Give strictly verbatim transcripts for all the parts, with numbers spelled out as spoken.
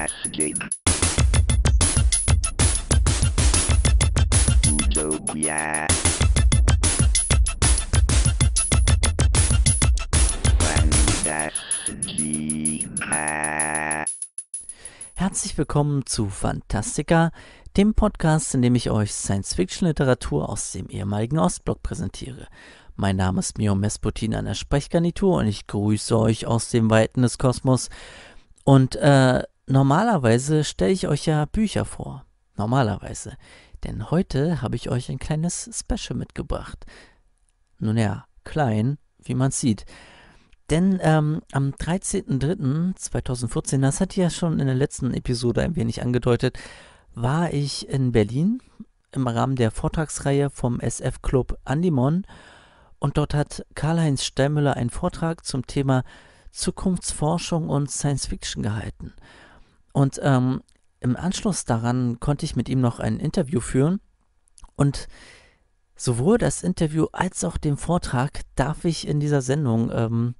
Fantastic. Utopia. Fantastica. Herzlich willkommen zu Fantastica, dem Podcast, in dem ich euch Science-Fiction-Literatur aus dem ehemaligen Ostblock präsentiere. Mein Name ist Mio Mesputin an der Sprechgarnitur und ich grüße euch aus dem Weiten des Kosmos. Und äh, normalerweise stelle ich euch ja Bücher vor. Normalerweise. Denn heute habe ich euch ein kleines Special mitgebracht. Nun ja, klein, wie man sieht. Denn ähm, am dreizehnten dritten zweitausendvierzehn, das hatte ich ja schon in der letzten Episode ein wenig angedeutet, war ich in Berlin im Rahmen der Vortragsreihe vom S F-Club Andimon. Und dort hat Karl-Heinz Steinmüller einen Vortrag zum Thema Zukunftsforschung und Science-Fiction gehalten. Und ähm, im Anschluss daran konnte ich mit ihm noch ein Interview führen. Und sowohl das Interview als auch den Vortrag darf ich in dieser Sendung ähm,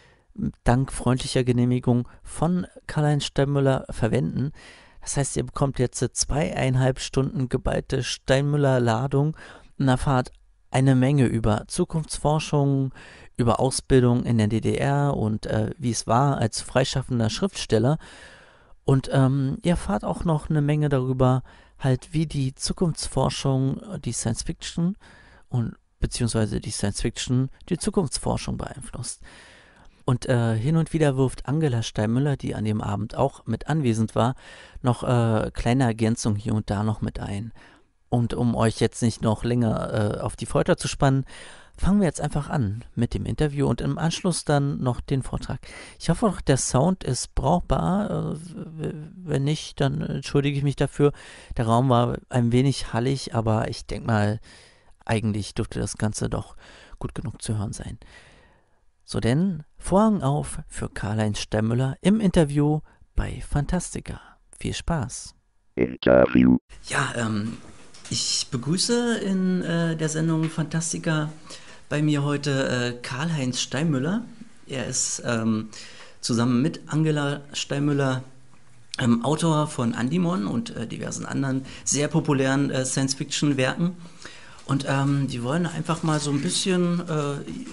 dank freundlicher Genehmigung von Karl-Heinz Steinmüller verwenden. Das heißt, ihr bekommt jetzt zweieinhalb Stunden geballte Steinmüller-Ladung und erfahrt eine Menge über Zukunftsforschung, über Ausbildung in der D D R und äh, wie es war als freischaffender Schriftsteller. Und ähm, ihr erfahrt auch noch eine Menge darüber, halt wie die Zukunftsforschung die Science Fiction und beziehungsweise die Science Fiction die Zukunftsforschung beeinflusst. Und äh, hin und wieder wirft Angela Steinmüller, die an dem Abend auch mit anwesend war, noch äh, kleine Ergänzungen hier und da noch mit ein. Und um euch jetzt nicht noch länger äh, auf die Folter zu spannen, fangen wir jetzt einfach an mit dem Interview und im Anschluss dann noch den Vortrag. Ich hoffe auch, der Sound ist brauchbar. Äh, wenn nicht, dann entschuldige ich mich dafür. Der Raum war ein wenig hallig, aber ich denke mal, eigentlich dürfte das Ganze doch gut genug zu hören sein. So denn, Vorhang auf für Karl-Heinz Steinmüller im Interview bei Fantastica. Viel Spaß. Interview. Ja, ähm, ich begrüße in äh, der Sendung Fantastica bei mir heute äh, Karl-Heinz Steinmüller. Er ist ähm, zusammen mit Angela Steinmüller ähm, Autor von Andimon und äh, diversen anderen sehr populären äh, Science-Fiction-Werken. Und ähm, die wollen einfach mal so ein bisschen, äh,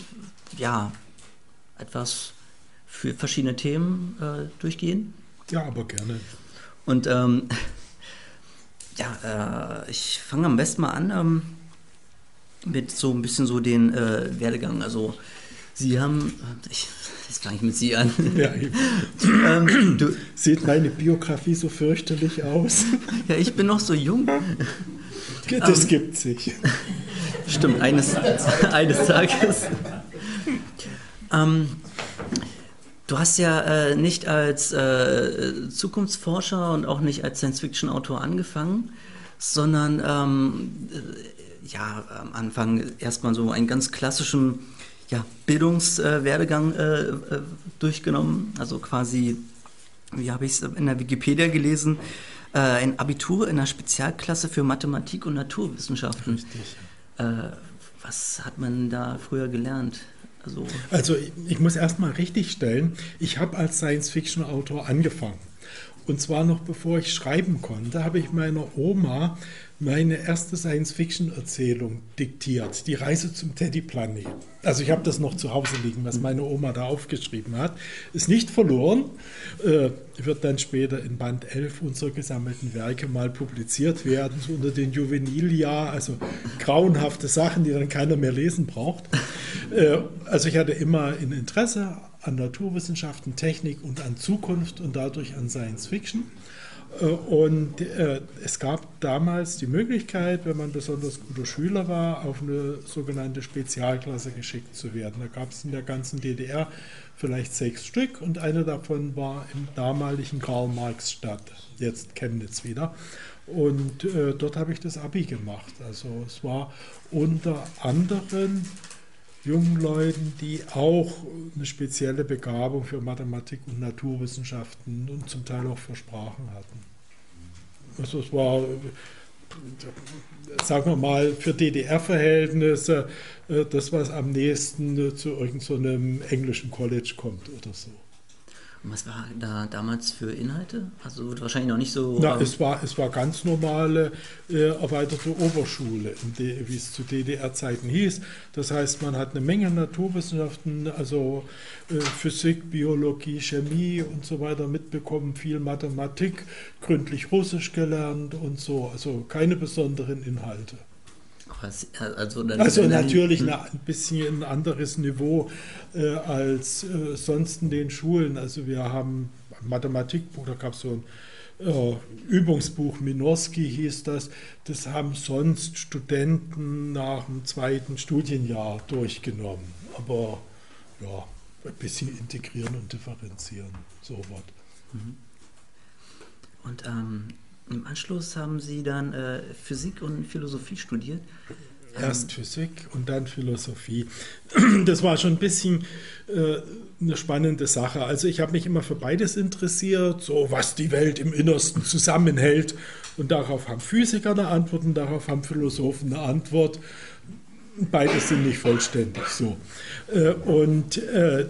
ja, etwas für verschiedene Themen äh, durchgehen. Ja, aber gerne. Und ähm, ja, äh, ich fange am besten mal an ähm, mit so ein bisschen so den äh, Werdegang. Also Sie haben, ich, jetzt fange ich mit Sie an. Ja, ähm, du, sieht meine Biografie so fürchterlich aus? Ja, ich bin noch so jung. Das ähm, gibt sich. Stimmt, eines, eines Tages. ähm, Du hast ja äh, nicht als äh, Zukunftsforscher und auch nicht als Science-Fiction-Autor angefangen, sondern ähm, äh, ja, am Anfang erstmal so einen ganz klassischen ja, Bildungswerdegang äh, äh, durchgenommen. Also quasi, wie habe ich es in der Wikipedia gelesen, äh, ein Abitur in einer Spezialklasse für Mathematik und Naturwissenschaften. Richtig. Äh, was hat man da früher gelernt? Also, also ich muss erstmal richtigstellen, ich habe als Science-Fiction-Autor angefangen. Und zwar noch bevor ich schreiben konnte, habe ich meiner Oma meine erste Science-Fiction-Erzählung diktiert, die Reise zum Teddyplanet. Also ich habe das noch zu Hause liegen, was meine Oma da aufgeschrieben hat. Ist nicht verloren, äh, wird dann später in Band elf unserer gesammelten Werke mal publiziert werden, so unter den Juvenilia, also grauenhafte Sachen, die dann keiner mehr lesen braucht. Äh, also ich hatte immer ein Interesse an Naturwissenschaften, Technik und an Zukunft und dadurch an Science Fiction. Und äh, es gab damals die Möglichkeit, wenn man besonders guter Schüler war, auf eine sogenannte Spezialklasse geschickt zu werden. Da gab es in der ganzen D D R vielleicht sechs Stück und eine davon war im damaligen Karl-Marx-Stadt, jetzt Chemnitz wieder. Und äh, dort habe ich das Abi gemacht. Also es war unter anderem jungen Leuten, die auch eine spezielle Begabung für Mathematik und Naturwissenschaften und zum Teil auch für Sprachen hatten. Also es war, sagen wir mal, für D D R-Verhältnisse das, was am nächsten zu irgendeinem so englischen College kommt oder so. Was war da damals für Inhalte? Also wahrscheinlich noch nicht so... Na, ähm, es war, es war ganz normale äh, erweiterte Oberschule, in de, wie es zu D D R-Zeiten hieß. Das heißt, man hat eine Menge Naturwissenschaften, also äh, Physik, Biologie, Chemie und so weiter mitbekommen, viel Mathematik, gründlich Russisch gelernt und so. Also keine besonderen Inhalte. was, also dann, Also dann, natürlich hm. eine, ein bisschen ein anderes Niveau äh, als äh, sonst in den Schulen. Also wir haben Mathematikbuch, da gab es so ein äh, Übungsbuch, Minorski hieß das. Das haben sonst Studenten nach dem zweiten Studienjahr durchgenommen. Aber ja, ein bisschen integrieren und differenzieren, so was. Und ähm, im Anschluss haben Sie dann äh, Physik und Philosophie studiert. Erst Physik und dann Philosophie. Das war schon ein bisschen äh, eine spannende Sache. Also ich habe mich immer für beides interessiert, so was die Welt im Innersten zusammenhält. Und darauf haben Physiker eine Antwort und darauf haben Philosophen eine Antwort. Beides sind nicht vollständig so. Äh, und äh,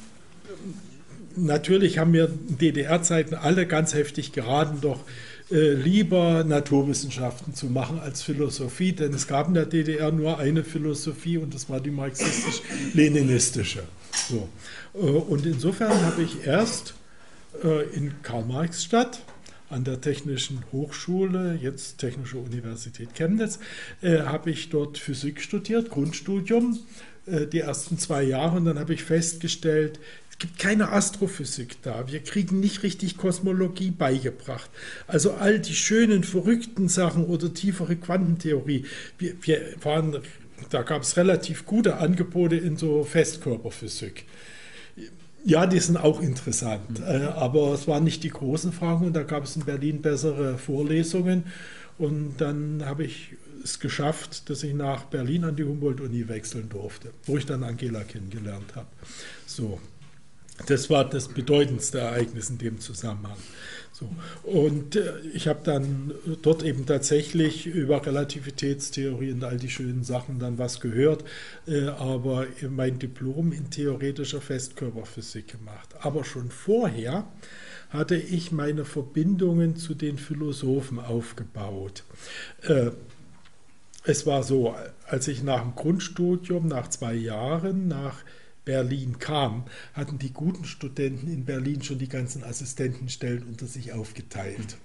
natürlich haben mir in D D R-Zeiten alle ganz heftig geraten, doch äh, lieber Naturwissenschaften zu machen als Philosophie, denn es gab in der D D R nur eine Philosophie und das war die marxistisch-leninistische. So. Äh, und insofern habe ich erst äh, in Karl-Marx-Stadt an der Technischen Hochschule, jetzt Technische Universität Chemnitz, äh, habe ich dort Physik studiert, Grundstudium, äh, die ersten zwei Jahre, und dann habe ich festgestellt, es gibt keine Astrophysik da. Wir kriegen nicht richtig Kosmologie beigebracht. Also all die schönen, verrückten Sachen oder tiefere Quantentheorie. Wir, wir waren, da gab es relativ gute Angebote in so Festkörperphysik. Ja, die sind auch interessant, mhm. äh, aber es waren nicht die großen Fragen und da gab es in Berlin bessere Vorlesungen. Und dann habe ich es geschafft, dass ich nach Berlin an die Humboldt-Uni wechseln durfte, wo ich dann Angela kennengelernt habe. So. Das war das bedeutendste Ereignis in dem Zusammenhang. So. Und äh, ich habe dann dort eben tatsächlich über Relativitätstheorie und all die schönen Sachen dann was gehört, äh, aber mein Diplom in theoretischer Festkörperphysik gemacht. Aber schon vorher hatte ich meine Verbindungen zu den Philosophen aufgebaut. Äh, es war so, als ich nach dem Grundstudium, nach zwei Jahren, nach Berlin kam, hatten die guten Studenten in Berlin schon die ganzen Assistentenstellen unter sich aufgeteilt.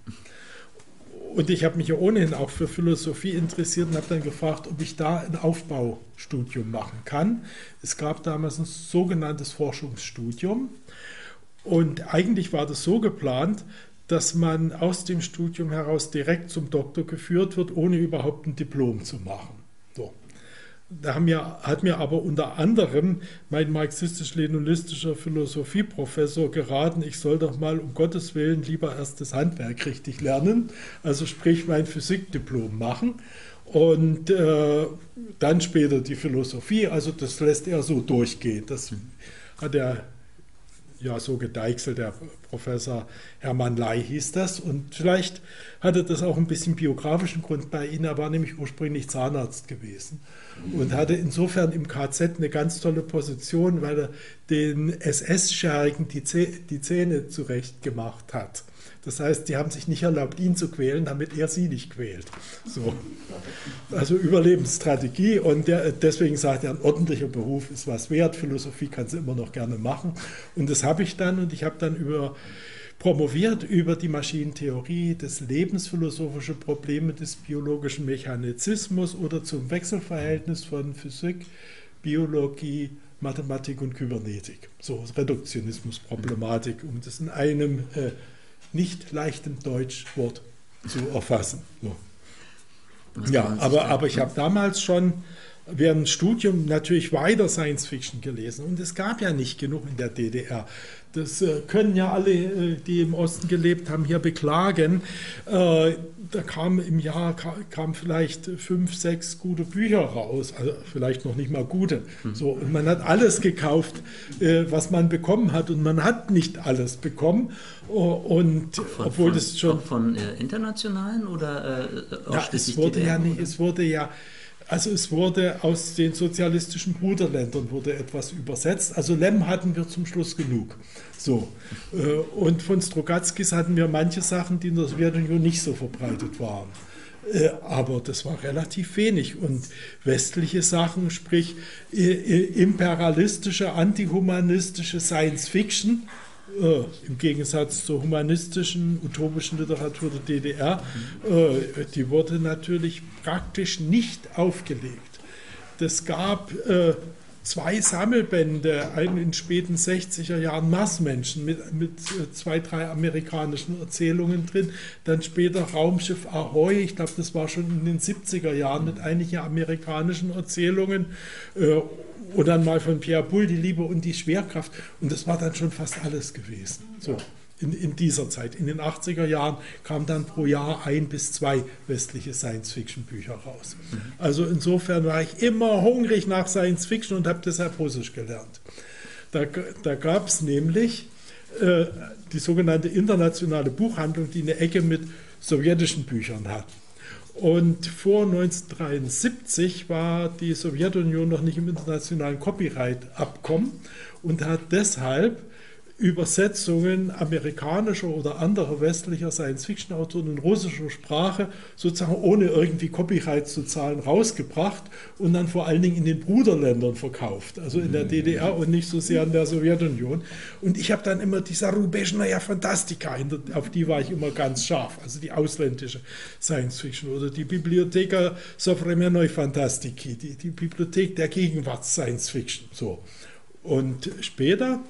Und ich habe mich ja ohnehin auch für Philosophie interessiert und habe dann gefragt, ob ich da ein Aufbaustudium machen kann. Es gab damals ein sogenanntes Forschungsstudium und eigentlich war das so geplant, dass man aus dem Studium heraus direkt zum Doktor geführt wird, ohne überhaupt ein Diplom zu machen. So. Da haben mir, hat mir aber unter anderem mein marxistisch-leninistischer Philosophieprofessor geraten, ich soll doch mal um Gottes Willen lieber erst das Handwerk richtig lernen, also sprich mein Physikdiplom machen und äh, dann später die Philosophie, also das lässt er so durchgehen. Das hat er ja so gedeichselt, der Professor Hermann Ley hieß das, und vielleicht hatte das auch ein bisschen biografischen Grund bei ihm. Er war nämlich ursprünglich Zahnarzt gewesen und hatte insofern im K Z eine ganz tolle Position, weil er den S S-Schergen die, die Zähne zurecht gemacht hat. Das heißt, die haben sich nicht erlaubt, ihn zu quälen, damit er sie nicht quält. So. Also Überlebensstrategie, und der, deswegen sagt er, ein ordentlicher Beruf ist was wert, Philosophie kannst du immer noch gerne machen. Und das habe ich dann, und ich habe dann über promoviert über die Maschinentheorie, das lebensphilosophische Probleme des biologischen Mechanizismus oder zum Wechselverhältnis von Physik, Biologie, Mathematik und Kybernetik. So Reduktionismusproblematik, um das in einem äh, nicht leichtem Deutschwort zu erfassen. So. Ja, aber, aber ich habe damals schon während des Studiums natürlich weiter Science Fiction gelesen, und es gab ja nicht genug in der D D R. Das äh, können ja alle, äh, die im Osten gelebt haben, hier beklagen. Äh, da kamen im Jahr kam vielleicht fünf, sechs gute Bücher raus, also vielleicht noch nicht mal gute. Mhm. So, und man hat alles gekauft, äh, was man bekommen hat, und man hat nicht alles bekommen. Und von, obwohl von, das schon auch von äh, internationalen oder äh, ja, es wurde ja nicht, es wurde ja Also es wurde aus den sozialistischen Bruderländern wurde etwas übersetzt. Also Lem hatten wir zum Schluss genug. So. Und von Strogatskis hatten wir manche Sachen, die in der Sowjetunion nicht so verbreitet waren. Aber das war relativ wenig. Und westliche Sachen, sprich imperialistische, antihumanistische Science Fiction, Äh, im Gegensatz zur humanistischen, utopischen Literatur der D D R, äh, die wurde natürlich praktisch nicht aufgelegt. Es gab äh, zwei Sammelbände, einen in den späten sechziger Jahren, Marsmenschen, mit, mit äh, zwei, drei amerikanischen Erzählungen drin, dann später Raumschiff Ahoy, ich glaube, das war schon in den siebziger Jahren mit einigen amerikanischen Erzählungen, äh, und dann mal von Pierre Boulle, Die Liebe und die Schwerkraft. Und das war dann schon fast alles gewesen. So, in, in dieser Zeit. In den achtziger Jahren kamen dann pro Jahr ein bis zwei westliche Science-Fiction-Bücher raus. Also insofern war ich immer hungrig nach Science-Fiction und habe deshalb Russisch gelernt. Da, da gab es nämlich äh, die sogenannte internationale Buchhandlung, die eine Ecke mit sowjetischen Büchern hat. Und vor neunzehnhundertdreiundsiebzig war die Sowjetunion noch nicht im internationalen Copyright-Abkommen und hat deshalb Übersetzungen amerikanischer oder anderer westlicher Science-Fiction-Autoren in russischer Sprache sozusagen ohne irgendwie Copyright zu zahlen rausgebracht und dann vor allen Dingen in den Bruderländern verkauft, also in der D D R und nicht so sehr in der Sowjetunion. Und ich habe dann immer die Zarubezhnaya Fantastika, auf die war ich immer ganz scharf, also die ausländische Science-Fiction oder die Bibliotheka Sovremennoy Fantastiki, die, die Bibliothek der Gegenwarts-Science-Fiction. So. Und später,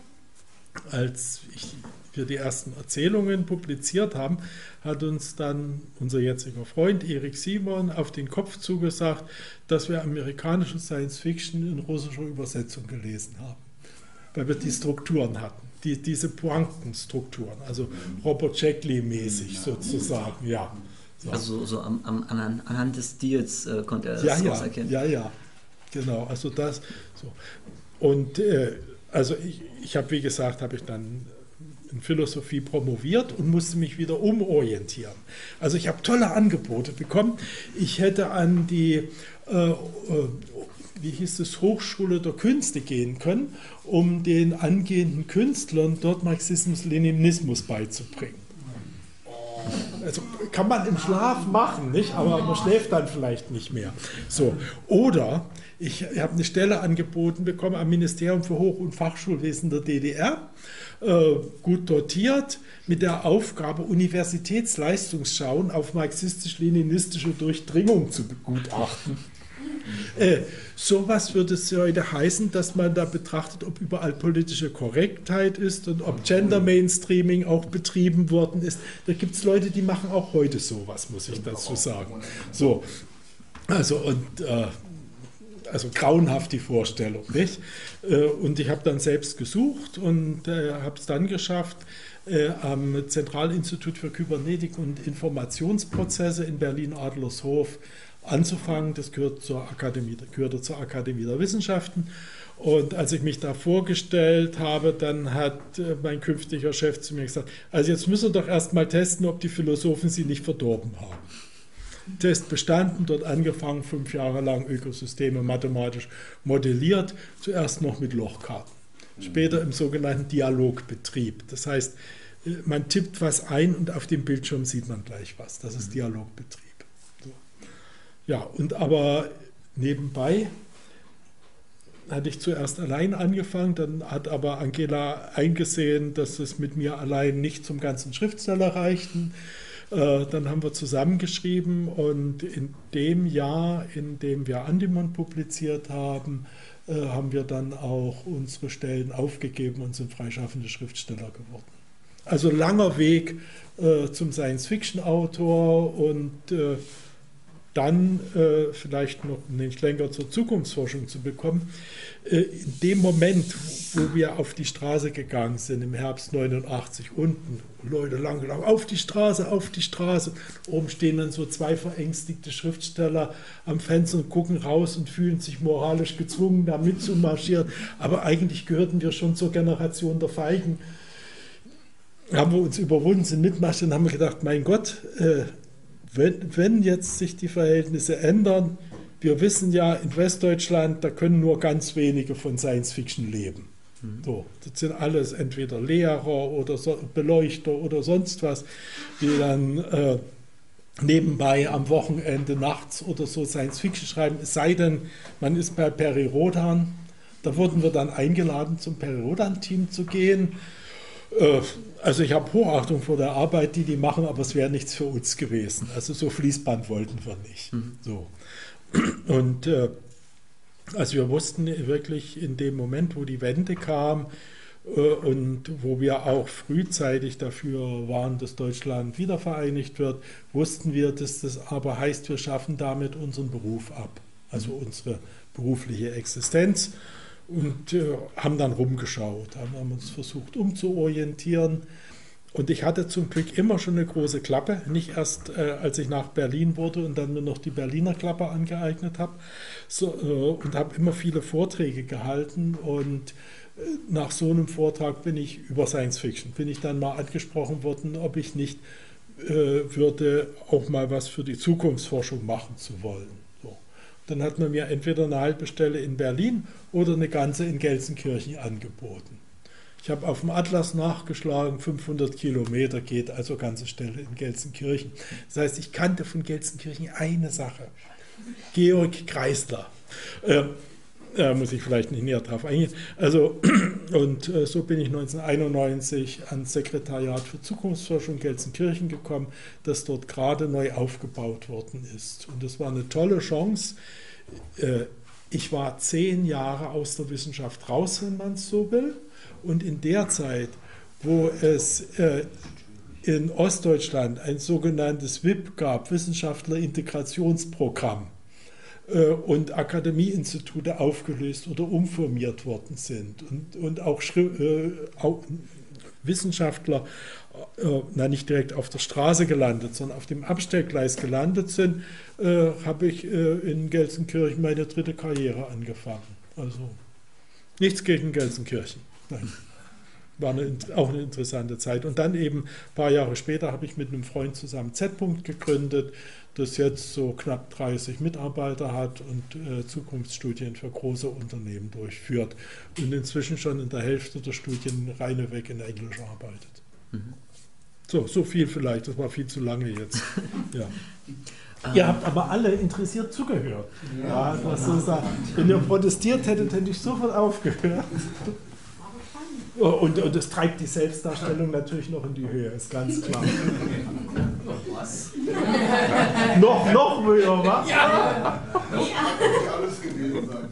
als ich, wir die ersten Erzählungen publiziert haben, hat uns dann unser jetziger Freund Erik Simon auf den Kopf zugesagt, dass wir amerikanische Science-Fiction in russischer Übersetzung gelesen haben, weil wir die Strukturen hatten, die, diese Pointenstrukturen, also Robert Sheckley-mäßig sozusagen, ja. So. Also so am, am, anhand, anhand des Stils äh, konnte er das ja, ja, rauserkennen. Ja, ja, genau, also das so. Und äh, also ich, ich habe, wie gesagt, habe ich dann in Philosophie promoviert und musste mich wieder umorientieren. Also ich habe tolle Angebote bekommen. Ich hätte an die, äh, äh, wie hieß es, Hochschule der Künste gehen können, um den angehenden Künstlern dort Marxismus-Leninismus beizubringen. Also kann man im Schlaf machen, nicht? Aber man schläft dann vielleicht nicht mehr. So. Oder ich habe eine Stelle angeboten bekommen am Ministerium für Hoch- und Fachschulwesen der D D R, äh, gut dotiert, mit der Aufgabe, Universitätsleistungsschauen auf marxistisch-leninistische Durchdringung zu begutachten. Äh, sowas würde es heute heißen, dass man da betrachtet, ob überall politische Korrektheit ist und ob Gender Mainstreaming auch betrieben worden ist. Da gibt es Leute, die machen auch heute sowas, muss ich dazu sagen. So, also und äh, also grauenhaft die Vorstellung, nicht? Äh, und ich habe dann selbst gesucht und äh, habe es dann geschafft, äh, am Zentralinstitut für Kybernetik und Informationsprozesse in Berlin-Adlershof anzufangen. Das gehört zur Akademie, gehörte zur Akademie der Wissenschaften. Und als ich mich da vorgestellt habe, dann hat mein künftiger Chef zu mir gesagt, also jetzt müssen wir doch erst mal testen, ob die Philosophen sie nicht verdorben haben. Test bestanden, dort angefangen, fünf Jahre lang Ökosysteme mathematisch modelliert, zuerst noch mit Lochkarten, später im sogenannten Dialogbetrieb. Das heißt, man tippt was ein und auf dem Bildschirm sieht man gleich was. Das ist Dialogbetrieb. So. Ja, und aber nebenbei hatte ich zuerst allein angefangen, dann hat aber Angela eingesehen, dass es mit mir allein nicht zum ganzen Schriftsteller reichten. Dann haben wir zusammengeschrieben und in dem Jahr, in dem wir Andimon publiziert haben, haben wir dann auch unsere Stellen aufgegeben und sind freischaffende Schriftsteller geworden. Also langer Weg äh, zum Science-Fiction-Autor und äh, dann äh, vielleicht noch einen Schlenker zur Zukunftsforschung zu bekommen. Äh, in dem Moment, wo wir auf die Straße gegangen sind, im Herbst neunundachtzig, unten, Leute lang gelaufen, auf die Straße, auf die Straße. Oben stehen dann so zwei verängstigte Schriftsteller am Fenster und gucken raus und fühlen sich moralisch gezwungen, da mitzumarschieren. Aber eigentlich gehörten wir schon zur Generation der Feigen. Haben wir uns überwunden, sind mitmarschiert und haben wir gedacht, mein Gott, äh, Wenn, wenn jetzt sich die Verhältnisse ändern, wir wissen ja, in Westdeutschland, da können nur ganz wenige von Science Fiction leben. Mhm. So, das sind alles entweder Lehrer oder so, Beleuchter oder sonst was, die dann äh, nebenbei am Wochenende nachts oder so Science Fiction schreiben, es sei denn, man ist bei Peri Rodan. Da wurden wir dann eingeladen, zum Peri Rodan-Team zu gehen. Äh, also ich habe Hochachtung vor der Arbeit, die die machen, aber es wäre nichts für uns gewesen. Also so Fließband wollten wir nicht. Mhm. So. Und äh, also wir wussten wirklich in dem Moment, wo die Wende kam äh, und wo wir auch frühzeitig dafür waren, dass Deutschland wiedervereinigt wird, wussten wir, dass das aber heißt, wir schaffen damit unseren Beruf ab, also unsere berufliche Existenz, und äh, haben dann rumgeschaut, haben, haben uns versucht umzuorientieren. Und ich hatte zum Glück immer schon eine große Klappe, nicht erst äh, als ich nach Berlin wurde und dann mir noch die Berliner Klappe angeeignet habe, so, äh, und habe immer viele Vorträge gehalten, und äh, nach so einem Vortrag bin ich über Science Fiction, bin ich dann mal angesprochen worden, ob ich nicht äh, würde, auch mal was für die Zukunftsforschung machen zu wollen. So. Dann hat man mir entweder eine halbe Stelle in Berlin oder eine ganze in Gelsenkirchen angeboten. Ich habe auf dem Atlas nachgeschlagen, fünfhundert Kilometer geht, also ganze Stelle in Gelsenkirchen. Das heißt, ich kannte von Gelsenkirchen eine Sache. Georg Kreisler. Äh, äh, muss ich vielleicht nicht näher drauf eingehen. Also, und äh, so bin ich neunzehnhunderteinundneunzig ans Sekretariat für Zukunftsforschung Gelsenkirchen gekommen, das dort gerade neu aufgebaut worden ist. Und das war eine tolle Chance. Äh, ich war zehn Jahre aus der Wissenschaft raus, wenn man es so will. Und in der Zeit, wo es äh, in Ostdeutschland ein sogenanntes W I P gab, Wissenschaftler-Integrationsprogramm, äh, und Akademieinstitute aufgelöst oder umformiert worden sind und, und auch, äh, auch Wissenschaftler, äh, na, nicht direkt auf der Straße gelandet, sondern auf dem Abstellgleis gelandet sind, äh, habe ich äh, in Gelsenkirchen meine dritte Karriere angefangen. Also nichts gegen Gelsenkirchen. Nein. War eine, auch eine interessante Zeit. Und dann eben ein paar Jahre später habe ich mit einem Freund zusammen Z-Punkt gegründet, das jetzt so knapp dreißig Mitarbeiter hat und äh, Zukunftsstudien für große Unternehmen durchführt und inzwischen schon in der Hälfte der Studien reineweg in Englisch arbeitet. Mhm. So, so viel vielleicht, das war viel zu lange jetzt. Ja. Ihr habt aber alle interessiert zugehört. Ja, ja, was so sagen. Wenn ihr protestiert hättet, hätte ich sofort aufgehört. Und, und das treibt die Selbstdarstellung natürlich noch in die Höhe, ist ganz klar. Was? noch, noch höher, was? Ja! Das kann alles gewesen sein.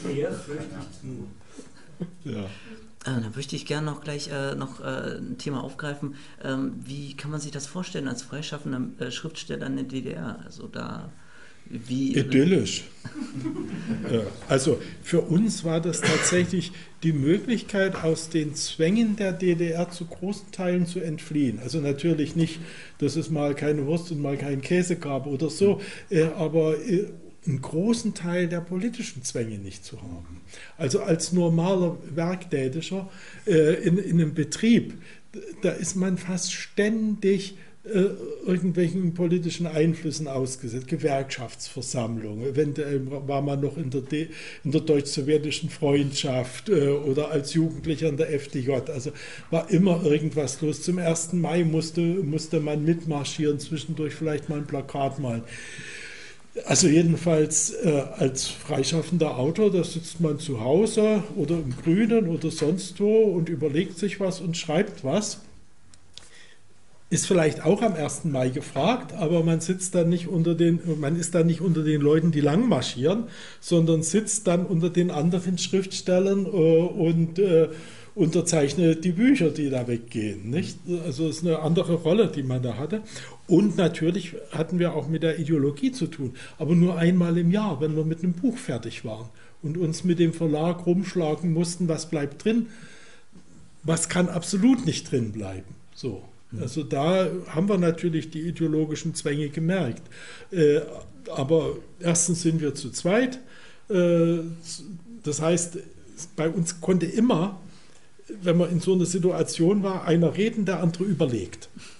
Ja. Äh, da möchte ich gerne noch gleich äh, noch äh, ein Thema aufgreifen. Ähm, wie kann man sich das vorstellen als freischaffender äh, Schriftsteller in der D D R? Also da wie idyllisch. Also für uns war das tatsächlich die Möglichkeit, aus den Zwängen der D D R zu großen Teilen zu entfliehen. Also natürlich nicht, dass es mal keine Wurst und mal keinen Käse gab oder so, aber einen großen Teil der politischen Zwänge nicht zu haben. Also als normaler Werktätiger in, in einem Betrieb, da ist man fast ständig Äh, irgendwelchen politischen Einflüssen ausgesetzt, Gewerkschaftsversammlungen, eventuell war man noch in der, De- in der deutsch-sowjetischen Freundschaft äh, oder als Jugendlicher in der F D J, also war immer irgendwas los. Zum ersten Mai musste, musste man mitmarschieren, zwischendurch vielleicht mal ein Plakat malen. Also jedenfalls äh, als freischaffender Autor, da sitzt man zu Hause oder im Grünen oder sonst wo und überlegt sich was und schreibt was. Ist vielleicht auch am ersten Mai gefragt, aber man sitzt dann nicht unter den, man ist dann nicht unter den Leuten, die lang marschieren, sondern sitzt dann unter den anderen Schriftstellern äh, und äh, unterzeichnet die Bücher, die da weggehen. Nicht? Also es ist eine andere Rolle, die man da hatte. Und natürlich hatten wir auch mit der Ideologie zu tun, aber nur einmal im Jahr, wenn wir mit einem Buch fertig waren und uns mit dem Verlag rumschlagen mussten, was bleibt drin, was kann absolut nicht drin bleiben. So. Also da haben wir natürlich die ideologischen Zwänge gemerkt. Äh, aber erstens sind wir zu zweit. Äh, das heißt, bei uns konnte immer, wenn man in so einer Situation war, einer reden, der andere überlegt.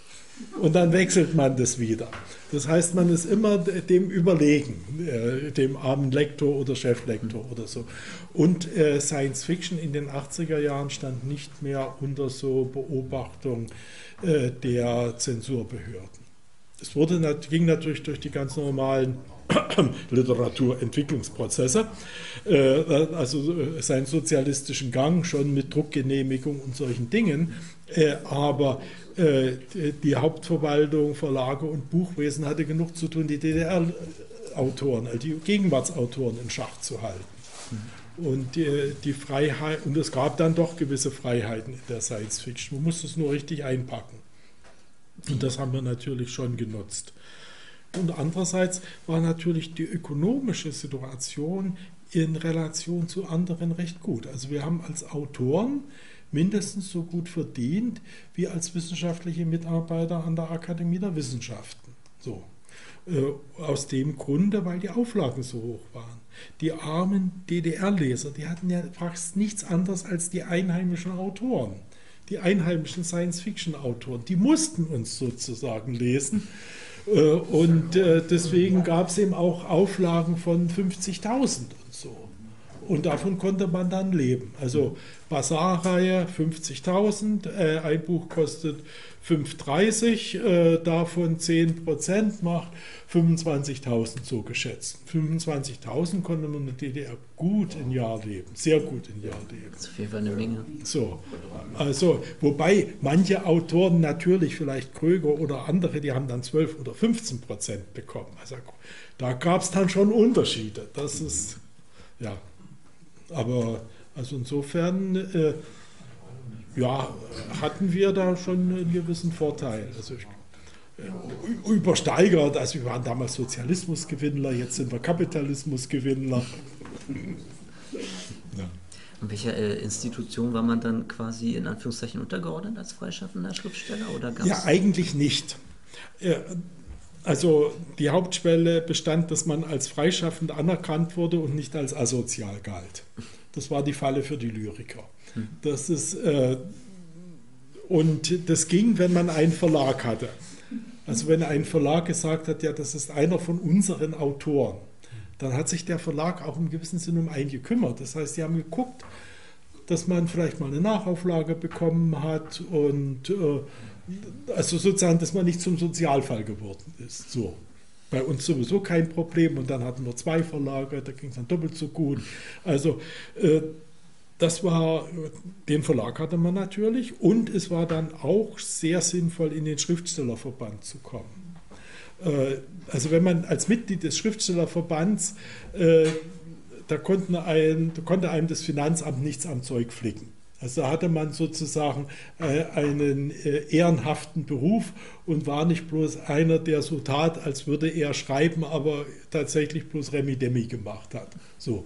Und dann wechselt man das wieder. Das heißt, man ist immer dem überlegen, äh, dem armen Lektor oder Cheflektor oder so. Und äh, Science Fiction in den achtziger Jahren stand nicht mehr unter so Beobachtung äh, der Zensurbehörden. Es wurde, ging natürlich durch die ganz normalen Literaturentwicklungsprozesse, äh, also seinen sozialistischen Gang schon mit Druckgenehmigung und solchen Dingen, äh, aber äh, die Hauptverwaltung, Verlage und Buchwesen hatte genug zu tun, die D D R-Autoren, also die Gegenwartsautoren in Schach zu halten. Mhm. Und die, die Freiheit, und es gab dann doch gewisse Freiheiten in der Science Fiction. Man musste es nur richtig einpacken. Und das haben wir natürlich schon genutzt. Und andererseits war natürlich die ökonomische Situation in Relation zu anderen recht gut. Also wir haben als Autoren mindestens so gut verdient wie als wissenschaftliche Mitarbeiter an der Akademie der Wissenschaften. So. Äh, aus dem Grunde, weil die Auflagen so hoch waren. Die armen D D R-Leser, die hatten ja fast nichts anderes als die einheimischen Autoren. Die einheimischen Science-Fiction-Autoren, die mussten uns sozusagen lesen. Und deswegen gab es eben auch Auflagen von fünfzigtausend und so. Und davon konnte man dann leben. Also Basar-Reihe fünfzigtausend, äh, ein Buch kostet fünf Euro dreißig, äh, davon zehn Prozent macht fünfundzwanzigtausend so geschätzt. fünfundzwanzigtausend konnte man in der D D R gut im Jahr leben, sehr gut im Jahr leben. Das ist auf jeden Fall eine Menge. So, also, wobei manche Autoren natürlich, vielleicht Kröger oder andere, die haben dann zwölf oder fünfzehn Prozent bekommen. Also da gab es dann schon Unterschiede. Das ist, ja, aber also insofern, äh, ja, hatten wir da schon einen gewissen Vorteil. Also ich, äh, übersteigert, also wir waren damals Sozialismusgewinnler, jetzt sind wir Kapitalismusgewinnler. Ja. In welcher äh, Institution war man dann quasi in Anführungszeichen untergeordnet als freischaffender Schriftsteller? Oder gab's ja, eigentlich nicht. Äh, also die Hauptschwelle bestand, dass man als freischaffend anerkannt wurde und nicht als asozial galt. Das war die Falle für die Lyriker. Das ist, äh, und das ging, wenn man einen Verlag hatte. Also wenn ein Verlag gesagt hat, ja, das ist einer von unseren Autoren, dann hat sich der Verlag auch im gewissen Sinne um einen gekümmert. Das heißt, die haben geguckt, dass man vielleicht mal eine Nachauflage bekommen hat und äh, also sozusagen, dass man nicht zum Sozialfall geworden ist. So. Bei uns sowieso kein Problem und dann hatten wir zwei Verlage, da ging es dann doppelt so gut. Also äh, das war, den Verlag hatte man natürlich und es war dann auch sehr sinnvoll, in den Schriftstellerverband zu kommen. Äh, also wenn man als Mitglied des Schriftstellerverbands, äh, da, konnten ein, da konnte einem das Finanzamt nichts am Zeug flicken. Also da hatte man sozusagen äh, einen äh, ehrenhaften Beruf und war nicht bloß einer, der so tat, als würde er schreiben, aber tatsächlich bloß Remi-Demi gemacht hat. So.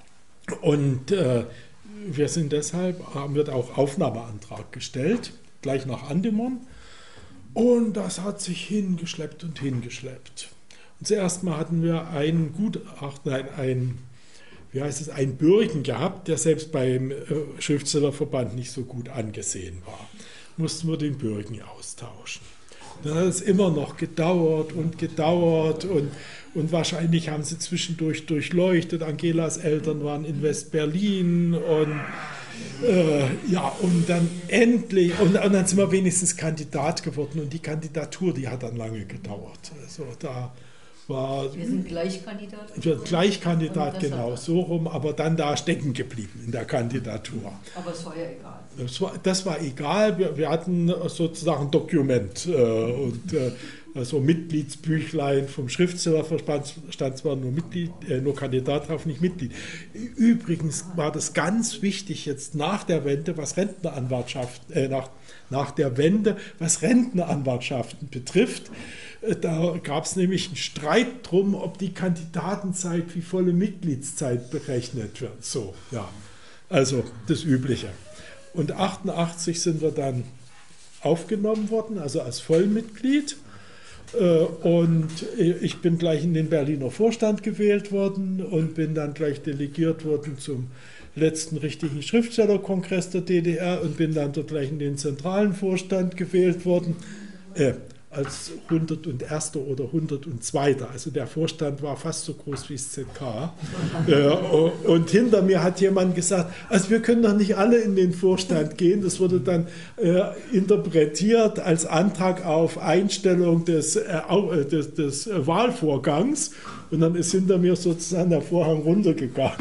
Und äh, wir sind deshalb, haben wir auch Aufnahmeantrag gestellt, gleich nach Andemon. Und das hat sich hingeschleppt und hingeschleppt. Und zuerst mal hatten wir einen Gutachten, nein, ein wie heißt es, einen Bürgen gehabt, der selbst beim äh, Schriftstellerverband nicht so gut angesehen war. Mussten wir den Bürgen austauschen. Dann hat es immer noch gedauert und gedauert und, und wahrscheinlich haben sie zwischendurch durchleuchtet. Angelas Eltern waren in West-Berlin und äh, ja, und dann endlich, und, und dann sind wir wenigstens Kandidat geworden und die Kandidatur, die hat dann lange gedauert. Also da war, wir sind Gleichkandidat. Wir sind Gleichkandidat, genau, so rum, aber dann da stecken geblieben in der Kandidatur. Aber es war ja egal. Das war, das war egal, wir, wir hatten sozusagen ein Dokument äh, und äh, also Mitgliedsbüchlein vom Schriftstellerverband stand zwar nur, Mitglied, äh, nur Kandidat drauf, nicht Mitglied. Übrigens war das ganz wichtig jetzt nach der Wende, was Rentneranwartschaften, äh, nach, nach der Wende, was Rentneranwartschaften betrifft. Da gab es nämlich einen Streit drum, ob die Kandidatenzeit wie volle Mitgliedszeit berechnet wird. So, ja, also das Übliche. Und achtundachtzig sind wir dann aufgenommen worden, also als Vollmitglied. Und ich bin gleich in den Berliner Vorstand gewählt worden und bin dann gleich delegiert worden zum letzten richtigen Schriftstellerkongress der D D R und bin dann dort gleich in den zentralen Vorstand gewählt worden. Äh, als hunderteins. Oder hundertzwei. Also der Vorstand war fast so groß wie das Z K. äh, und hinter mir hat jemand gesagt, also wir können doch nicht alle in den Vorstand gehen. Das wurde dann äh, interpretiert als Antrag auf Einstellung des, äh, des, des Wahlvorgangs. Und dann ist hinter mir sozusagen der Vorhang runtergegangen.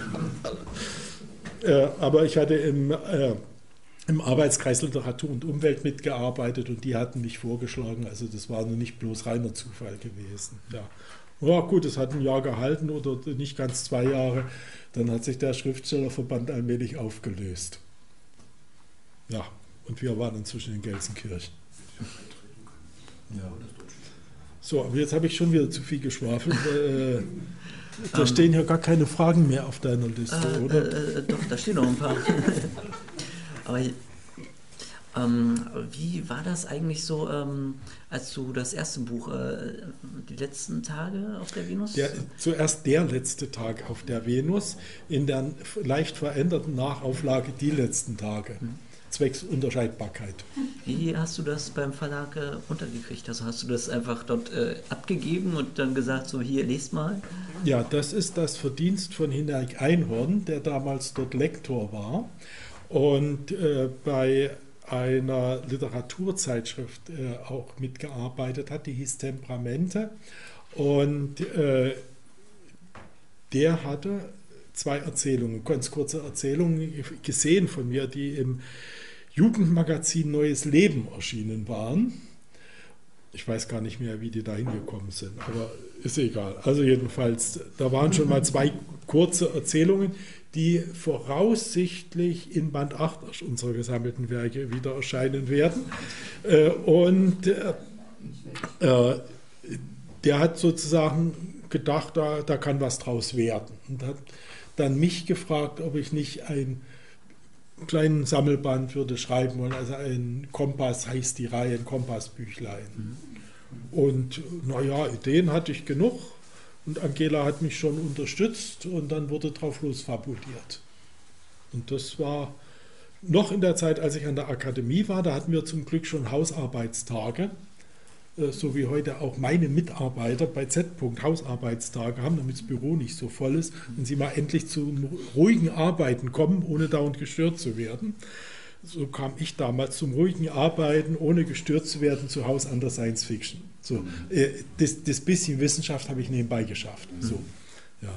äh, aber ich hatte im... Äh, im Arbeitskreis Literatur und Umwelt mitgearbeitet und die hatten mich vorgeschlagen. Also das war nur nicht bloß reiner Zufall gewesen. Ja, ja gut, es hat ein Jahr gehalten oder nicht ganz zwei Jahre. Dann hat sich der Schriftstellerverband allmählich aufgelöst. Ja, und wir waren inzwischen in Gelsenkirchen. Ja. So, aber jetzt habe ich schon wieder zu viel geschwafelt. äh, da um, stehen ja gar keine Fragen mehr auf deiner Liste, äh, oder? Äh, äh, doch, da stehen noch ein paar. Aber ähm, wie war das eigentlich so, ähm, als du das erste Buch, äh, die letzten Tage auf der Venus? Der, zuerst der letzte Tag auf der Venus, in der leicht veränderten Nachauflage die letzten Tage, hm. zwecks Unterscheidbarkeit. Wie hast du das beim Verlag äh, untergekriegt? Also hast du das einfach dort äh, abgegeben und dann gesagt, so hier, lest mal? Ja, das ist das Verdienst von Hineik Einhorn, der damals dort Lektor war. Und äh, bei einer Literaturzeitschrift äh, auch mitgearbeitet hat, die hieß Temperamente. Und äh, der hatte zwei Erzählungen, ganz kurze Erzählungen gesehen von mir, die im Jugendmagazin Neues Leben erschienen waren. Ich weiß gar nicht mehr, wie die da hingekommen sind, aber ist egal. Also jedenfalls, da waren schon mal zwei kurze Erzählungen, die voraussichtlich in Band acht unserer gesammelten Werke wieder erscheinen werden. Und der hat sozusagen gedacht, da, da kann was draus werden. Und hat dann mich gefragt, ob ich nicht einen kleinen Sammelband würde schreiben wollen. Also ein Kompass heißt die Reihe, ein Kompassbüchlein. Und naja, Ideen hatte ich genug. Und Angela hat mich schon unterstützt und dann wurde drauf losfabuliert. Und das war noch in der Zeit, als ich an der Akademie war, da hatten wir zum Glück schon Hausarbeitstage, so wie heute auch meine Mitarbeiter bei Z. Hausarbeitstage haben, damit das Büro nicht so voll ist und sie mal endlich zu ruhigen Arbeiten kommen, ohne dauernd gestört zu werden. So kam ich damals zum ruhigen Arbeiten, ohne gestört zu werden, zu Hause an der Science Fiction. So, äh, das, das bisschen Wissenschaft habe ich nebenbei geschafft. So, ja.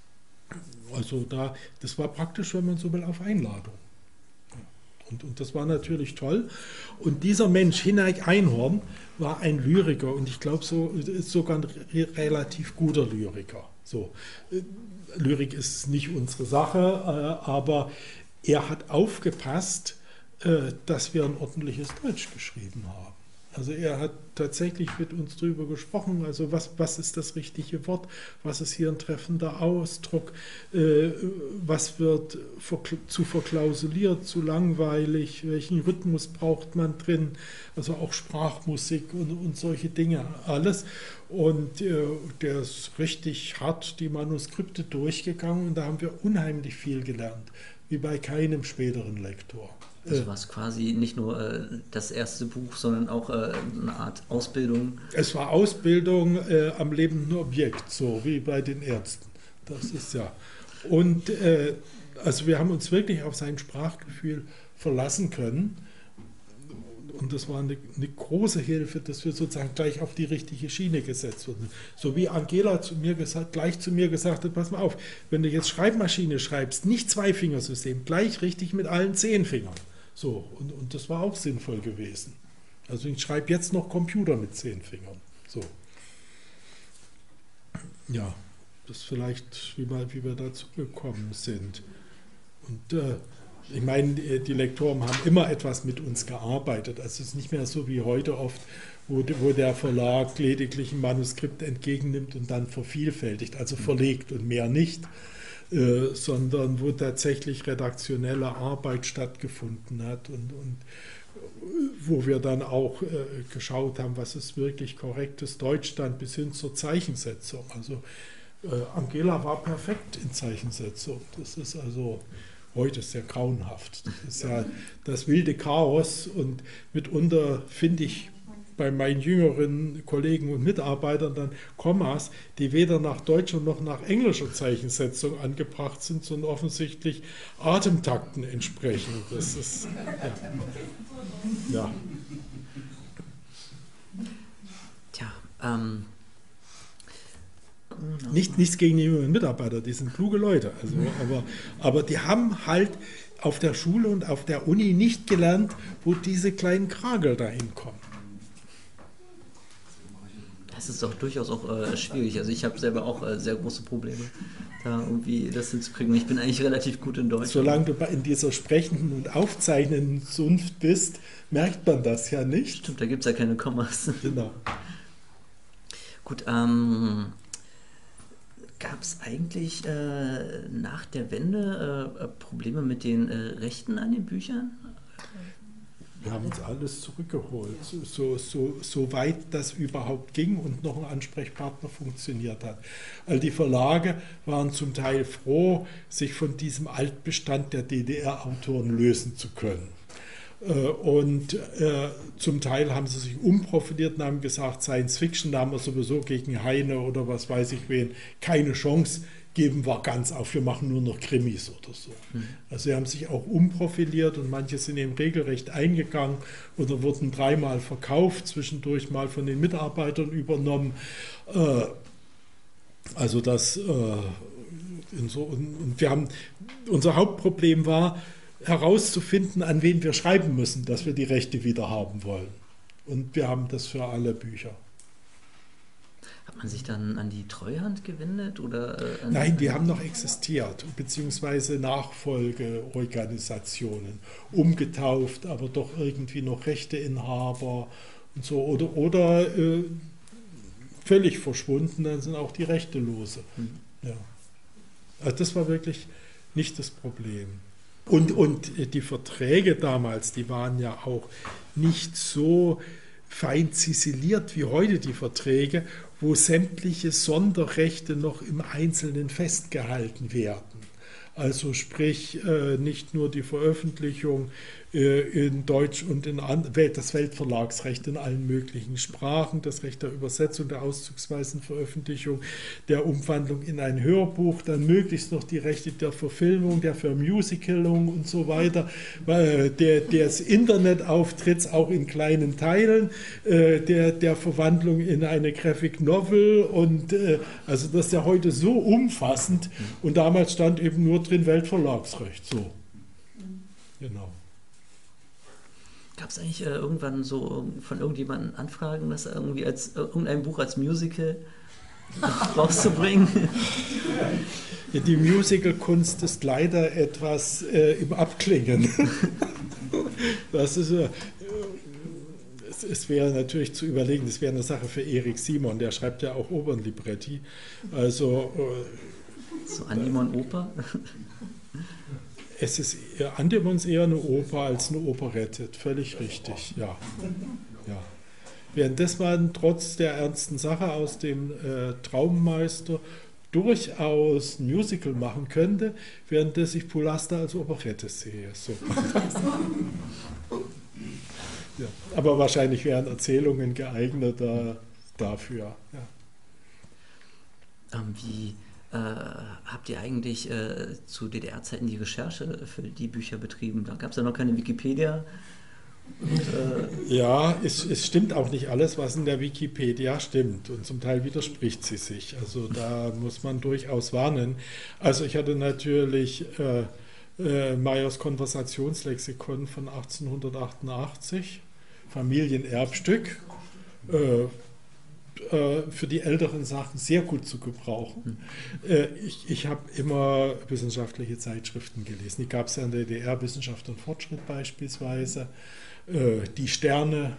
Also da, das war praktisch, wenn man so will, auf Einladung. Und, und das war natürlich toll. Und dieser Mensch, Hineik Einhorn, war ein Lyriker und ich glaube so, sogar ein relativ guter Lyriker. So, äh, Lyrik ist nicht unsere Sache, äh, aber er hat aufgepasst, dass wir ein ordentliches Deutsch geschrieben haben. Also er hat tatsächlich mit uns darüber gesprochen, also was, was ist das richtige Wort, was ist hier ein treffender Ausdruck, äh, was wird zu verklausuliert, zu langweilig, welchen Rhythmus braucht man drin, also auch Sprachmusik und, und solche Dinge, alles. Und äh, der ist richtig hart die Manuskripte durchgegangen und da haben wir unheimlich viel gelernt, wie bei keinem späteren Lektor. Also war es quasi nicht nur äh, das erste Buch, sondern auch äh, eine Art Ausbildung? Es war Ausbildung äh, am lebenden Objekt, so wie bei den Ärzten. Das ist ja. Und äh, also wir haben uns wirklich auf sein Sprachgefühl verlassen können. Und das war eine, eine große Hilfe, dass wir sozusagen gleich auf die richtige Schiene gesetzt wurden. So wie Angela zu mir gesagt, gleich zu mir gesagt hat, pass mal auf, wenn du jetzt Schreibmaschine schreibst, nicht Zwei-Fingersystem, gleich richtig mit allen zehn Fingern. So, und, und das war auch sinnvoll gewesen. Also ich schreibe jetzt noch Computer mit zehn Fingern. So. Ja, das ist vielleicht, wie, mal, wie wir dazu gekommen sind. Und äh, ich meine, die Lektoren haben immer etwas mit uns gearbeitet. Also es ist nicht mehr so wie heute oft, wo, wo der Verlag lediglich ein Manuskript entgegennimmt und dann vervielfältigt, also verlegt und mehr nicht. Äh, sondern wo tatsächlich redaktionelle Arbeit stattgefunden hat und, und wo wir dann auch äh, geschaut haben, was ist wirklich korrektes Deutsch stand, bis hin zur Zeichensetzung. Also äh, Angela war perfekt in Zeichensetzung. Das ist also, heute ist ja grauenhaft. Das ist ja das wilde Chaos und mitunter finde ich bei meinen jüngeren Kollegen und Mitarbeitern dann Kommas, die weder nach deutscher noch nach englischer Zeichensetzung angebracht sind, sondern offensichtlich Atemtakten entsprechen. Das ist, ja. ja. Tja, ähm... Nicht, nichts gegen die jüngeren Mitarbeiter, die sind kluge Leute. Also, aber, aber die haben halt auf der Schule und auf der Uni nicht gelernt, wo diese kleinen Kragel dahin kommen. Das ist auch durchaus auch äh, schwierig. Also ich habe selber auch äh, sehr große Probleme, da irgendwie das hinzukriegen. Ich bin eigentlich relativ gut in Deutsch. Solange du in dieser sprechenden und aufzeichnenden Zunft bist, merkt man das ja nicht. Stimmt, da gibt es ja keine Kommas. Genau. Gut, ähm... gab es eigentlich äh, nach der Wende äh, Probleme mit den äh, Rechten an den Büchern? Wir haben uns alles zurückgeholt, so, so, so weit das überhaupt ging und noch ein Ansprechpartner funktioniert hat. All die Verlage waren zum Teil froh, sich von diesem Altbestand der D D R-Autoren lösen zu können. Und äh, zum Teil haben sie sich umprofiliert und haben gesagt, Science Fiction, da haben wir sowieso gegen Heine oder was weiß ich wen keine Chance, geben wir ganz auf, wir machen nur noch Krimis oder so. Mhm. Also sie haben sich auch umprofiliert und manche sind eben regelrecht eingegangen oder wurden dreimal verkauft, zwischendurch mal von den Mitarbeitern übernommen. Äh, also das, äh, in so, und, und wir haben, unser Hauptproblem war, herauszufinden, an wen wir schreiben müssen, dass wir die Rechte wieder haben wollen. Und wir haben das für alle Bücher. Hat man sich dann an die Treuhand gewendet? Oder, äh, an Nein, die haben noch existiert, beziehungsweise Nachfolgeorganisationen, umgetauft, aber doch irgendwie noch Rechteinhaber und so. Oder, oder äh, völlig verschwunden, dann sind auch die Rechte lose. Mhm. Ja. Also das war wirklich nicht das Problem. Und, und die Verträge damals, die waren ja auch nicht so fein ziseliert wie heute die Verträge, wo sämtliche Sonderrechte noch im Einzelnen festgehalten werden. Also sprich äh, nicht nur die Veröffentlichung äh, in Deutsch und in an, das Weltverlagsrecht in allen möglichen Sprachen, das Recht der Übersetzung, der auszugsweisen Veröffentlichung, der Umwandlung in ein Hörbuch, dann möglichst noch die Rechte der Verfilmung, der Vermusicalung und so weiter, äh, der, des Internetauftritts auch in kleinen Teilen, äh, der, der Verwandlung in eine Graphic Novel und äh, also das ist ja heute so umfassend und damals stand eben nur drin Weltverlagsrecht, so. Genau. Gab es eigentlich äh, irgendwann so von irgendjemandem Anfragen, das irgendwie als äh, irgendein Buch als Musical rauszubringen? Ja, die Musical-Kunst ist leider etwas äh, im Abklingen. Das ist, äh, es, es wäre natürlich zu überlegen, das wäre eine Sache für Erik Simon, der schreibt ja auch Opernlibretti. Also äh, so Andemon Oper? Es ist eher, Andemon ist eher eine Oper als eine Operette, völlig richtig, ja. ja. Während das man trotz der ernsten Sache aus dem äh, Traummeister durchaus ein Musical machen könnte, während das ich Pulasta als Operette sehe. So. ja. Aber wahrscheinlich wären Erzählungen geeigneter dafür. Ja. Ähm, wie Äh, habt ihr eigentlich äh, zu D D R-Zeiten die Recherche für die Bücher betrieben? Da gab es ja noch keine Wikipedia. Und, äh ja, es, es stimmt auch nicht alles, was in der Wikipedia stimmt. Und zum Teil widerspricht sie sich. Also da muss man durchaus warnen. Also ich hatte natürlich äh, äh, Meyers Konversationslexikon von achtzehnhundertachtundachtzig, Familienerbstück. Äh, für die älteren Sachen sehr gut zu gebrauchen. Mhm. Ich, ich habe immer wissenschaftliche Zeitschriften gelesen. Die gab es ja in der D D R, Wissenschaft und Fortschritt beispielsweise, die Sterne.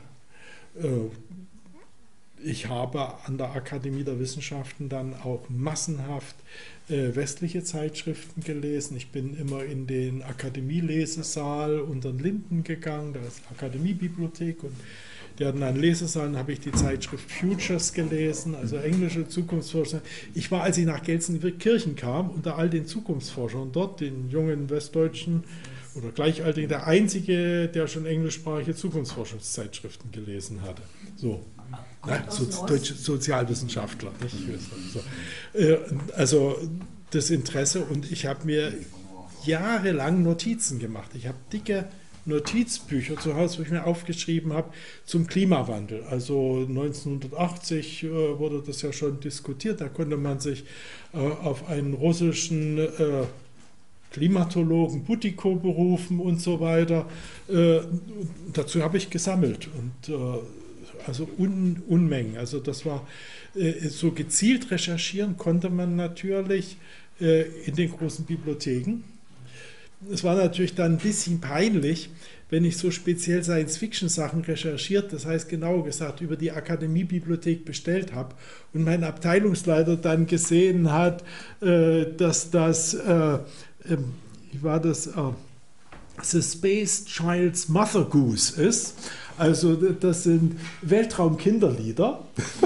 Ich habe an der Akademie der Wissenschaften dann auch massenhaft westliche Zeitschriften gelesen. Ich bin immer in den Akademielesesaal unter den Linden gegangen, da ist Akademiebibliothek und die hatten einen Lesesaal, dann habe ich die Zeitschrift Futures gelesen, also englische Zukunftsforscher. Ich war, als ich nach Gelsenkirchen kam, unter all den Zukunftsforschern dort, den jungen westdeutschen oder Gleichaltrige der Einzige, der schon englischsprachige Zukunftsforschungszeitschriften gelesen hatte. So. Ja, so, deutsche Sozialwissenschaftler. Nicht? So. Äh, also das Interesse, und ich habe mir jahrelang Notizen gemacht. Ich habe dicke Notizbücher zu Hause, wo ich mir aufgeschrieben habe zum Klimawandel. Also neunzehnhundertachtzig äh, wurde das ja schon diskutiert. Da konnte man sich äh, auf einen russischen äh, Klimatologen Butiko berufen und so weiter. Äh, dazu habe ich gesammelt und äh, also Un, Unmengen. Also das war äh, so gezielt recherchieren konnte man natürlich äh, in den großen Bibliotheken. Es war natürlich dann ein bisschen peinlich, wenn ich so speziell Science-Fiction-Sachen recherchiert, das heißt genau gesagt über die Akademiebibliothek bestellt habe und mein Abteilungsleiter dann gesehen hat, äh, dass das, äh, äh, wie war das, äh, The Space Child's Mother Goose ist. Also das sind Weltraumkinderlieder.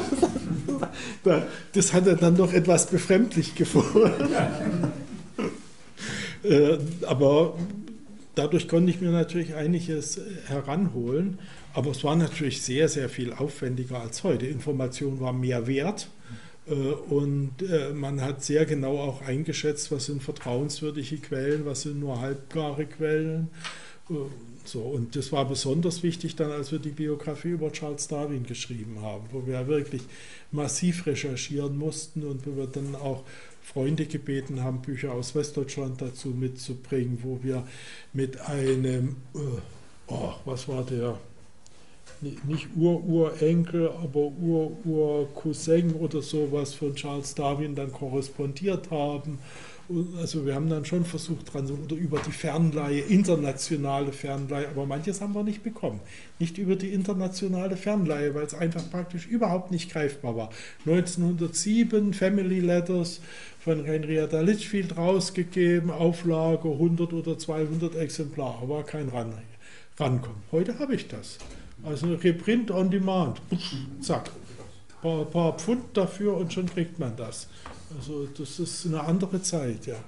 Das hat er dann noch etwas befremdlich gefunden. Äh, aber dadurch konnte ich mir natürlich einiges heranholen. Aber es war natürlich sehr, sehr viel aufwendiger als heute. Information war mehr wert. Äh, und äh, man hat sehr genau auch eingeschätzt, was sind vertrauenswürdige Quellen, was sind nur halbgare Quellen. Äh, so. Und das war besonders wichtig dann, als wir die Biografie über Charles Darwin geschrieben haben, wo wir wirklich massiv recherchieren mussten und wo wir dann auch Freunde gebeten haben, Bücher aus Westdeutschland dazu mitzubringen, wo wir mit einem, äh, oh, was war der, nicht Ur-Urenkel, aber Ur-Ur-Cousin oder sowas von Charles Darwin dann korrespondiert haben. Und also wir haben dann schon versucht dran, so, oder über die Fernleihe, internationale Fernleihe, aber manches haben wir nicht bekommen. Nicht über die internationale Fernleihe, weil es einfach praktisch überhaupt nicht greifbar war. neunzehnhundertsieben Family Letters von Henrietta Litchfield rausgegeben, Auflage hundert oder zweihundert Exemplare, war kein Ran Rankommen. Heute habe ich das. Also Reprint on Demand, zack, ein paar, paar Pfund dafür und schon kriegt man das. Also das ist eine andere Zeit, ja.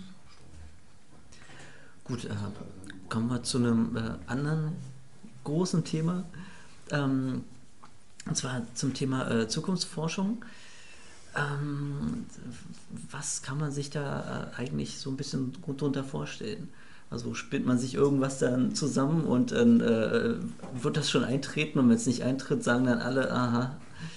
Gut, äh, kommen wir zu einem äh, anderen großen Thema, ähm, und zwar zum Thema äh, Zukunftsforschung. Ähm, was kann man sich da äh, eigentlich so ein bisschen darunter vorstellen? Also spinnt man sich irgendwas dann zusammen und dann äh, wird das schon eintreten, und wenn es nicht eintritt, sagen dann alle, aha.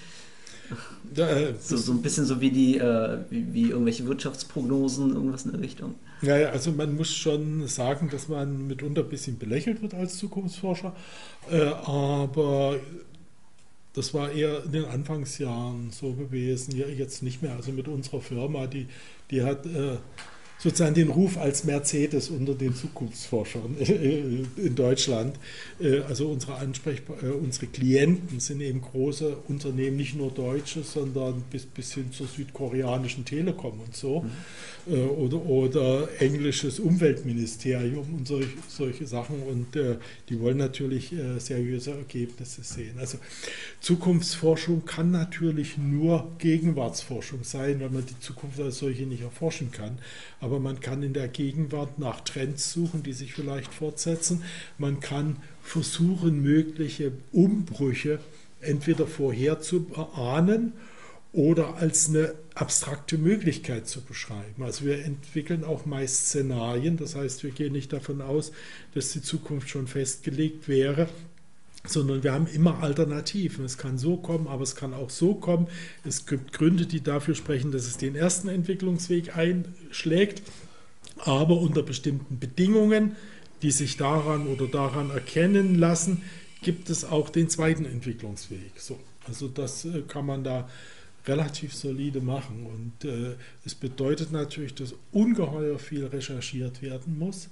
Ja, äh, so, so ein bisschen so wie die äh, wie, wie irgendwelche Wirtschaftsprognosen, irgendwas in der Richtung. Ja, ja, also man muss schon sagen, dass man mitunter ein bisschen belächelt wird als Zukunftsforscher, äh, aber das war eher in den Anfangsjahren so gewesen, ja, jetzt nicht mehr. Also mit unserer Firma, die, die hat äh, sozusagen den Ruf als Mercedes unter den Zukunftsforschern in Deutschland. Also unsere Ansprechpartner, unsere Klienten sind eben große Unternehmen, nicht nur deutsche, sondern bis, bis hin zur südkoreanischen Telekom und so. Mhm. Oder, oder englisches Umweltministerium und solch, solche Sachen. Und äh, die wollen natürlich äh, seriöse Ergebnisse sehen. Also Zukunftsforschung kann natürlich nur Gegenwartsforschung sein, weil man die Zukunft als solche nicht erforschen kann. Aber man kann in der Gegenwart nach Trends suchen, die sich vielleicht fortsetzen. Man kann versuchen, mögliche Umbrüche entweder vorherzuahnen oder als eine abstrakte Möglichkeit zu beschreiben. Also wir entwickeln auch meist Szenarien, das heißt, wir gehen nicht davon aus, dass die Zukunft schon festgelegt wäre, sondern wir haben immer Alternativen. Es kann so kommen, aber es kann auch so kommen. Es gibt Gründe, die dafür sprechen, dass es den ersten Entwicklungsweg einschlägt, aber unter bestimmten Bedingungen, die sich daran oder daran erkennen lassen, gibt es auch den zweiten Entwicklungsweg. So, also das äh, kann man da relativ solide machen. Und äh, es bedeutet natürlich, dass ungeheuer viel recherchiert werden muss,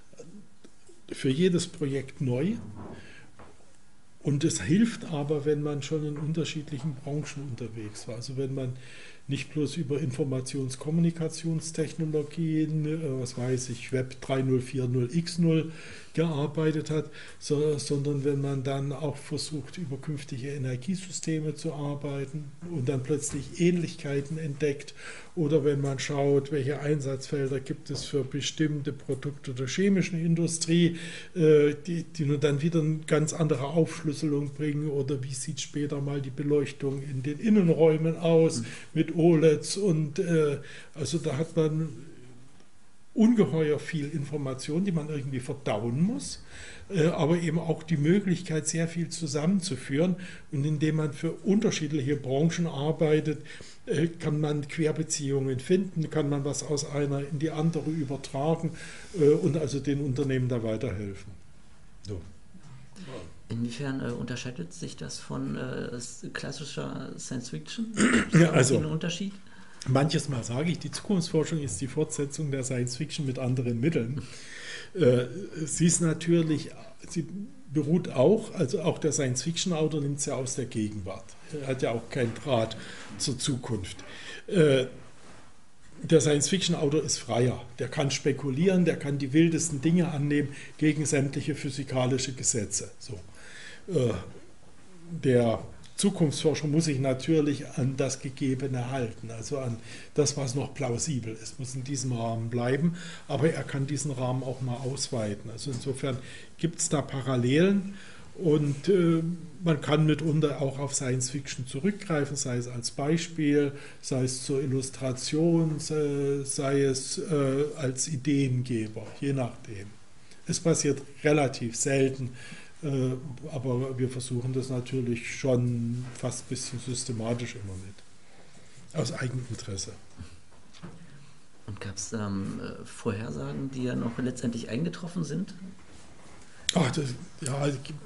für jedes Projekt neu. Und es hilft aber, wenn man schon in unterschiedlichen Branchen unterwegs war. Also wenn man nicht bloß über Informationskommunikationstechnologien, äh, was weiß ich, Web drei null vier null X null gearbeitet hat, so, sondern wenn man dann auch versucht, über künftige Energiesysteme zu arbeiten und dann plötzlich Ähnlichkeiten entdeckt oder wenn man schaut, welche Einsatzfelder gibt es für bestimmte Produkte der chemischen Industrie, äh, die, die nun dann wieder eine ganz andere Aufschlüsselung bringen, oder wie sieht später mal die Beleuchtung in den Innenräumen aus mhm. mit O L E Ds, und äh, also da hat man ungeheuer viel Information, die man irgendwie verdauen muss, äh, aber eben auch die Möglichkeit, sehr viel zusammenzuführen, und indem man für unterschiedliche Branchen arbeitet, äh, kann man Querbeziehungen finden, kann man was aus einer in die andere übertragen äh, und also den Unternehmen da weiterhelfen. So. Inwiefern äh, unterscheidet sich das von äh, klassischer Science Fiction? Ja, also, einen Unterschied? Manches Mal sage ich, die Zukunftsforschung ist die Fortsetzung der Science Fiction mit anderen Mitteln. Äh, sie ist natürlich, sie beruht auch, also auch der Science Fiction Autor nimmt es ja aus der Gegenwart. Er hat ja auch keinen Draht zur Zukunft. Äh, der Science Fiction Autor ist freier. Der kann spekulieren, der kann die wildesten Dinge annehmen gegen sämtliche physikalische Gesetze. So. Äh, der Zukunftsforscher muss sich natürlich an das Gegebene halten, also an das, was noch plausibel ist, muss in diesem Rahmen bleiben, aber er kann diesen Rahmen auch mal ausweiten. Also insofern gibt es da Parallelen, und äh, man kann mitunter auch auf Science Fiction zurückgreifen, sei es als Beispiel, sei es zur Illustration, sei, sei es äh, als Ideengeber, je nachdem. Es passiert relativ selten, aber wir versuchen das natürlich schon fast ein bisschen systematisch immer mit, aus Eigeninteresse. Und gab es ähm, Vorhersagen, die ja noch letztendlich eingetroffen sind? Ach, das, ja,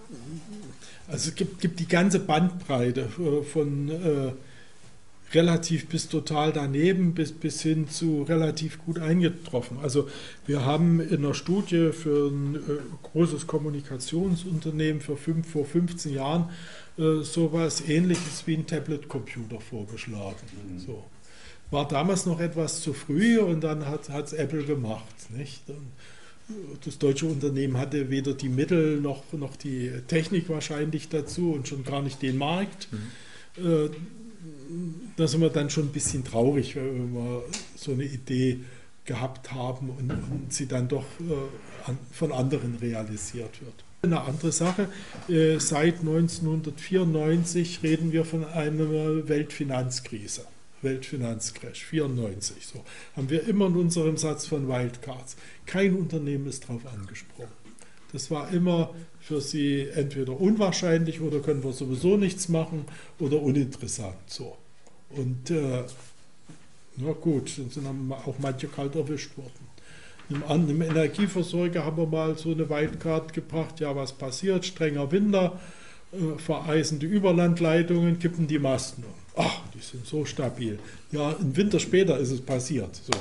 also es gibt, gibt die ganze Bandbreite von äh, relativ bis total daneben bis, bis hin zu relativ gut eingetroffen. Also wir haben in einer Studie für ein äh, großes Kommunikationsunternehmen für fünf, vor fünfzehn Jahren äh, sowas Ähnliches wie ein Tablet-Computer vorgeschlagen. Mhm. So. War damals noch etwas zu früh, und dann hat es Apple gemacht. Nicht? Und das deutsche Unternehmen hatte weder die Mittel noch, noch die Technik wahrscheinlich dazu und schon gar nicht den Markt. Mhm. Äh, Da sind wir dann schon ein bisschen traurig, wenn wir so eine Idee gehabt haben und, und sie dann doch äh, an, von anderen realisiert wird. Eine andere Sache, äh, seit neunzehnhundertvierundneunzig reden wir von einer Weltfinanzkrise, Weltfinanzcrash, vierundneunzig. So. Haben wir immer in unserem Satz von Wildcards. Kein Unternehmen ist darauf angesprochen. Das war immer für sie entweder unwahrscheinlich oder können wir sowieso nichts machen oder uninteressant. So. Und äh, na gut, dann sind auch manche kalt erwischt worden. Im, Im Energieversorger haben wir mal so eine Wildcard gebracht, ja, was passiert? Strenger Winter, äh, vereisende Überlandleitungen, kippen die Masten um. Ach, die sind so stabil. Ja, einen Winter später ist es passiert. So.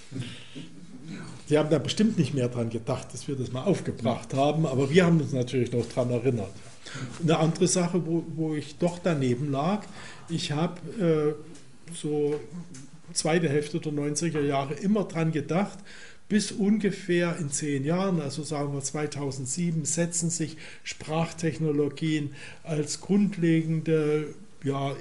Die haben da bestimmt nicht mehr dran gedacht, dass wir das mal aufgebracht haben, aber wir haben uns natürlich noch dran erinnert. Eine andere Sache, wo, wo ich doch daneben lag, ich habe äh, so zweite Hälfte der neunziger Jahre immer dran gedacht, bis ungefähr in zehn Jahren, also sagen wir zweitausendsieben, setzen sich Sprachtechnologien als grundlegende ja,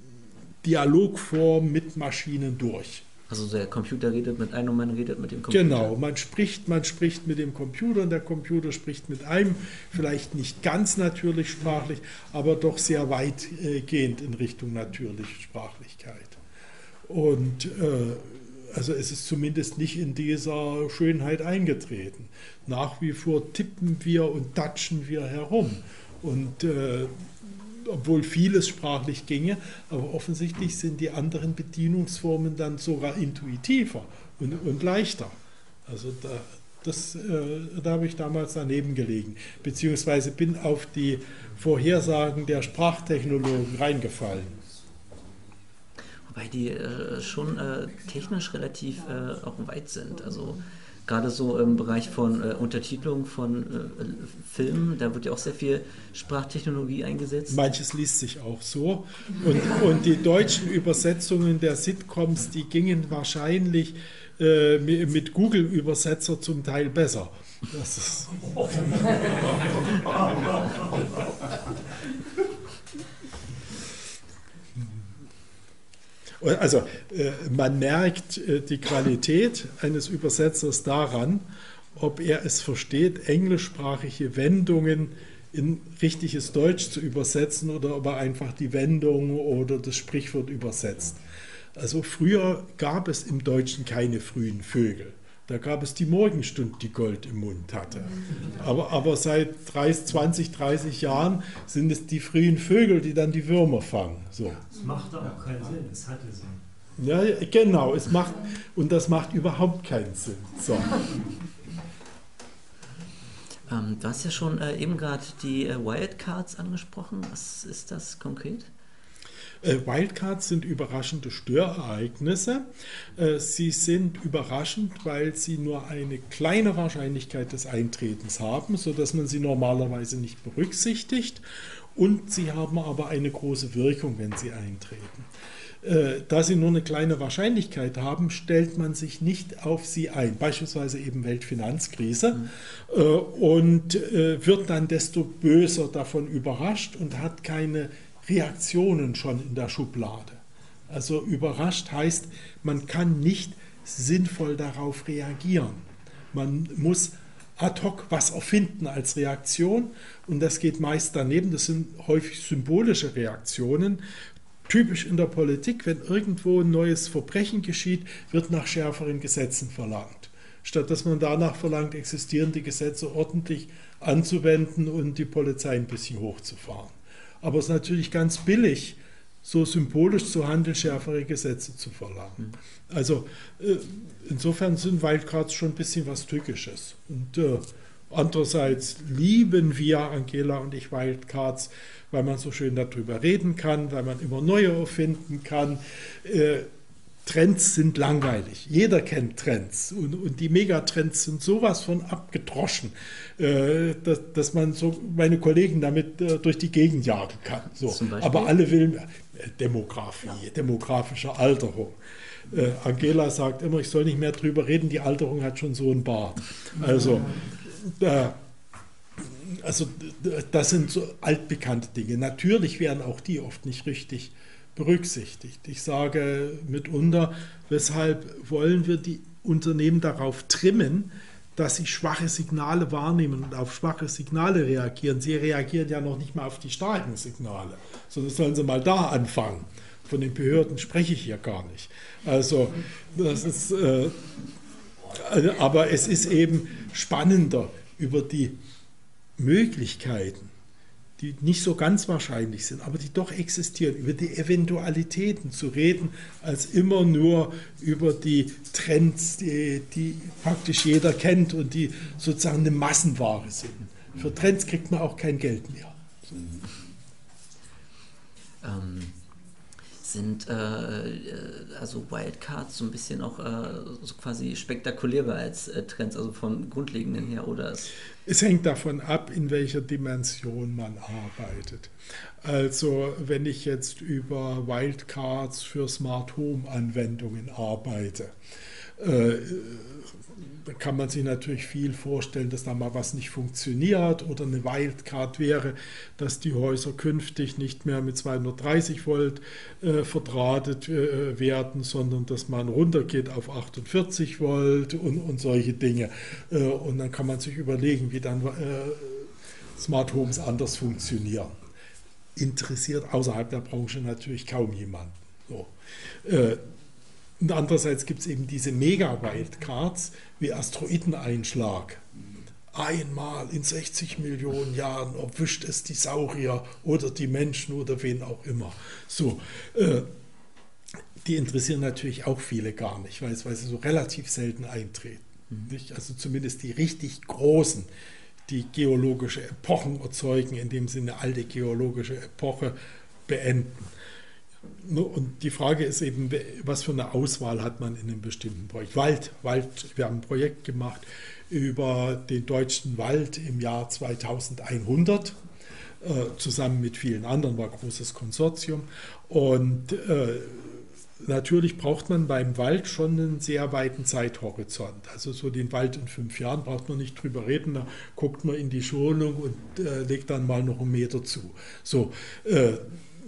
Dialogform mit Maschinen durch. Also der Computer redet mit einem und man redet mit dem Computer. Genau, man spricht, man spricht mit dem Computer und der Computer spricht mit einem, vielleicht nicht ganz natürlich sprachlich, aber doch sehr weitgehend in Richtung natürliche Sprachlichkeit. Und äh, also es ist zumindest nicht in dieser Schönheit eingetreten. Nach wie vor tippen wir und datschen wir herum. Und äh, obwohl vieles sprachlich ginge, aber offensichtlich sind die anderen Bedienungsformen dann sogar intuitiver und, und leichter. Also da, das, äh, da habe ich damals daneben gelegen, beziehungsweise bin auf die Vorhersagen der Sprachtechnologen reingefallen. Wobei die äh, schon äh, technisch relativ äh, auch weit sind. Also gerade so im Bereich von äh, Untertitelung von äh, Filmen, da wird ja auch sehr viel Sprachtechnologie eingesetzt. Manches liest sich auch so. Und, und die deutschen Übersetzungen der Sitcoms, die gingen wahrscheinlich äh, mit Google-Übersetzer zum Teil besser. Das ist Also äh, man merkt äh, die Qualität eines Übersetzers daran, ob er es versteht, englischsprachige Wendungen in richtiges Deutsch zu übersetzen oder ob er einfach die Wendung oder das Sprichwort übersetzt. Also früher gab es im Deutschen keine frühen Vögel. Da gab es die Morgenstund, die Gold im Mund hatte. Aber, aber seit dreißig, zwanzig, dreißig Jahren sind es die frühen Vögel, die dann die Würmer fangen. So. Es macht auch keinen Sinn, es hatte Sinn. Ja, genau, es macht, und das macht überhaupt keinen Sinn. So. Ähm, du hast ja schon äh, eben gerade die äh, Wildcards angesprochen. Was ist das konkret? Äh, Wildcards sind überraschende Störereignisse. Äh, sie sind überraschend, weil sie nur eine kleine Wahrscheinlichkeit des Eintretens haben, sodass man sie normalerweise nicht berücksichtigt. Und sie haben aber eine große Wirkung, wenn sie eintreten. Äh, da sie nur eine kleine Wahrscheinlichkeit haben, stellt man sich nicht auf sie ein, beispielsweise eben Weltfinanzkrise, mhm. äh, und äh, wird dann desto böser davon überrascht und hat keine Reaktionen schon in der Schublade. Also überrascht heißt, man kann nicht sinnvoll darauf reagieren. Man muss ad hoc was erfinden als Reaktion und das geht meist daneben. Das sind häufig symbolische Reaktionen. Typisch in der Politik, wenn irgendwo ein neues Verbrechen geschieht, wird nach schärferen Gesetzen verlangt. Statt dass man danach verlangt, existierende Gesetze ordentlich anzuwenden und die Polizei ein bisschen hochzufahren. Aber es ist natürlich ganz billig, so symbolisch zu handeln, schärfere Gesetze zu verlangen. Also äh, insofern sind Wildcards schon ein bisschen was Tückisches. Und äh, andererseits lieben wir, Angela und ich, Wildcards, weil man so schön darüber reden kann, weil man immer neue erfinden kann. Äh, Trends sind langweilig. Jeder kennt Trends. Und, und die Megatrends sind sowas von abgedroschen, äh, dass, dass man so meine Kollegen damit äh, durch die Gegend jagen kann. So. Aber alle will äh, Demografie, ja. demografische Alterung. Äh, Angela sagt immer, ich soll nicht mehr drüber reden, die Alterung hat schon so einen Bart. Also, äh, also das sind so altbekannte Dinge. Natürlich werden auch die oft nicht richtig berücksichtigt. Ich sage mitunter, weshalb wollen wir die Unternehmen darauf trimmen, dass sie schwache Signale wahrnehmen und auf schwache Signale reagieren. Sie reagieren ja noch nicht mal auf die starken Signale, sondern sollen sie mal da anfangen. Von den Behörden spreche ich hier gar nicht. Also, das ist, äh, aber es ist eben spannender, über die Möglichkeiten, die nicht so ganz wahrscheinlich sind, aber die doch existieren, über die Eventualitäten zu reden, als immer nur über die Trends, die, die praktisch jeder kennt und die sozusagen eine Massenware sind. Für Trends kriegt man auch kein Geld mehr. Ähm, sind äh, also Wildcards so ein bisschen auch äh, so quasi spektakulärer als äh, Trends, also vom Grundlegenden her, oder? Es hängt davon ab, in welcher Dimension man arbeitet. Also wenn ich jetzt über Wildcards für Smart Home Anwendungen arbeite, äh, da kann man sich natürlich viel vorstellen, dass da mal was nicht funktioniert, oder eine Wildcard wäre, dass die Häuser künftig nicht mehr mit zweihundertdreißig Volt äh, verdrahtet äh, werden, sondern dass man runtergeht auf achtundvierzig Volt und, und solche Dinge. Äh, und dann kann man sich überlegen, wie dann äh, Smart Homes anders funktionieren. Interessiert außerhalb der Branche natürlich kaum jemanden. So. Äh, Und andererseits gibt es eben diese Mega-Wildcards wie Asteroideneinschlag. Einmal in sechzig Millionen Jahren erwischt es die Saurier oder die Menschen oder wen auch immer. So, äh, die interessieren natürlich auch viele gar nicht, weil, weil sie so relativ selten eintreten. Nicht? Also zumindest die richtig großen, die geologische Epochen erzeugen, indem sie eine alte geologische Epoche beenden. Und die Frage ist eben, was für eine Auswahl hat man in einem bestimmten Projekt. Wald, Wald, wir haben ein Projekt gemacht über den deutschen Wald im Jahr zweitausendeinhundert, äh, zusammen mit vielen anderen, war ein großes Konsortium. Und äh, natürlich braucht man beim Wald schon einen sehr weiten Zeithorizont. Also so den Wald in fünf Jahren braucht man nicht drüber reden, da guckt man in die Schonung und äh, legt dann mal noch einen Meter zu. So, äh,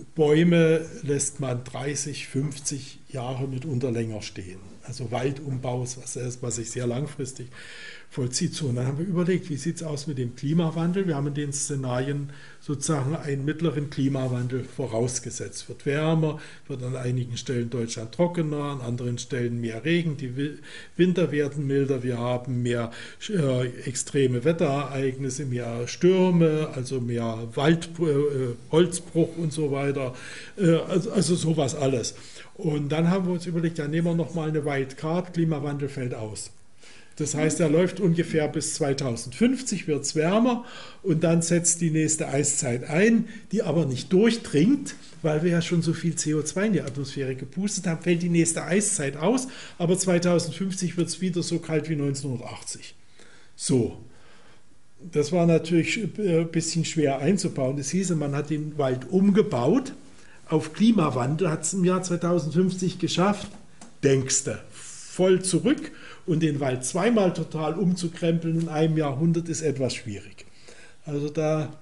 Bäume lässt man dreißig, fünfzig Jahre mitunter länger stehen. Also Waldumbau ist was, was sich sehr langfristig vollzieht. So, und dann haben wir überlegt, wie sieht es aus mit dem Klimawandel? Wir haben in den Szenarien sozusagen einen mittleren Klimawandel vorausgesetzt. Wird wärmer, wird an einigen Stellen Deutschland trockener, an anderen Stellen mehr Regen, die Winter werden milder, wir haben mehr äh, extreme Wetterereignisse, mehr Stürme, also mehr Wald, äh, Holzbruch und so weiter, äh, also, also sowas alles. Und dann haben wir uns überlegt, ja, nehmen wir nochmal eine Wildcard, Klimawandel fällt aus. Das heißt, er läuft ungefähr bis zweitausendfünfzig, wird es wärmer und dann setzt die nächste Eiszeit ein, die aber nicht durchdringt, weil wir ja schon so viel C O zwei in die Atmosphäre gepustet haben, fällt die nächste Eiszeit aus, aber zweitausendfünfzig wird es wieder so kalt wie neunzehnhundertachtzig. So, das war natürlich ein bisschen schwer einzubauen. Das hieße, man hat den Wald umgebaut auf Klimawandel, hat es im Jahr zweitausendfünfzig geschafft, denkste, voll zurück. Und den Wald zweimal total umzukrempeln in einem Jahrhundert ist etwas schwierig. Also da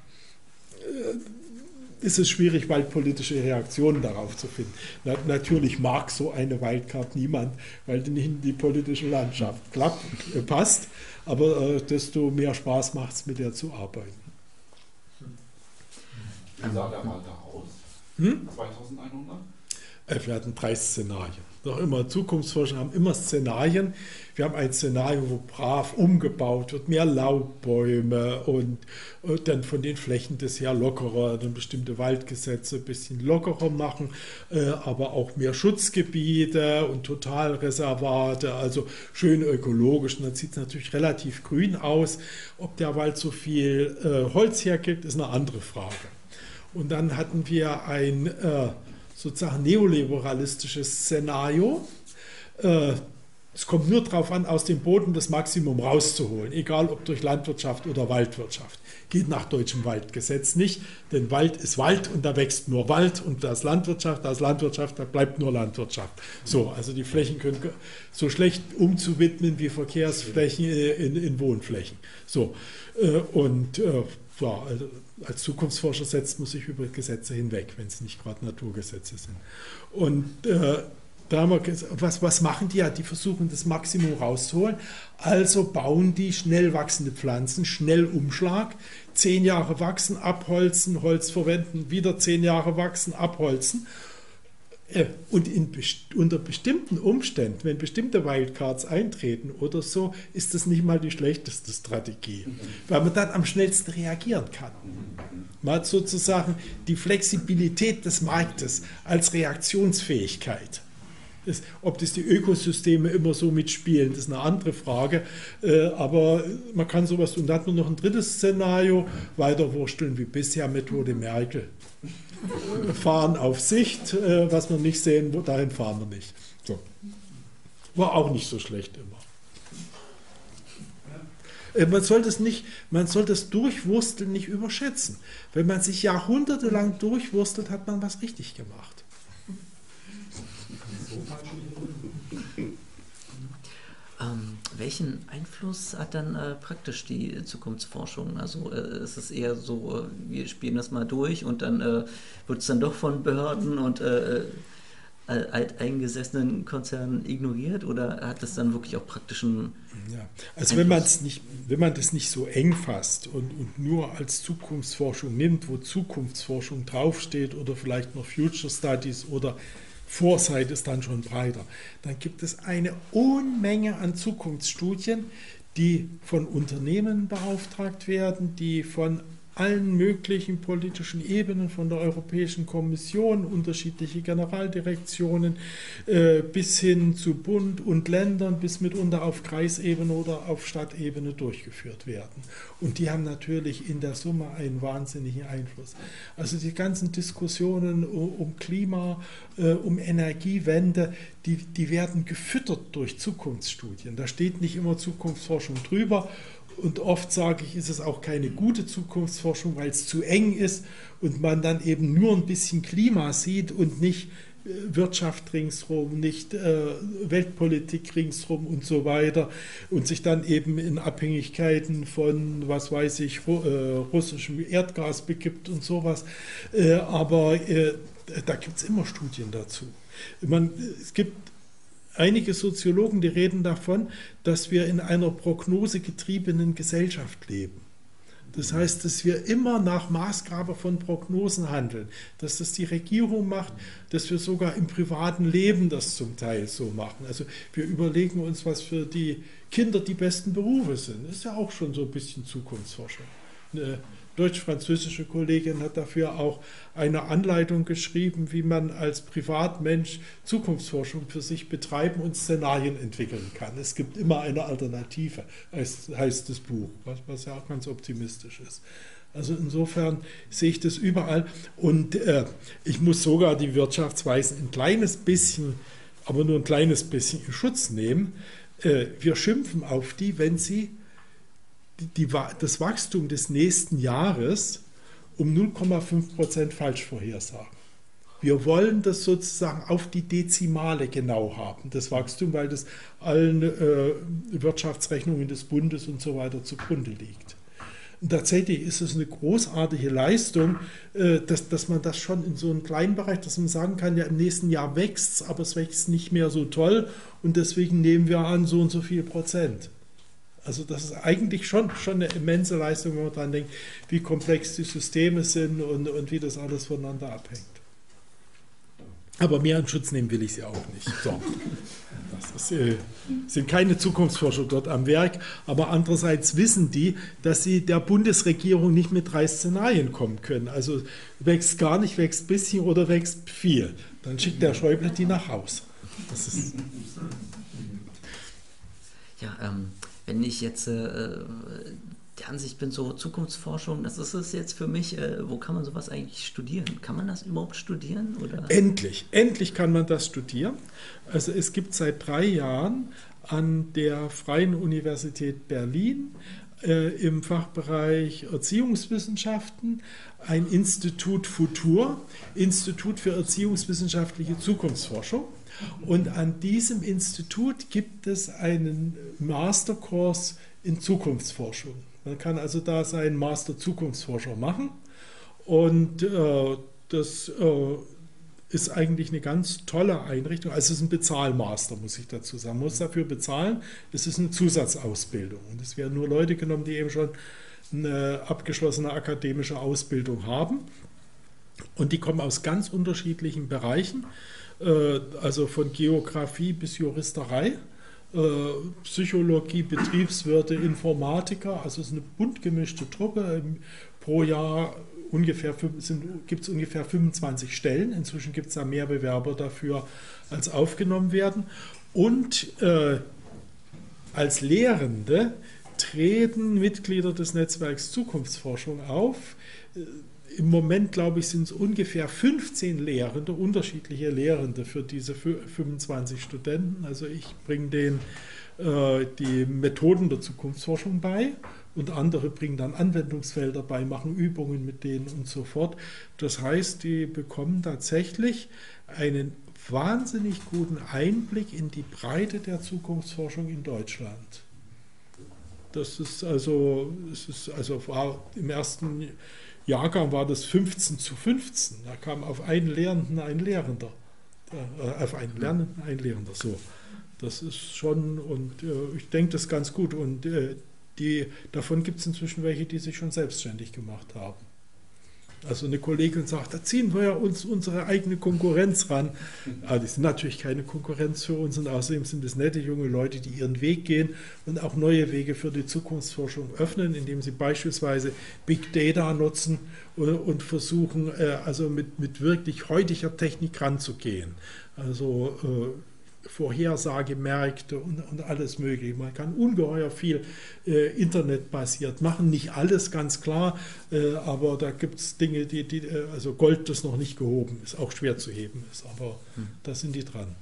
ist es schwierig, waldpolitische Reaktionen darauf zu finden. Na, natürlich mag so eine Wildcard niemand, weil die nicht in die politische Landschaft klappt, äh, passt, aber äh, desto mehr Spaß macht es, mit der zu arbeiten. Wie sah der Wald da aus? Hm? zweitausendeinhundert? Wir hatten drei Szenarien. Noch immer Zukunftsforscher haben immer Szenarien. Wir haben ein Szenario, wo brav umgebaut wird, mehr Laubbäume und, und dann von den Flächen das her lockerer, dann bestimmte Waldgesetze ein bisschen lockerer machen, äh, aber auch mehr Schutzgebiete und Totalreservate, also schön ökologisch. Und dann sieht es natürlich relativ grün aus. Ob der Wald so viel äh, Holz hergibt, ist eine andere Frage. Und dann hatten wir ein äh, sozusagen neoliberalistisches Szenario. Äh, es kommt nur darauf an, aus dem Boden das Maximum rauszuholen, egal ob durch Landwirtschaft oder Waldwirtschaft. Geht nach deutschem Waldgesetz nicht, denn Wald ist Wald und da wächst nur Wald und da ist Landwirtschaft, da ist Landwirtschaft, da bleibt nur Landwirtschaft. So, also die Flächen können so schlecht umzuwidmen wie Verkehrsflächen in, in Wohnflächen. So, äh, und äh, ja, also als Zukunftsforscher setzt man sich über Gesetze hinweg, wenn es nicht gerade Naturgesetze sind. Und äh, da haben wir gesagt, was, was machen die? Ja, die versuchen das Maximum rauszuholen. Also bauen die schnell wachsende Pflanzen, schnell Umschlag, zehn Jahre wachsen, abholzen, Holz verwenden, wieder zehn Jahre wachsen, abholzen. Und in best- unter bestimmten Umständen, wenn bestimmte Wildcards eintreten oder so, ist das nicht mal die schlechteste Strategie, weil man dann am schnellsten reagieren kann. Man hat sozusagen die Flexibilität des Marktes als Reaktionsfähigkeit. Das, ob das die Ökosysteme immer so mitspielen, das ist eine andere Frage, äh, aber man kann sowas tun. Da hat man noch ein drittes Szenario, weiterwursteln wie bisher, Methode Merkel. Fahren auf Sicht, äh, was wir nicht sehen, wo, dahin fahren wir nicht. So. War auch nicht so schlecht immer. Äh, man soll das nicht, man soll das Durchwursteln nicht überschätzen. Wenn man sich jahrhundertelang durchwurstelt, hat man was richtig gemacht. Ähm, welchen Einfluss hat dann äh, praktisch die Zukunftsforschung? Also äh, ist es eher so, äh, wir spielen das mal durch und dann äh, wird es dann doch von Behörden und äh, alteingesessenen Konzernen ignoriert oder hat das dann wirklich auch praktischen ja. Also wenn man es nicht, wenn man das nicht so eng fasst und, und nur als Zukunftsforschung nimmt, wo Zukunftsforschung draufsteht oder vielleicht noch Future Studies oder Foresight ist dann schon breiter. Dann gibt es eine Unmenge an Zukunftsstudien, die von Unternehmen beauftragt werden, die von allen möglichen politischen Ebenen, von der Europäischen Kommission, unterschiedliche Generaldirektionen äh, bis hin zu Bund und Ländern, bis mitunter auf Kreisebene oder auf Stadtebene durchgeführt werden. Und die haben natürlich in der Summe einen wahnsinnigen Einfluss. Also die ganzen Diskussionen um, um Klima, äh, um Energiewende, die, die werden gefüttert durch Zukunftsstudien. Da steht nicht immer Zukunftsforschung drüber. Und oft sage ich, ist es auch keine gute Zukunftsforschung, weil es zu eng ist und man dann eben nur ein bisschen Klima sieht und nicht Wirtschaft ringsherum, nicht äh, Weltpolitik ringsherum und so weiter und sich dann eben in Abhängigkeiten von, was weiß ich, ru äh, russischem Erdgas begibt und sowas. Äh, aber äh, da gibt es immer Studien dazu. Man, es gibt einige Soziologen, die reden davon, dass wir in einer prognosegetriebenen Gesellschaft leben. Das heißt, dass wir immer nach Maßgabe von Prognosen handeln, dass das die Regierung macht, dass wir sogar im privaten Leben das zum Teil so machen. Also wir überlegen uns, was für die Kinder die besten Berufe sind. Das ist ja auch schon so ein bisschen Zukunftsforschung. Eine deutsch-französische Kollegin hat dafür auch eine Anleitung geschrieben, wie man als Privatmensch Zukunftsforschung für sich betreiben und Szenarien entwickeln kann. Es gibt immer eine Alternative, heißt, heißt das Buch, was, was ja auch ganz optimistisch ist. Also insofern sehe ich das überall. Und äh, ich muss sogar die Wirtschaftsweisen ein kleines bisschen, aber nur ein kleines bisschen in Schutz nehmen. Äh, wir schimpfen auf die, wenn sie Die, das Wachstum des nächsten Jahres um null Komma fünf Prozent falsch vorhersagen. Wir wollen das sozusagen auf die Dezimale genau haben, das Wachstum, weil das allen äh, Wirtschaftsrechnungen des Bundes und so weiter zugrunde liegt. Und tatsächlich ist es eine großartige Leistung, äh, dass, dass man das schon in so einem kleinen Bereich, dass man sagen kann, ja im nächsten Jahr wächst es, aber es wächst nicht mehr so toll und deswegen nehmen wir an so und so viel Prozent. Also das ist eigentlich schon, schon eine immense Leistung, wenn man daran denkt, wie komplex die Systeme sind und, und wie das alles voneinander abhängt. Aber mehr in Schutz nehmen will ich sie auch nicht. So. Das ist, äh, sind keine Zukunftsforscher dort am Werk, aber andererseits wissen die, dass sie der Bundesregierung nicht mit drei Szenarien kommen können. Also wächst gar nicht, wächst ein bisschen oder wächst viel. Dann schickt der Schäuble die nach Haus. Das ist ja, ähm, wenn ich jetzt äh, der Ansicht bin, so Zukunftsforschung, das ist es jetzt für mich, äh, wo kann man sowas eigentlich studieren? Kann man das überhaupt studieren? Oder? Endlich, endlich kann man das studieren. Also es gibt seit drei Jahren an der Freien Universität Berlin äh, im Fachbereich Erziehungswissenschaften ein Institut Futur, Institut für erziehungswissenschaftliche Zukunftsforschung. Und an diesem Institut gibt es einen Masterkurs in Zukunftsforschung. Man kann also da seinen Master Zukunftsforscher machen und äh, das äh, ist eigentlich eine ganz tolle Einrichtung. Also es ist ein Bezahlmaster, muss ich dazu sagen. Man muss dafür bezahlen, es ist eine Zusatzausbildung und es werden nur Leute genommen, die eben schon eine abgeschlossene akademische Ausbildung haben und die kommen aus ganz unterschiedlichen Bereichen. Also von Geografie bis Juristerei, Psychologie, Betriebswirte, Informatiker, also es ist eine bunt gemischte Truppe. Pro Jahr ungefähr gibt es ungefähr fünfundzwanzig Stellen. Inzwischen gibt es da mehr Bewerber dafür, als aufgenommen werden. Und äh, als Lehrende treten Mitglieder des Netzwerks Zukunftsforschung auf. Im Moment, glaube ich, sind es ungefähr fünfzehn Lehrende, unterschiedliche Lehrende für diese fünfundzwanzig Studenten. Also ich bringe denen äh, die Methoden der Zukunftsforschung bei und andere bringen dann Anwendungsfelder bei, machen Übungen mit denen und so fort. Das heißt, die bekommen tatsächlich einen wahnsinnig guten Einblick in die Breite der Zukunftsforschung in Deutschland. Das ist also, es ist also war im ersten Jahrgang war das fünfzehn zu fünfzehn. Da kam auf einen Lehrenden ein Lehrender. Äh, auf einen Lernenden ein Lehrender. So. Das ist schon, und äh, ich denke, das ist ganz gut. Und äh, die, davon gibt es inzwischen welche, die sich schon selbstständig gemacht haben. Also eine Kollegin sagt, da ziehen wir ja uns unsere eigene Konkurrenz ran. Aber die sind natürlich keine Konkurrenz für uns und außerdem sind es nette junge Leute, die ihren Weg gehen und auch neue Wege für die Zukunftsforschung öffnen, indem sie beispielsweise Big Data nutzen und versuchen, also mit, mit wirklich heutiger Technik ranzugehen. Also äh, Vorhersagemärkte und, und alles mögliche. Man kann ungeheuer viel äh, internetbasiert machen, nicht alles, ganz klar, äh, aber da gibt es Dinge, die, die, also Gold, das noch nicht gehoben ist, auch schwer zu heben ist, aber hm. da sind die dran.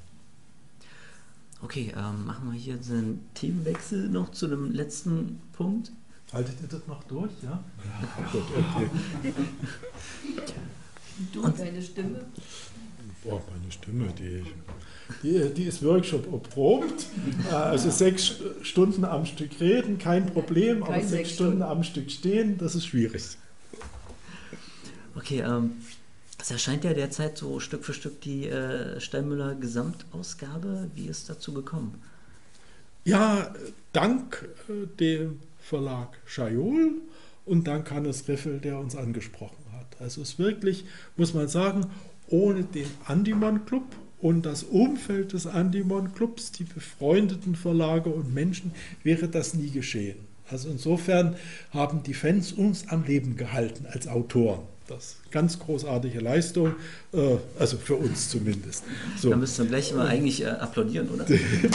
Okay, ähm, machen wir hier einen Themenwechsel noch zu dem letzten Punkt. Haltet ihr das noch durch, ja? Ja. Gut, okay. Du und deine Stimme? Boah, meine Stimme, die, die, die ist Workshop erprobt. Also sechs Stunden am Stück reden, kein Problem, Kein aber sechs sechs Stunden Stunden. am Stück stehen, das ist schwierig. Okay, ähm, es erscheint ja derzeit so Stück für Stück die äh, Steinmüller Gesamtausgabe. Wie ist dazu gekommen? Ja, dank äh, dem Verlag Schajol und dank Hannes Riffel, der uns angesprochen hat. Also es ist wirklich, muss man sagen, ohne den Andimon Club und das Umfeld des Andimon Clubs, die befreundeten Verlage und Menschen, wäre das nie geschehen. Also insofern haben die Fans uns am Leben gehalten als Autoren. Das ist ganz großartige Leistung, äh, also für uns zumindest. So. Da müsst ihr gleich mal eigentlich äh, applaudieren, oder?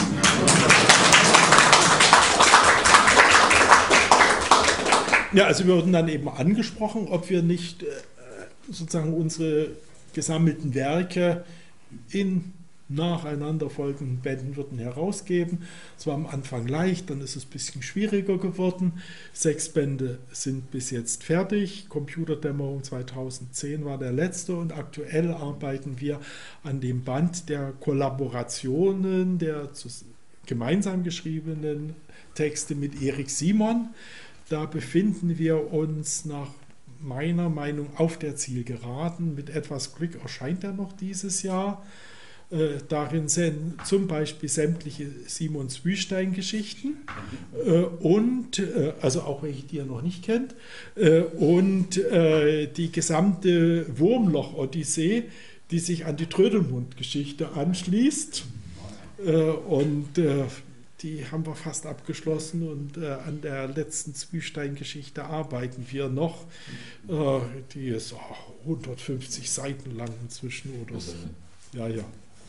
Ja, also wir wurden dann eben angesprochen, ob wir nicht äh, sozusagen unsere gesammelten Werke in nacheinander folgenden Bänden würden herausgeben. Es war am Anfang leicht, dann ist es ein bisschen schwieriger geworden. Sechs Bände sind bis jetzt fertig. Computerdämmerung zweitausendzehn war der letzte und aktuell arbeiten wir an dem Band der Kollaborationen, der gemeinsam geschriebenen Texte mit Erik Simon. Da befinden wir uns nach meiner Meinung auf der Zielgeraden. Mit etwas Glück erscheint er noch dieses Jahr. Äh, darin sind zum Beispiel sämtliche Simon Zwiestein-Geschichten äh, und, äh, also auch welche, die ihr noch nicht kennt, äh, und äh, die gesamte Wurmloch-Odyssee, die sich an die Trödelmund-Geschichte anschließt. Äh, und äh, die haben wir fast abgeschlossen und äh, an der letzten Zwiestein-Geschichte arbeiten wir noch. Äh, die ist oh, hundertfünfzig Seiten lang inzwischen oder so. Ja, ja.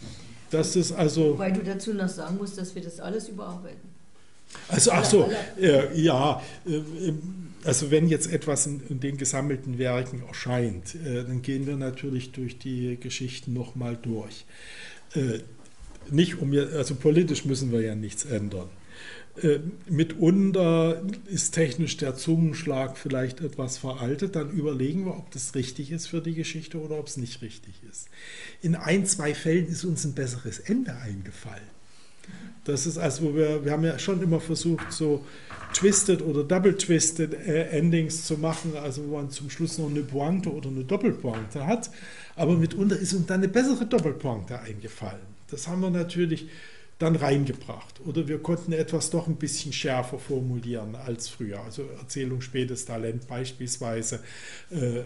Das ist also. Weil du dazu noch sagen musst, dass wir das alles überarbeiten. Also, ach so, äh, ja, äh, also wenn jetzt etwas in, in den gesammelten Werken erscheint, äh, dann gehen wir natürlich durch die Geschichten nochmal durch. Äh, nicht um, also politisch müssen wir ja nichts ändern. Äh, mitunter ist technisch der Zungenschlag vielleicht etwas veraltet, dann überlegen wir, ob das richtig ist für die Geschichte oder ob es nicht richtig ist. In ein, zwei Fällen ist uns ein besseres Ende eingefallen. Das ist also, wo wir, wir haben ja schon immer versucht, so Twisted oder Double-Twisted äh, Endings zu machen, also wo man zum Schluss noch eine Pointe oder eine Doppelpointe hat, aber mitunter ist uns dann eine bessere Doppelpointe eingefallen. Das haben wir natürlich dann reingebracht. Oder wir konnten etwas doch ein bisschen schärfer formulieren als früher. Also Erzählung spätes Talent beispielsweise. Äh,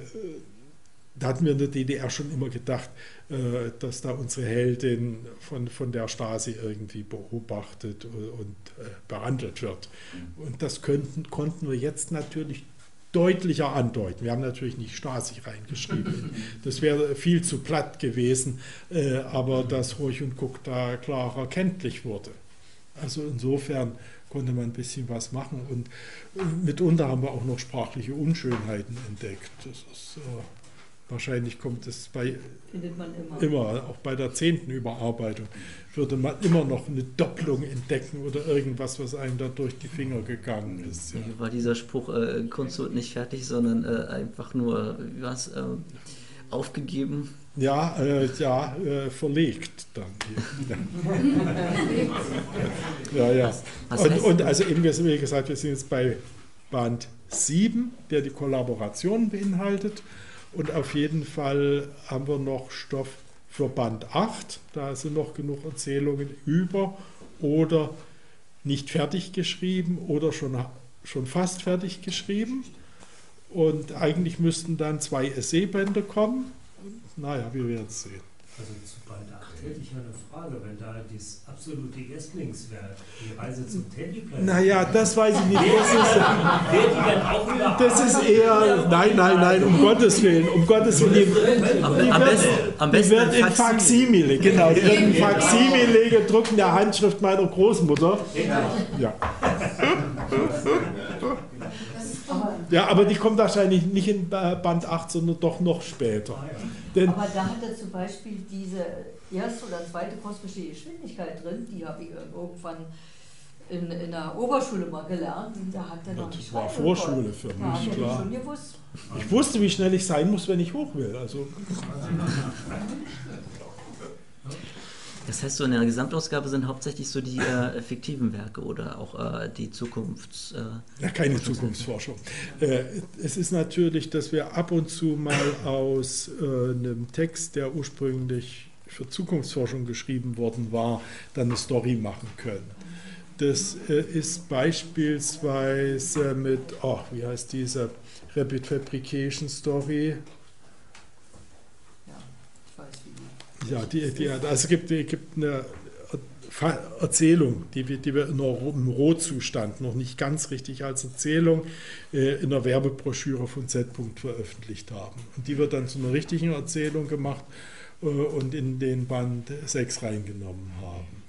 da hatten wir in der D D R schon immer gedacht, äh, dass da unsere Heldin von, von der Stasi irgendwie beobachtet und äh, behandelt wird. Und das könnten, konnten wir jetzt natürlich deutlicher andeuten. Wir haben natürlich nicht Stasi reingeschrieben. Das wäre viel zu platt gewesen, äh, aber dass Horch und Guck da klarer kenntlich wurde. Also insofern konnte man ein bisschen was machen und äh, mitunter haben wir auch noch sprachliche Unschönheiten entdeckt. Das ist, äh, wahrscheinlich kommt es bei Findet man immer. immer, auch bei der zehnten Überarbeitung, würde man immer noch eine Doppelung entdecken oder irgendwas, was einem da durch die Finger gegangen ist. Ja. Hier war dieser Spruch, äh, Kunst wird nicht fertig, sondern äh, einfach nur was äh, aufgegeben. Ja, äh, ja äh, verlegt dann. ja, ja. Was Und, heißt- und also eben, wie gesagt, wir sind jetzt bei Band sieben, der die Kollaboration beinhaltet. Und auf jeden Fall haben wir noch Stoff für Band acht. Da sind noch genug Erzählungen über oder nicht fertig geschrieben oder schon, schon fast fertig geschrieben. Und eigentlich müssten dann zwei Essaybände kommen. Naja, wir werden es sehen. Also zu Band acht hätte ich ja eine Frage, wenn da das absolute Erstlingswerk, die Reise zum Teddyplanet. Naja, das weiß ich nicht. Das ist, Wird die dann auch überarbeitet? das ist eher, nein, nein, nein, um Gottes Willen, um Gottes Willen. Die, Am, die am wird, besten, am die besten wird ein in Faksimile, genau, die wird in Faksimile gedruckt in der Handschrift meiner Großmutter. Ja. Ja, aber die kommt wahrscheinlich nicht in Band acht, sondern doch noch später. Denn, Aber da hat er zum Beispiel diese erste oder zweite kosmische Geschwindigkeit drin, die habe ich irgendwann in, in der Oberschule mal gelernt. Und da hat er noch das nicht war schreiben Vorschule können. für Da mich, hab ich klar. schon gewusst. Ich wusste, wie schnell ich sein muss, wenn ich hoch will. Also, Das heißt, so in der Gesamtausgabe sind hauptsächlich so die äh, fiktiven Werke oder auch äh, die Zukunfts... Äh, ja, keine Zukunftsforschung. Äh, es ist natürlich, dass wir ab und zu mal aus äh, einem Text, der ursprünglich für Zukunftsforschung geschrieben worden war, dann eine Story machen können. Das äh, ist beispielsweise mit, oh, wie heißt diese Rapid Fabrication Story? Ja, die, die, also es gibt, es gibt eine Erzählung, die wir, die wir in einem Rohzustand noch nicht ganz richtig als Erzählung äh, in einer Werbebroschüre von Z. veröffentlicht haben. Und die wird dann zu einer richtigen Erzählung gemacht äh, und in den Band sechs reingenommen haben.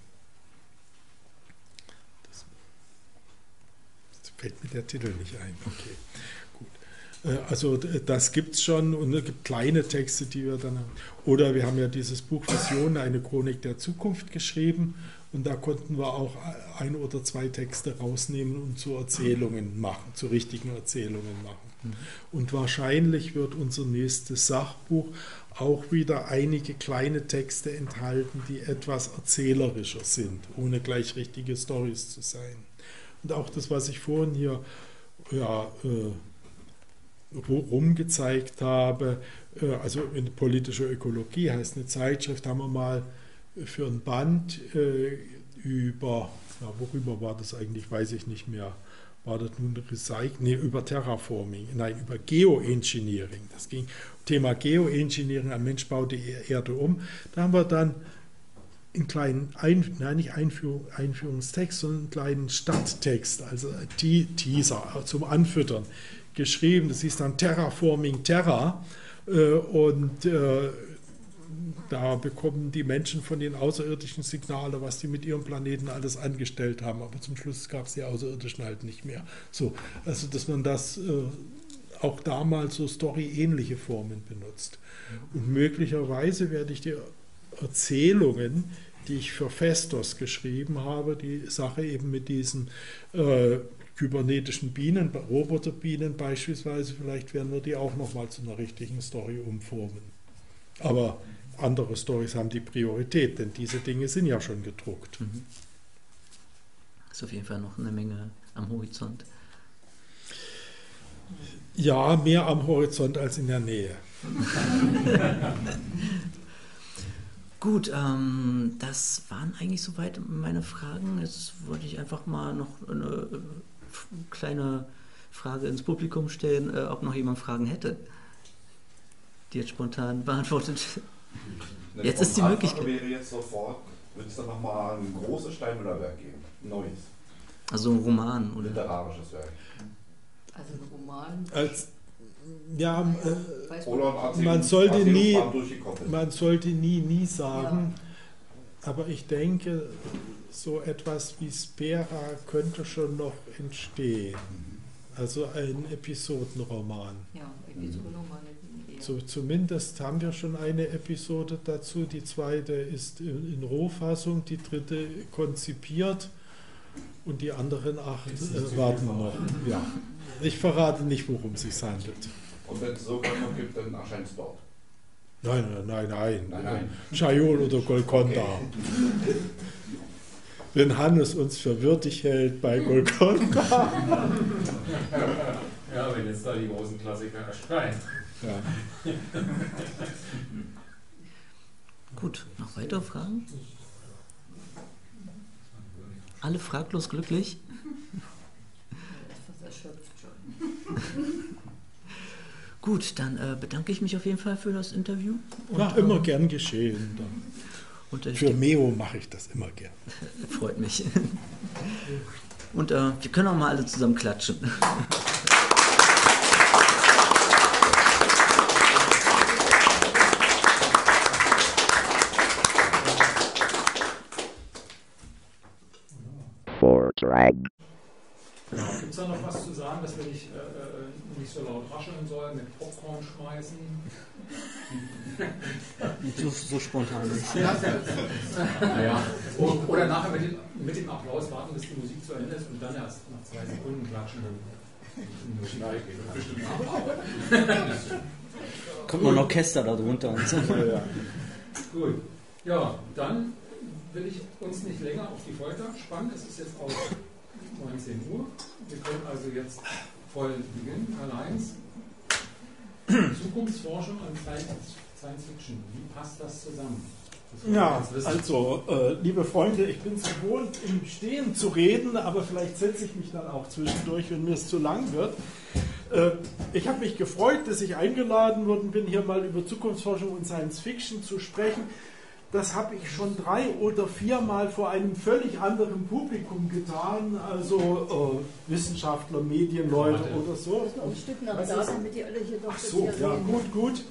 Das, das fällt mir der Titel nicht ein. Okay. Also das gibt es schon und es gibt kleine Texte, die wir dann haben. Oder wir haben ja dieses Buch Visionen, eine Chronik der Zukunft geschrieben und da konnten wir auch ein oder zwei Texte rausnehmen und zu Erzählungen machen, zu richtigen Erzählungen machen. Mhm. Und wahrscheinlich wird unser nächstes Sachbuch auch wieder einige kleine Texte enthalten, die etwas erzählerischer sind, ohne gleich richtige Storys zu sein. Und auch das, was ich vorhin hier ja, äh, rumgezeigt habe, also in politischer Ökologie heißt eine Zeitschrift, haben wir mal für ein Band äh, über, ja, worüber war das eigentlich, weiß ich nicht mehr, war das nun Recycling, nee, über Terraforming, nein, über Geoengineering, das ging Thema Geoengineering, ein Mensch baut die Erde um, da haben wir dann einen kleinen, Ein, nein, nicht Einführung, Einführungstext, sondern einen kleinen Starttext, also Teaser zum Anfüttern, geschrieben, das hieß dann Terraforming Terra äh, und äh, da bekommen die Menschen von den außerirdischen Signale, was die mit ihrem Planeten alles angestellt haben, aber zum Schluss gab es die Außerirdischen halt nicht mehr. So, also dass man das äh, auch damals so Story-ähnliche Formen benutzt. Und möglicherweise werde ich die Erzählungen, die ich für Festos geschrieben habe, die Sache eben mit diesen äh, kybernetischen Bienen, Roboterbienen beispielsweise, vielleicht werden wir die auch nochmal zu einer richtigen Story umformen. Aber andere Storys haben die Priorität, denn diese Dinge sind ja schon gedruckt. Mhm. Ist auf jeden Fall noch eine Menge am Horizont. Ja, mehr am Horizont als in der Nähe. Gut, ähm, das waren eigentlich soweit meine Fragen. Jetzt wollte ich einfach mal noch eine kleine Frage ins Publikum stellen, äh, ob noch jemand Fragen hätte, die jetzt spontan beantwortet. Eine Jetzt ist die Möglichkeit. wäre jetzt sofort, wird es dann nochmal ein großes Steinmüller-Werk geben, ein neues. Also ein Roman oder literarisches Werk. Also ein Roman. Als, ja, äh, oder ein man sollte nie, durchgekoppelt. man sollte nie, nie sagen, Ja. aber ich denke, so etwas wie Spera könnte schon noch entstehen. Also ein Episodenroman. Ja, Episodenroman. So, zumindest haben wir schon eine Episode dazu. Die zweite ist in, in Rohfassung, die dritte konzipiert und die anderen acht äh, warten noch. Ja. Ich verrate nicht, worum es sich handelt. Und wenn es so noch gibt, dann erscheint es dort. Nein, nein, nein, nein. nein, nein. Chayol oder Golconda. Okay. Wenn Hannes uns für würdig hält bei Golconda. Ja, wenn jetzt da die großen Klassiker erscheinen. Ja. Gut, noch weitere Fragen? Alle fraglos glücklich? Etwas erschöpft schon. Gut, dann äh, bedanke ich mich auf jeden Fall für das Interview. Und, Ja, immer äh, gern geschehen. Dann. Und, äh, Für Meo mache ich das immer gern. Freut mich. Und äh, wir können auch mal alle zusammen klatschen. Vortrag. Ja, gibt es da noch was zu sagen, dass wir nicht, äh, nicht so laut rascheln sollen, mit Popcorn schmeißen? So, so spontan nicht. Ja. Oder nachher mit dem, mit dem Applaus warten, bis die Musik zu Ende ist und dann erst nach zwei Sekunden klatschen. Kommt noch ein Orchester da drunter und so. Ja. Gut. Ja, dann will ich uns nicht länger auf die Folter spannen. Es ist jetzt auch neunzehn Uhr. Wir können also jetzt voll beginnen. Karl-Heinz, Zukunftsforschung und Science Fiction. Wie passt das zusammen? Das ja, also, äh, liebe Freunde, ich bin es gewohnt, im Stehen zu reden, aber vielleicht setze ich mich dann auch zwischendurch, wenn mir es zu lang wird. Äh, ich habe mich gefreut, dass ich eingeladen worden bin, hier mal über Zukunftsforschung und Science Fiction zu sprechen. Das habe ich schon drei oder viermal vor einem völlig anderen Publikum getan, also äh, Wissenschaftler, Medienleute Warte. oder so. Ein Stück nach da, damit die alle hier doch Ach so, ja, gut, gut.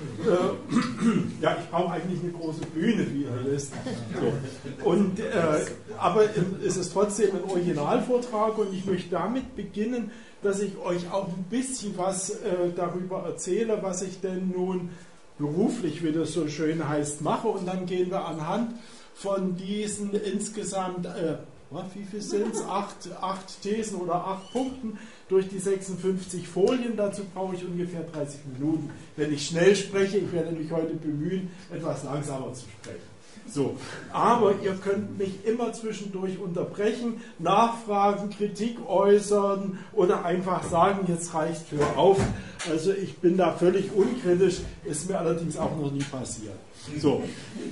Äh, ja, ich brauche eigentlich eine große Bühne, wie ihr wisst. So. Und, äh, aber es ist trotzdem ein Originalvortrag und ich möchte damit beginnen, dass ich euch auch ein bisschen was äh, darüber erzähle, was ich denn nun beruflich, wie das so schön heißt, mache. Und dann gehen wir anhand von diesen insgesamt, äh, wie viel sind es? Acht, acht Thesen oder acht Punkten durch die sechsundfünfzig Folien. Dazu brauche ich ungefähr dreißig Minuten, wenn ich schnell spreche. Ich werde mich heute bemühen, etwas langsamer zu sprechen. So, aber ihr könnt mich immer zwischendurch unterbrechen, nachfragen, Kritik äußern oder einfach sagen, jetzt reicht, hör auf. Also ich bin da völlig unkritisch, ist mir allerdings auch noch nie passiert. So,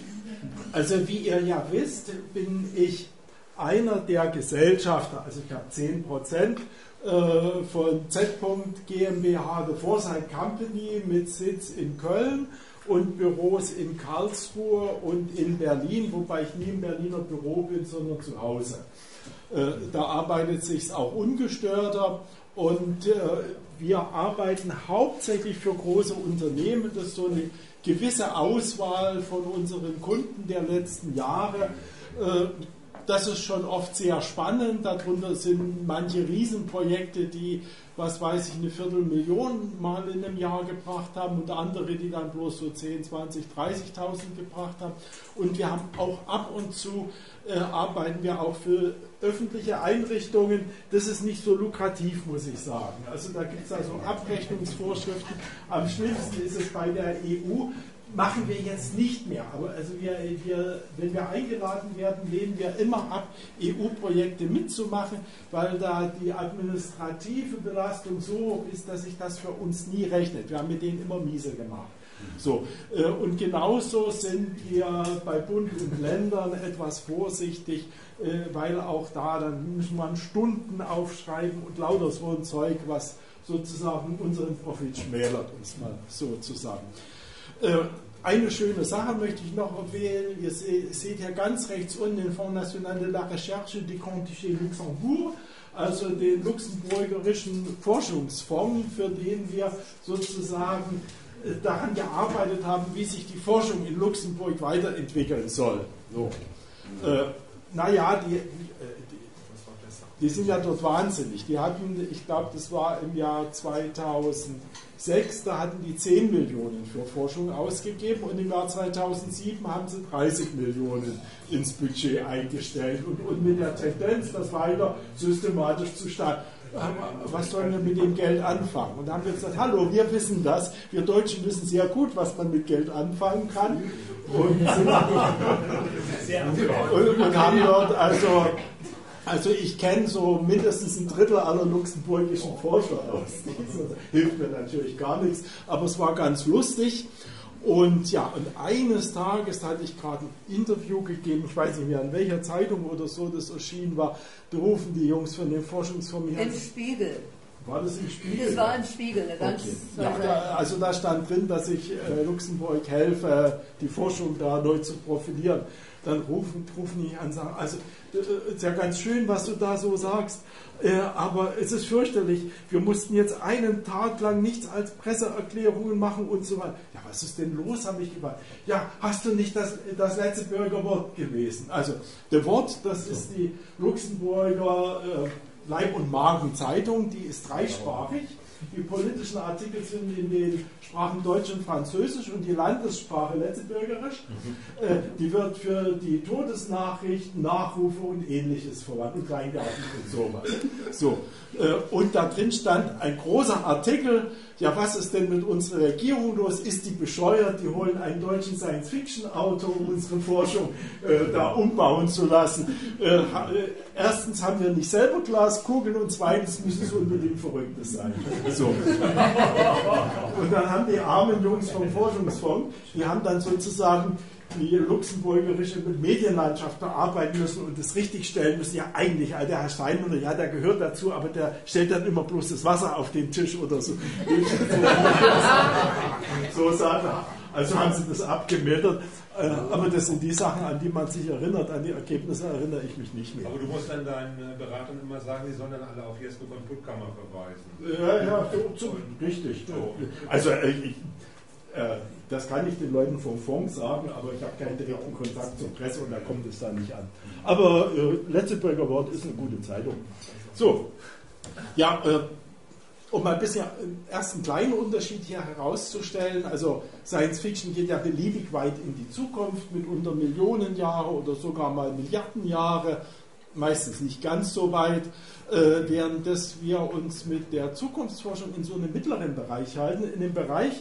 also wie ihr ja wisst, bin ich einer der Gesellschafter, also ich habe zehn Prozent äh, von Z. GmbH, The Foresight Company mit Sitz in Köln und Büros in Karlsruhe und in Berlin, wobei ich nie im Berliner Büro bin, sondern zu Hause. Äh, da arbeitet es sich auch ungestörter und äh, wir arbeiten hauptsächlich für große Unternehmen. Das ist so eine gewisse Auswahl von unseren Kunden der letzten Jahre. Äh, das ist schon oft sehr spannend. Darunter sind manche Riesenprojekte, die, was weiß ich, eine Viertelmillion mal in einem Jahr gebracht haben und andere, die dann bloß so zehn, zwanzig, dreißigtausend gebracht haben. Und wir haben auch ab und zu, äh, arbeiten wir auch für öffentliche Einrichtungen. Das ist nicht so lukrativ, muss ich sagen. Also da gibt es also Abrechnungsvorschriften. Am schlimmsten ist es bei der E U. Machen wir jetzt nicht mehr, aber also wir, wir, wenn wir eingeladen werden, lehnen wir immer ab, E U-Projekte mitzumachen, weil da die administrative Belastung so hoch ist, dass sich das für uns nie rechnet. Wir haben mit denen immer miese gemacht. So, äh, und genauso sind wir bei Bund und Ländern etwas vorsichtig, äh, weil auch da dann muss man Stunden aufschreiben und lauter so ein Zeug, was sozusagen unseren Profit schmälert, uns mal so zu sagen. Eine schöne Sache möchte ich noch erwähnen. Ihr seht hier ganz rechts unten den Fonds National de la Recherche des Contiers Luxembourg, also den luxemburgerischen Forschungsfonds, für den wir sozusagen daran gearbeitet haben, wie sich die Forschung in Luxemburg weiterentwickeln soll. So. Äh, naja, die, die sind ja dort wahnsinnig. Die hatten, ich glaube, das war im Jahr zweitausendsechs, da hatten die zehn Millionen für Forschung ausgegeben und im Jahr zweitausendsieben haben sie dreißig Millionen ins Budget eingestellt und, und mit der Tendenz, das weiter systematisch zu starten. Was sollen wir mit dem Geld anfangen? Und da haben wir gesagt, hallo, wir wissen das, wir Deutschen wissen sehr gut, was man mit Geld anfangen kann und, und, und haben dort also Also ich kenne so mindestens ein Drittel aller luxemburgischen Forscher aus. Das hilft mir natürlich gar nichts, aber es war ganz lustig. Und ja, und eines Tages hatte ich gerade ein Interview gegeben, ich weiß nicht mehr, in welcher Zeitung oder so das erschienen war, da rufen die Jungs von dem Forschungsfonds her. Im Spiegel. War das im Spiegel? Das war im Spiegel, eine ganz okay. Ja, da, also da stand drin, dass ich äh, Luxemburg helfe, die Forschung da neu zu profilieren. Dann rufen, rufen die an und sagen, also äh, ist ja ganz schön, was du da so sagst, äh, aber es ist fürchterlich, wir mussten jetzt einen Tag lang nichts als Presseerklärungen machen und so weiter. Ja, was ist denn los, habe ich gefragt. Ja, hast du nicht das, das letzte Bürgerwort gelesen? Also, der Wort, das ist die Luxemburger äh, Leib- und Magen-Zeitung, die ist dreisprachig. Die politischen Artikel sind in den Sprachen Deutsch und Französisch und die Landessprache Letztebürgerisch. Mhm. Äh, die wird für die Todesnachrichten, Nachrufe und Ähnliches verwandt und Kleingarten und sowas. So. Äh, und da drin stand ein großer Artikel, ja, was ist denn mit unserer Regierung los? Ist die bescheuert? Die holen einen deutschen Science-Fiction-Autor, um unsere Forschung äh, da umbauen zu lassen. Äh, erstens haben wir nicht selber Glaskugeln und zweitens müssen es unbedingt Verrücktes sein. So. Und dann haben die armen Jungs vom Forschungsfonds, die haben dann sozusagen die luxemburgerische Medienlandschaft bearbeiten müssen und das richtigstellen müssen. Ja, eigentlich, der Herr Steinmüller, ja, der gehört dazu, aber der stellt dann immer bloß das Wasser auf den Tisch oder so. So sagt er. Also haben sie das abgemildert. Aber das sind die Sachen, an die man sich erinnert, an die Ergebnisse erinnere ich mich nicht mehr. Aber du musst dann deinen Beratern immer sagen, die sollen dann alle auf Jesko von Puttkammer verweisen. Ja, ja, so, so, richtig. So. Also ich, äh, das kann ich den Leuten vom Fonds sagen, aber ich habe keinen direkten Kontakt zur Presse und da kommt es da nicht an. Aber äh, Letztebürger Wort ist eine gute Zeitung. So, ja, äh, um mal ein bisschen äh, erst einen kleinen Unterschied hier herauszustellen, also Science Fiction geht ja beliebig weit in die Zukunft, mitunter Millionen Jahre oder sogar mal Milliarden Jahre, meistens nicht ganz so weit, äh, während dass wir uns mit der Zukunftsforschung in so einem mittleren Bereich halten, in dem Bereich,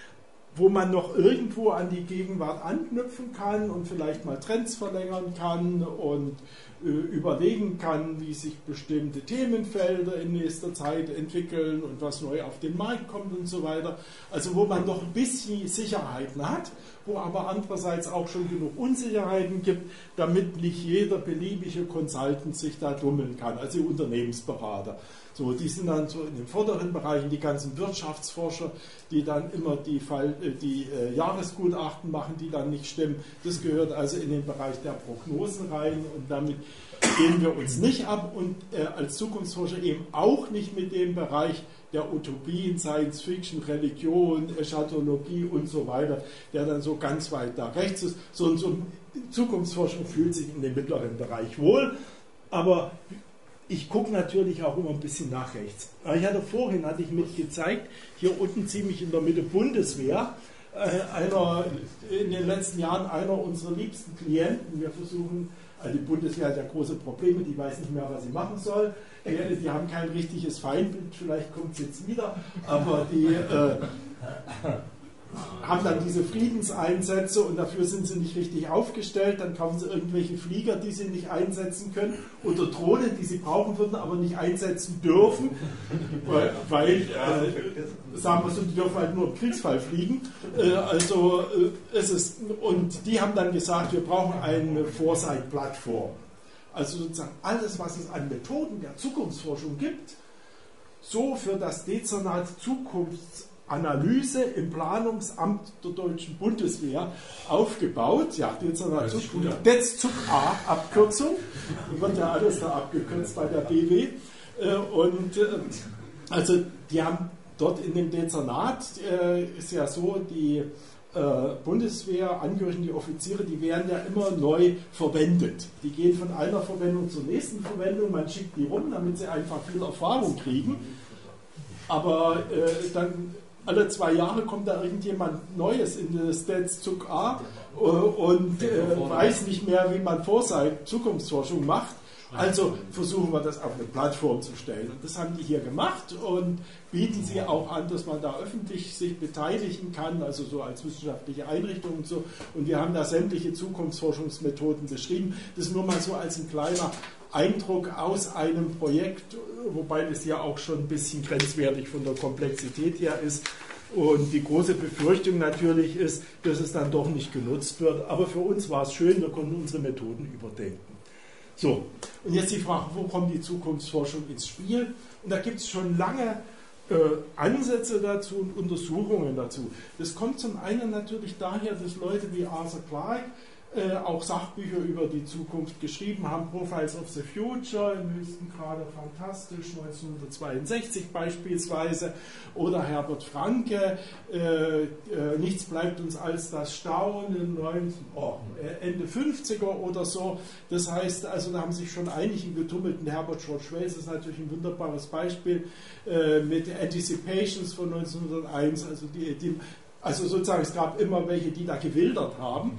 wo man noch irgendwo an die Gegenwart anknüpfen kann und vielleicht mal Trends verlängern kann und äh, überlegen kann, wie sich bestimmte Themenfelder in nächster Zeit entwickeln und was neu auf den Markt kommt und so weiter. Also wo man noch ein bisschen Sicherheiten hat, wo aber andererseits auch schon genug Unsicherheiten gibt, damit nicht jeder beliebige Consultant sich da dummeln kann, also die Unternehmensberater. So, die sind dann so in den vorderen Bereichen, die ganzen Wirtschaftsforscher, die dann immer die, Fall, die äh, Jahresgutachten machen, die dann nicht stimmen. Das gehört also in den Bereich der Prognosen rein und damit gehen wir uns nicht ab und äh, als Zukunftsforscher eben auch nicht mit dem Bereich der Utopien, Science Fiction, Religion, Eschatologie und so weiter, der dann so ganz weit da rechts ist. So, so Zukunftsforschung fühlt sich in dem mittleren Bereich wohl, aber ich gucke natürlich auch immer ein bisschen nach rechts. Ich hatte vorhin, hatte ich mit gezeigt, hier unten ziemlich in der Mitte Bundeswehr, äh, einer, in den letzten Jahren einer unserer liebsten Klienten. Wir versuchen, also die Bundeswehr hat ja große Probleme, die weiß nicht mehr, was sie machen soll. Die, die haben kein richtiges Feindbild, vielleicht kommt es jetzt wieder, aber die äh, haben dann diese Friedenseinsätze und dafür sind sie nicht richtig aufgestellt, dann kaufen sie irgendwelche Flieger, die sie nicht einsetzen können oder Drohnen, die sie brauchen würden, aber nicht einsetzen dürfen, weil, weil äh, sagen wir so, die dürfen halt nur im Kriegsfall fliegen. Äh, also äh, es ist, und die haben dann gesagt, wir brauchen eine Foresight-Plattform. Also sozusagen alles, was es an Methoden der Zukunftsforschung gibt, so für das Dezernat Zukunfts Analyse im Planungsamt der Deutschen Bundeswehr aufgebaut. Ja, Dezernat Dez-Zug A, Abkürzung. Wird ja alles da abgekürzt bei der B W. Und also die haben dort in dem Dezernat, ist ja so, die Bundeswehrangehörigen, die Offiziere, die werden ja immer neu verwendet. Die gehen von einer Verwendung zur nächsten Verwendung, man schickt die rum, damit sie einfach viel Erfahrung kriegen. Aber äh, dann alle zwei Jahre kommt da irgendjemand Neues in das Dez-Zug A äh, und äh, weiß nicht mehr, wie man Foresight Zukunftsforschung macht. Also versuchen wir das auf eine Plattform zu stellen. Und das haben die hier gemacht und bieten sie auch an, dass man da öffentlich sich beteiligen kann, also so als wissenschaftliche Einrichtung und so. Und wir haben da sämtliche Zukunftsforschungsmethoden beschrieben. Das nur mal so als ein kleiner Eindruck aus einem Projekt, wobei das ja auch schon ein bisschen grenzwertig von der Komplexität her ist. Und die große Befürchtung natürlich ist, dass es dann doch nicht genutzt wird. Aber für uns war es schön, wir konnten unsere Methoden überdenken. So, und jetzt die Frage, wo kommt die Zukunftsforschung ins Spiel? Und da gibt es schon lange äh, Ansätze dazu und Untersuchungen dazu. Das kommt zum einen natürlich daher, dass Leute wie Arthur Clarke äh, auch Sachbücher über die Zukunft geschrieben haben. Profiles of the Future, im höchsten Grade fantastisch, neunzehnhundertzweiundsechzig beispielsweise, oder Herbert Franke, äh, äh, Nichts bleibt uns als das Staunen, neunzehn, oh, Ende fünfziger oder so. Das heißt, also da haben sich schon einige getummelt. Und Herbert George Wells ist natürlich ein wunderbares Beispiel äh, mit Anticipations von neunzehnhunderteins, also die, die Also sozusagen, es gab immer welche, die da gewildert haben.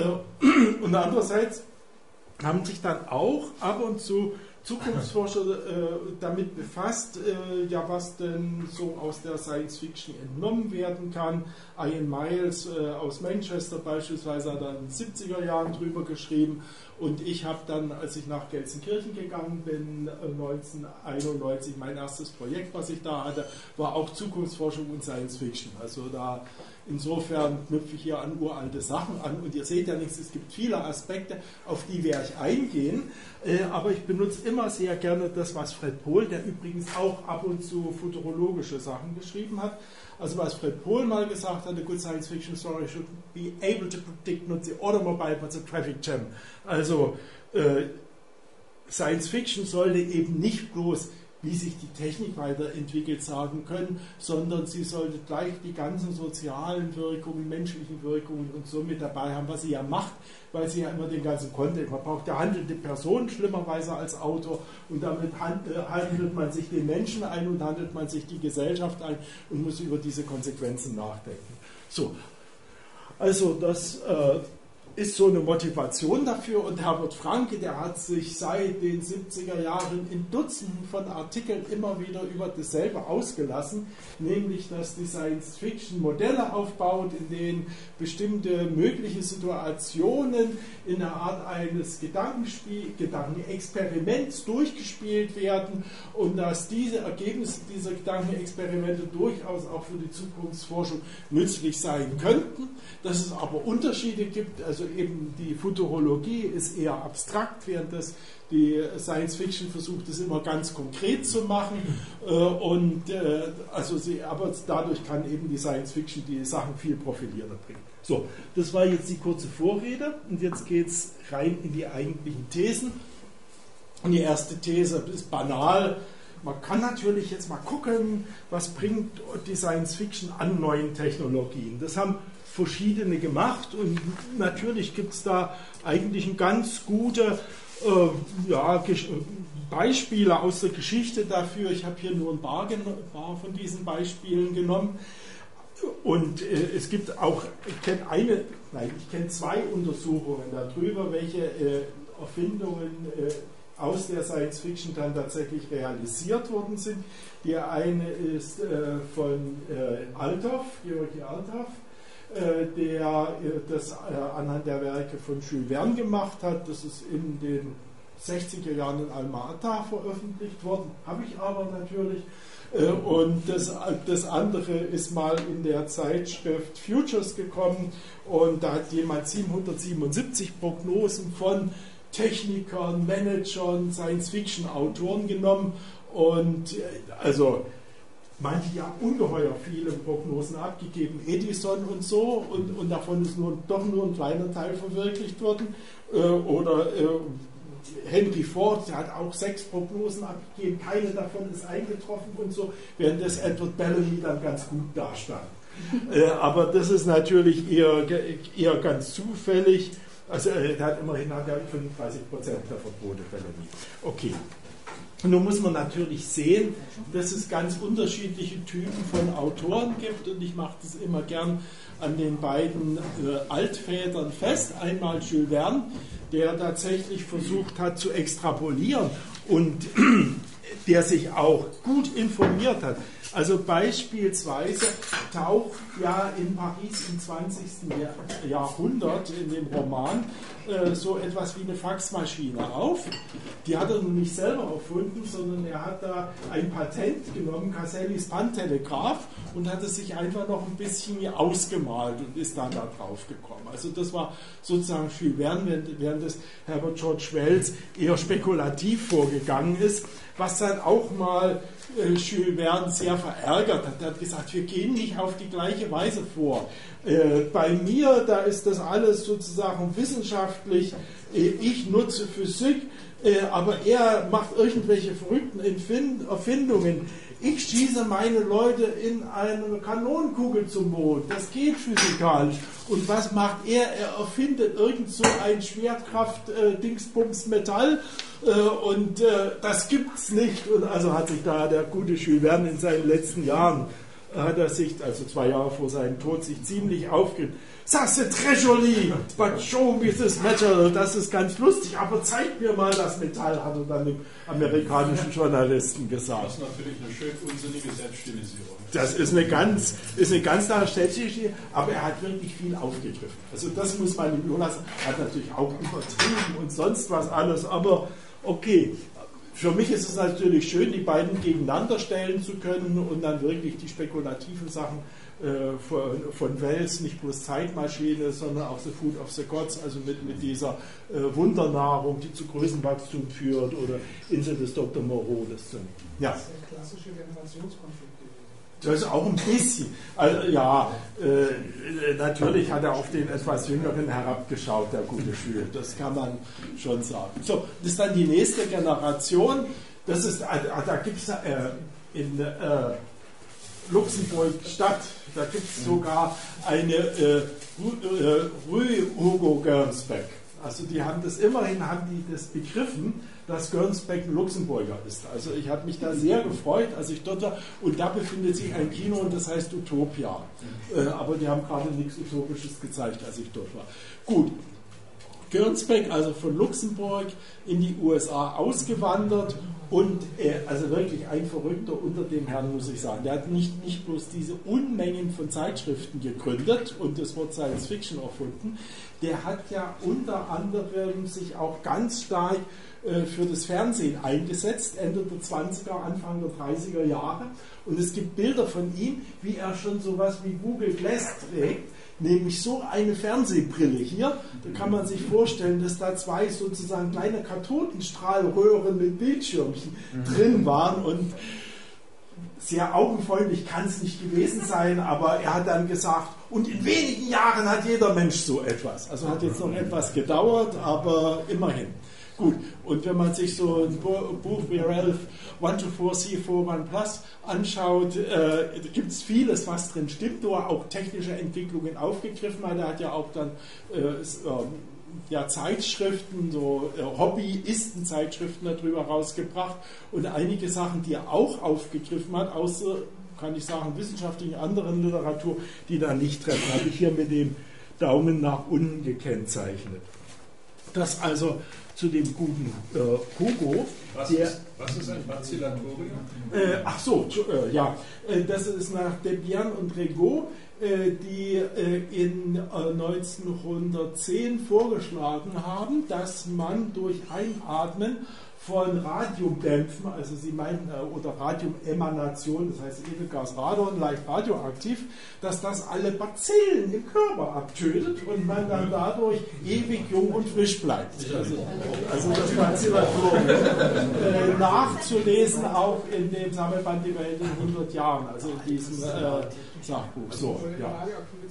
Und andererseits haben sich dann auch ab und zu Zukunftsforscher äh, damit befasst, äh, ja, was denn so aus der Science Fiction entnommen werden kann. Ian Miles äh, aus Manchester beispielsweise hat dann in den siebziger Jahren drüber geschrieben, und ich habe dann, als ich nach Gelsenkirchen gegangen bin, äh, neunzehnhunderteinundneunzig, mein erstes Projekt, was ich da hatte, war auch Zukunftsforschung und Science Fiction. Also da insofern knüpfe ich hier an uralte Sachen an, und ihr seht ja nichts, es gibt viele Aspekte, auf die werde ich eingehen, äh, aber ich benutze immer sehr gerne das, was Fred Pohl, der übrigens auch ab und zu futurologische Sachen geschrieben hat, also was Fred Pohl mal gesagt hat, a good science fiction story should be able to predict not the automobile but the traffic jam. Also äh, Science Fiction sollte eben nicht bloß, wie sich die Technik weiterentwickelt, sagen können, sondern sie sollte gleich die ganzen sozialen Wirkungen, menschlichen Wirkungen und so mit dabei haben, was sie ja macht, weil sie ja immer den ganzen Kontext, man braucht ja handelnde Personen schlimmerweise als Autor, und damit handelt man sich den Menschen ein und handelt man sich die Gesellschaft ein und muss über diese Konsequenzen nachdenken. So, also das äh, ist so eine Motivation dafür, und Herbert Franke, der hat sich seit den siebziger Jahren in Dutzenden von Artikeln immer wieder über dasselbe ausgelassen, nämlich dass die Science-Fiction Modelle aufbaut, in denen bestimmte mögliche Situationen in der Art eines Gedankenspiel, Gedankenexperiments durchgespielt werden, und dass diese Ergebnisse dieser Gedankenexperimente durchaus auch für die Zukunftsforschung nützlich sein könnten, dass es aber Unterschiede gibt, also eben die Futurologie ist eher abstrakt, während das die Science Fiction versucht, es immer ganz konkret zu machen, äh, und äh, also sie, aber dadurch kann eben die Science Fiction die Sachen viel profilierter bringen. So, das war jetzt die kurze Vorrede, und jetzt geht es rein in die eigentlichen Thesen. Und die erste These ist banal. Man kann natürlich jetzt mal gucken, was bringt die Science Fiction an neuen Technologien. Das haben verschiedene gemacht, und natürlich gibt es da eigentlich ein ganz gute äh, ja, Beispiele aus der Geschichte dafür. Ich habe hier nur ein paar, paar von diesen Beispielen genommen, und äh, es gibt auch, ich kenne eine, nein, ich kenne zwei Untersuchungen darüber, welche äh, Erfindungen äh, aus der Science Fiction dann tatsächlich realisiert worden sind. Die eine ist äh, von äh, Althoff, Georgi Althoff, der das anhand der Werke von Jules Verne gemacht hat. Das ist in den sechziger Jahren in Alma-Ata veröffentlicht worden, habe ich aber natürlich. Und das, das andere ist mal in der Zeitschrift Futures gekommen, und da hat jemand siebenhundertsiebenundsiebzig Prognosen von Technikern, Managern, Science-Fiction-Autoren genommen, und also manche ja ungeheuer viele Prognosen abgegeben, Edison und so, und, und davon ist nur, doch nur ein kleiner Teil verwirklicht worden. Äh, oder äh, Henry Ford, der hat auch sechs Prognosen abgegeben, keine davon ist eingetroffen und so, während das Edward Bellamy dann ganz gut dastand. äh, aber das ist natürlich eher, eher ganz zufällig. Also äh, der hat immerhin hat er fünfunddreißig Prozent der Verbote, Bellamy. Okay. Und nun muss man natürlich sehen, dass es ganz unterschiedliche Typen von Autoren gibt, und ich mache das immer gern an den beiden äh, Altvätern fest. Einmal Jules Verne, der tatsächlich versucht hat zu extrapolieren und der sich auch gut informiert hat. Also beispielsweise taucht ja in Paris im zwanzigsten Jahrhundert in dem Roman äh, so etwas wie eine Faxmaschine auf. Die hat er nun nicht selber erfunden, sondern er hat da ein Patent genommen, Casellis Pantelegraph, und hat es sich einfach noch ein bisschen ausgemalt und ist dann da drauf gekommen. Also das war sozusagen Jules Verne, während das Herbert George Wells eher spekulativ vorgegangen ist. Was was dann auch mal äh, Jules Verne sehr verärgert hat. Er hat gesagt, wir gehen nicht auf die gleiche Weise vor. Äh, bei mir, da ist das alles sozusagen wissenschaftlich, äh, ich nutze Physik, äh, aber er macht irgendwelche verrückten Empfind- Erfindungen. Ich schieße meine Leute in eine Kanonenkugel zum Mond. Das geht physikalisch. Und was macht er? Er erfindet irgend so ein Schwerkraft-Dingsbums-Metall äh, und äh, das gibt's nicht. Und also hat sich da der gute Jules Verne in seinen letzten Jahren, hat er sich, also zwei Jahre vor seinem Tod, sich ziemlich aufgeregt. Ça c'est très joli, but show me this metal. Das ist ganz lustig, aber zeig mir mal das Metall, hat er dann dem amerikanischen Journalisten gesagt. Das ist natürlich eine schön unsinnige Selbststilisierung. Das ist eine ganz, ist eine ganz klare Selbststilisierung, aber er hat wirklich viel aufgegriffen. Also das muss man ihm überlassen. Er hat natürlich auch übertrieben und sonst was alles, aber okay. Für mich ist es natürlich schön, die beiden gegeneinander stellen zu können und dann wirklich die spekulativen Sachen äh, von, von Wells, nicht bloß Zeitmaschine, sondern auch The Food of the Gods, also mit, mit dieser äh, Wundernahrung, die zu Größenwachstum führt, oder Insel des Doktor Moreau. Das, äh, ja. Das ist der klassische Generationskonflikt. Das ist auch ein bisschen, also, ja, äh, natürlich hat er auf den etwas Jüngeren herabgeschaut, der gute Jules, das kann man schon sagen. So, das ist dann die nächste Generation, das ist, da gibt es äh, in äh, Luxemburg Stadt, da gibt es sogar eine äh, Rue Hugo Gernsback. Also die haben das, immerhin haben die das begriffen, dass Gernsback ein Luxemburger ist. Also ich habe mich da sehr gefreut, als ich dort war. Und da befindet sich ein Kino und das heißt Utopia. Äh, aber die haben gerade nichts Utopisches gezeigt, als ich dort war. Gut, Gernsback, also von Luxemburg in die U S A ausgewandert und äh, also wirklich ein Verrückter unter dem Herrn, muss ich sagen. Der hat nicht, nicht bloß diese Unmengen von Zeitschriften gegründet und das Wort Science Fiction erfunden, der hat ja unter anderem sich auch ganz stark äh, für das Fernsehen eingesetzt, Ende der zwanziger, Anfang der dreißiger Jahre. Und es gibt Bilder von ihm, wie er schon sowas wie Google Glass trägt, nämlich so eine Fernsehbrille hier. Da kann man sich vorstellen, dass da zwei sozusagen kleine Kathodenstrahlröhren mit Bildschirmchen mhm. drin waren und sehr augenfreundlich kann es nicht gewesen sein, aber er hat dann gesagt, und in wenigen Jahren hat jeder Mensch so etwas. Also hat jetzt noch etwas gedauert, aber immerhin. Gut, und wenn man sich so ein Buch wie Ralph eins zwei vier C vier eins Plus anschaut, äh, gibt es vieles, was drin stimmt, wo er auch technische Entwicklungen aufgegriffen hat. Er hat ja auch dann äh, äh, ja, Zeitschriften, so äh, Hobbyisten-Zeitschriften darüber rausgebracht und einige Sachen, die er auch aufgegriffen hat, außer, kann ich sagen, wissenschaftlichen anderen Literatur, die da nicht treffen, habe ich hier mit dem Daumen nach unten gekennzeichnet. Das also zu dem guten äh, Hugo. Was, der, ist, was ist ein Bacillatorium? Äh, ach so, äh, ja, äh, das ist nach Debian und Regaud, äh, die äh, in äh, neunzehnhundertzehn vorgeschlagen haben, dass man durch Einatmen von Radiumdämpfen, also sie meinten, äh, oder Radiumemanation, das heißt Edelgas Radon, leicht radioaktiv, dass das alle Bazillen im Körper abtötet und man dann dadurch ewig jung und frisch bleibt. Also, also das Bacillatorium. Äh, nachzulesen auch in dem Sammelband Die Welt in hundert Jahren, also in diesem äh, Sachbuch. So, ja.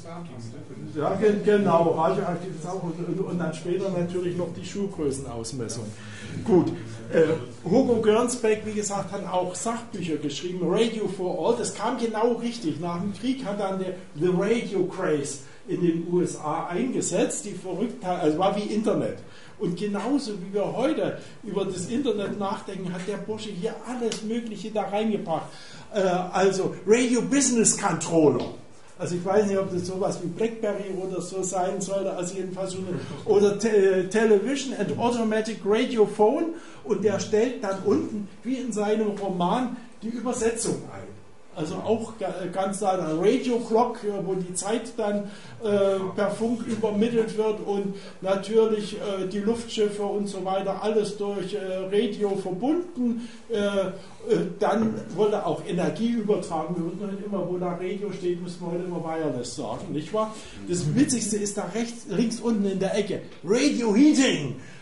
Ja, genau, radioaktives auch und, und, und dann später natürlich noch die Schuhgrößenausmessung. Gut, äh, Hugo Gernsback, wie gesagt, hat auch Sachbücher geschrieben, Radio for All, das kam genau richtig. Nach dem Krieg hat dann der The Radio Craze in den U S A eingesetzt, die Verrücktheit, also war wie Internet. Und genauso wie wir heute über das Internet nachdenken, hat der Bursche hier alles Mögliche da reingebracht. Äh, also Radio Business Controller. Also ich weiß nicht, ob das sowas wie BlackBerry oder so sein sollte, also jedenfalls so eine, oder Te Television and Automatic Radio Phone, und der stellt dann unten, wie in seinem Roman, die Übersetzung ein. Also auch ganz da, Radio Clock, wo die Zeit dann äh, per Funk übermittelt wird und natürlich äh, die Luftschiffe und so weiter, alles durch äh, Radio verbunden. Äh, äh, dann wurde auch Energie übertragen. Wir würden immer, wo da Radio steht, müssen wir heute immer Wireless sagen, nicht wahr? Das Witzigste ist da rechts, links unten in der Ecke. Radio Heating.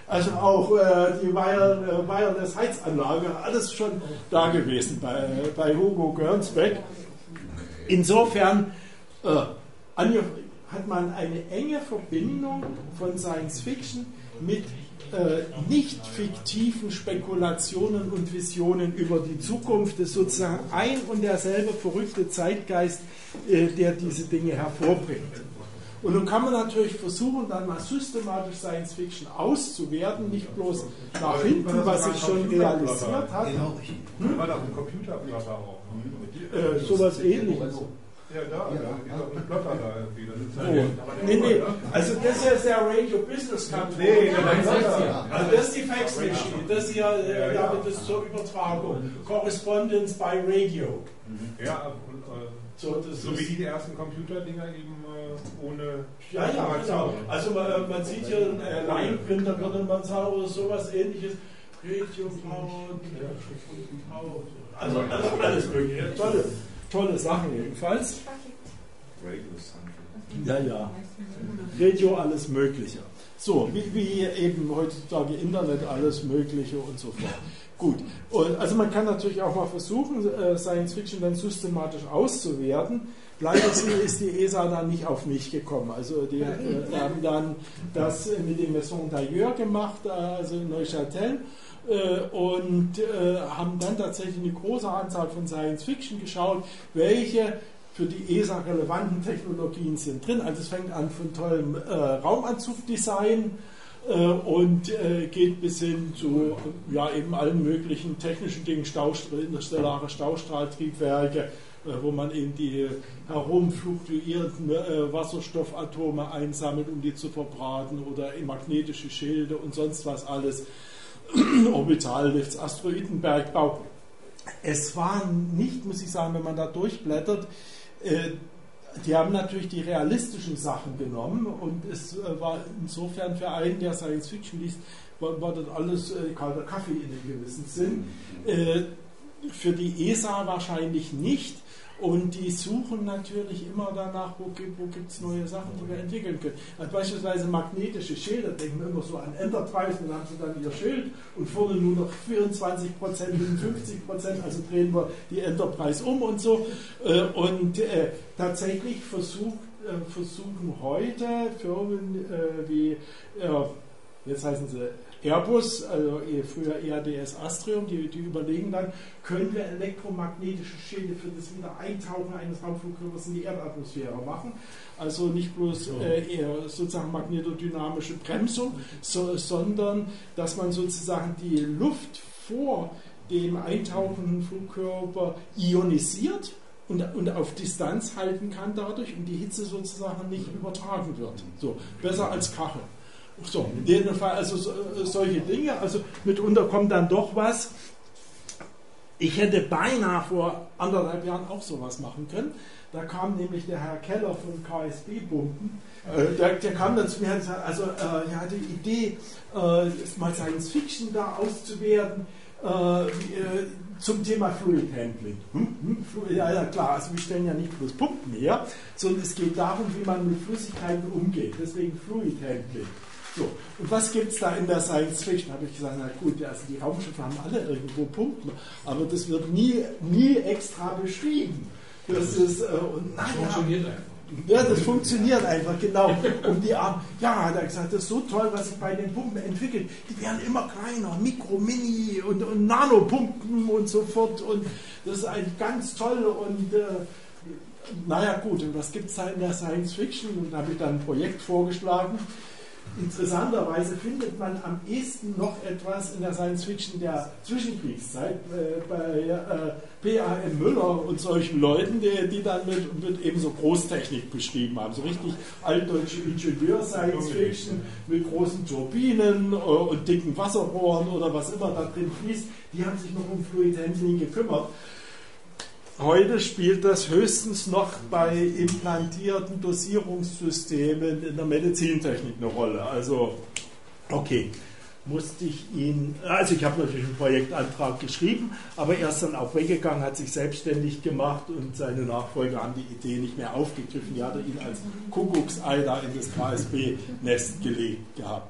Also auch äh, die Wire, äh, Wireless-Heizanlage, alles schon da gewesen bei, bei Hugo Gernsback. Insofern äh, hat man eine enge Verbindung von Science Fiction mit äh, nicht fiktiven Spekulationen und Visionen über die Zukunft. Das ist sozusagen ein und derselbe verrückte Zeitgeist, äh, der diese Dinge hervorbringt. Und nun kann man natürlich versuchen, dann mal systematisch Science Fiction auszuwerten, nicht bloß nach hinten, was sich schon realisiert hat. Hm? War da ein Computerblatter auch? Äh, sowas ähnliches. Ja, da, ja, ja. Ein Plotter da irgendwie. Das ist oh. Nee, nee, also das hier ist der Radio Business Company. Nee, das ist ja. Also das ist die Fax Machine, das hier, äh, ja, das ist zur Übertragung. Correspondence by Radio. Ja, und, äh, so, das so wie die ersten Computerdinger eben äh, ohne. Ja, ja, genau. Also man, man sieht hier einen äh, Line-Printer, würde man sagen, oder sowas ähnliches. Radio Power, Power. Also alles, alles mögliche. Tolle, tolle Sachen jedenfalls. Ja, ja. Radio, alles Mögliche. So, wie, wie eben heutzutage Internet, alles Mögliche und so fort. Gut, und also man kann natürlich auch mal versuchen, äh, Science Fiction dann systematisch auszuwerten. Leider ist die E S A dann nicht auf mich gekommen. Also die äh, haben dann das mit dem Maison d'Ailleurs gemacht, äh, also in Neuchâtel, äh, und äh, haben dann tatsächlich eine große Anzahl von Science Fiction geschaut, welche für die E S A relevanten Technologien sind drin. Also es fängt an von tollem äh, Raumanzugdesign äh, und äh, geht bis hin zu ja, eben allen möglichen technischen Dingen, Staustrahl, interstellare Staustrahltriebwerke, äh, wo man eben die herumfluktuierenden äh, Wasserstoffatome einsammelt, um die zu verbraten, oder magnetische Schilde und sonst was alles, Orbitallifts, Asteroidenbergbau. Es war nicht, muss ich sagen, wenn man da durchblättert, äh, die haben natürlich die realistischen Sachen genommen, und es äh, war insofern für einen, der Science Fiction liest, war, war das alles äh, kalter Kaffee in einem gewissen Sinn. Äh, für die E S A wahrscheinlich nicht. Und die suchen natürlich immer danach, wo, wo gibt es neue Sachen, die wir entwickeln können. Also beispielsweise magnetische Schilder, denken wir immer so an Enterprise, und dann haben sie dann ihr Schild und vorne nur noch vierundzwanzig Prozent, fünfzig Prozent, also drehen wir die Enterprise um und so. Und äh, tatsächlich versucht, äh, versuchen heute Firmen äh, wie, äh, jetzt heißen sie Airbus, also früher E A D S Astrium, die, die überlegen dann, können wir elektromagnetische Schilde für das Wiedereintauchen eines Raumflugkörpers in die Erdatmosphäre machen. Also nicht bloß äh, eher sozusagen magnetodynamische Bremsung, so, sondern dass man sozusagen die Luft vor dem eintauchenden Flugkörper ionisiert und, und auf Distanz halten kann dadurch, und die Hitze sozusagen nicht übertragen wird. So, besser als Kachel. So, in jedem Fall also so, solche Dinge, also mitunter kommt dann doch was. Ich hätte beinahe vor anderthalb Jahren auch sowas machen können. Da kam nämlich der Herr Keller von K S B-Pumpen, äh, der, der kam dann zu mir und sagte, also äh, er hatte die Idee, äh, mal Science Fiction da auszuwerten, äh, äh, zum Thema Fluid Handling. Hm? Hm? Ja, ja, klar, also wir stellen ja nicht bloß Pumpen her, sondern es geht darum, wie man mit Flüssigkeiten umgeht, deswegen Fluid Handling. So, und was gibt es da in der Science Fiction? Habe ich gesagt, na gut, also die Raumschiffe haben alle irgendwo Pumpen, aber das wird nie, nie extra beschrieben. Das ist, äh, und naja, das funktioniert einfach. Ja, das funktioniert einfach, genau. Und die Arme, ja, hat er gesagt, das ist so toll, was sich bei den Pumpen entwickelt. Die werden immer kleiner, Mikro, Mini und, und Nanopumpen und so fort. Und das ist eigentlich ganz toll. Und äh, naja, gut, und was gibt es da in der Science Fiction? Und da habe ich dann ein Projekt vorgeschlagen. Interessanterweise findet man am ehesten noch etwas in der Science Fiction der Zwischenkriegszeit äh, bei äh, P A M Müller und solchen Leuten, die, die dann mit, mit eben so Großtechnik beschrieben haben. So richtig altdeutsche Ingenieur-Science Fiction mit großen Turbinen äh, und dicken Wasserrohren oder was immer da drin fließt. Die haben sich noch um Fluid Handling gekümmert. Heute spielt das höchstens noch bei implantierten Dosierungssystemen in der Medizintechnik eine Rolle. Also, okay, musste ich ihn, also ich habe natürlich einen Projektantrag geschrieben, aber er ist dann auch weggegangen, hat sich selbstständig gemacht, und seine Nachfolger haben die Idee nicht mehr aufgegriffen. Die hat er ihn als Kuckucksei da in das K S B-Nest gelegt gehabt.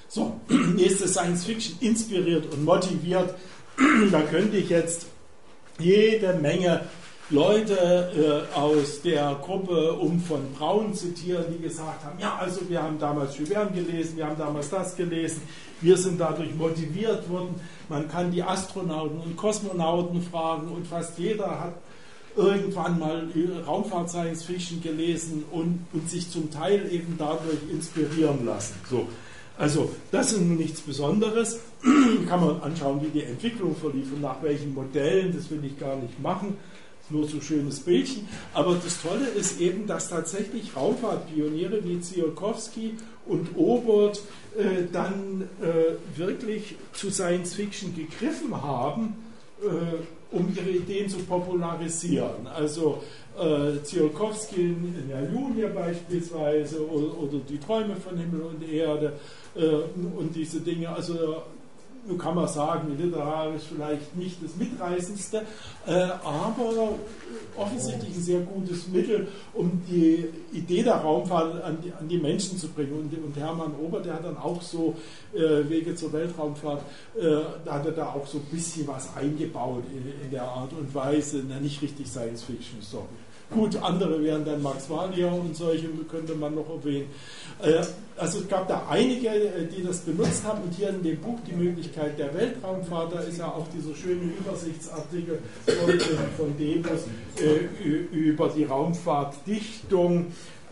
So, nächste Science Fiction inspiriert und motiviert. Da könnte ich jetzt jede Menge Leute äh, aus der Gruppe um von Braun zitieren, die gesagt haben, ja, also wir haben damals Jules Verne gelesen, wir haben damals das gelesen, wir sind dadurch motiviert worden. Man kann die Astronauten und Kosmonauten fragen und fast jeder hat irgendwann mal Raumfahrt Science Fiction gelesen und, und sich zum Teil eben dadurch inspirieren lassen. So. Also das ist nun nichts Besonderes. Kann man anschauen, wie die Entwicklung verlief und nach welchen Modellen, das will ich gar nicht machen. Nur so schönes Bildchen. Aber das Tolle ist eben, dass tatsächlich Raumfahrtpioniere wie Tsiolkovsky und Obert äh, dann äh, wirklich zu Science Fiction gegriffen haben, äh, um ihre Ideen zu popularisieren. Also äh, Tsiolkovsky in der Julia beispielsweise oder, oder die Träume von Himmel und Erde äh, und diese Dinge. Also nun kann man sagen, literarisch vielleicht nicht das Mitreißendste, äh, aber offensichtlich ein sehr gutes Mittel, um die Idee der Raumfahrt an die, an die Menschen zu bringen. Und, und Hermann Obert, der hat dann auch so äh, Wege zur Weltraumfahrt, äh, da hat er da auch so ein bisschen was eingebaut in, in der Art und Weise, na, nicht richtig Science Fiction, sorry. Gut, andere wären dann Max Valier und solche könnte man noch erwähnen. Also es gab da einige, die das benutzt haben und hier in dem Buch Die Möglichkeit der Weltraumfahrt, da ist ja auch dieser schöne Übersichtsartikel von Debus über die Raumfahrtdichtung,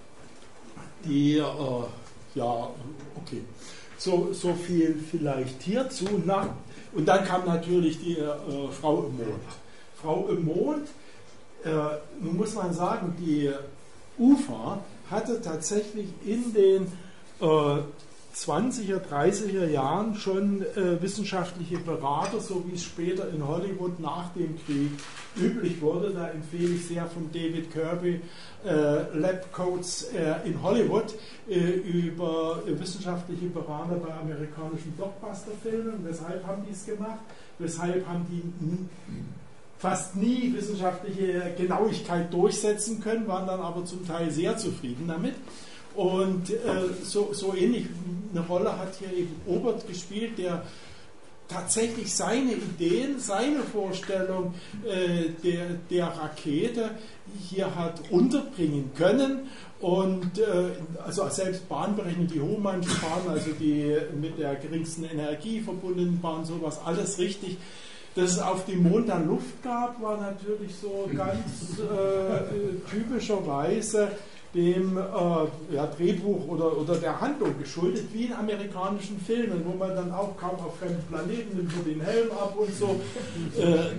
die, ja, okay, so, so viel vielleicht hierzu. Na, und dann kam natürlich die äh, Frau im Mond. Frau im Mond, Äh, nun muss man sagen, die U F A hatte tatsächlich in den äh, zwanziger, dreißiger Jahren schon äh, wissenschaftliche Berater, so wie es später in Hollywood nach dem Krieg üblich wurde. Da empfehle ich sehr von David Kirby äh, Lab Coats äh, in Hollywood äh, über äh, wissenschaftliche Berater bei amerikanischen Blockbuster-Filmen. Weshalb haben die es gemacht? Weshalb haben die fast nie wissenschaftliche Genauigkeit durchsetzen können, waren dann aber zum Teil sehr zufrieden damit. Und äh, so, so ähnlich eine Rolle hat hier eben Obert gespielt, der tatsächlich seine Ideen, seine Vorstellung äh, der, der Rakete hier hat unterbringen können. Und äh, also selbst Bahnberechnung, die Hohmannschen Bahn, also die mit der geringsten Energie verbundenen Bahn, sowas, alles richtig. Dass es auf dem Mond dann Luft gab, war natürlich so ganz äh, typischerweise dem äh, ja, Drehbuch oder, oder der Handlung geschuldet, wie in amerikanischen Filmen, wo man dann auch kaum auf fremden Planeten nimmt den Helm ab und so. Äh,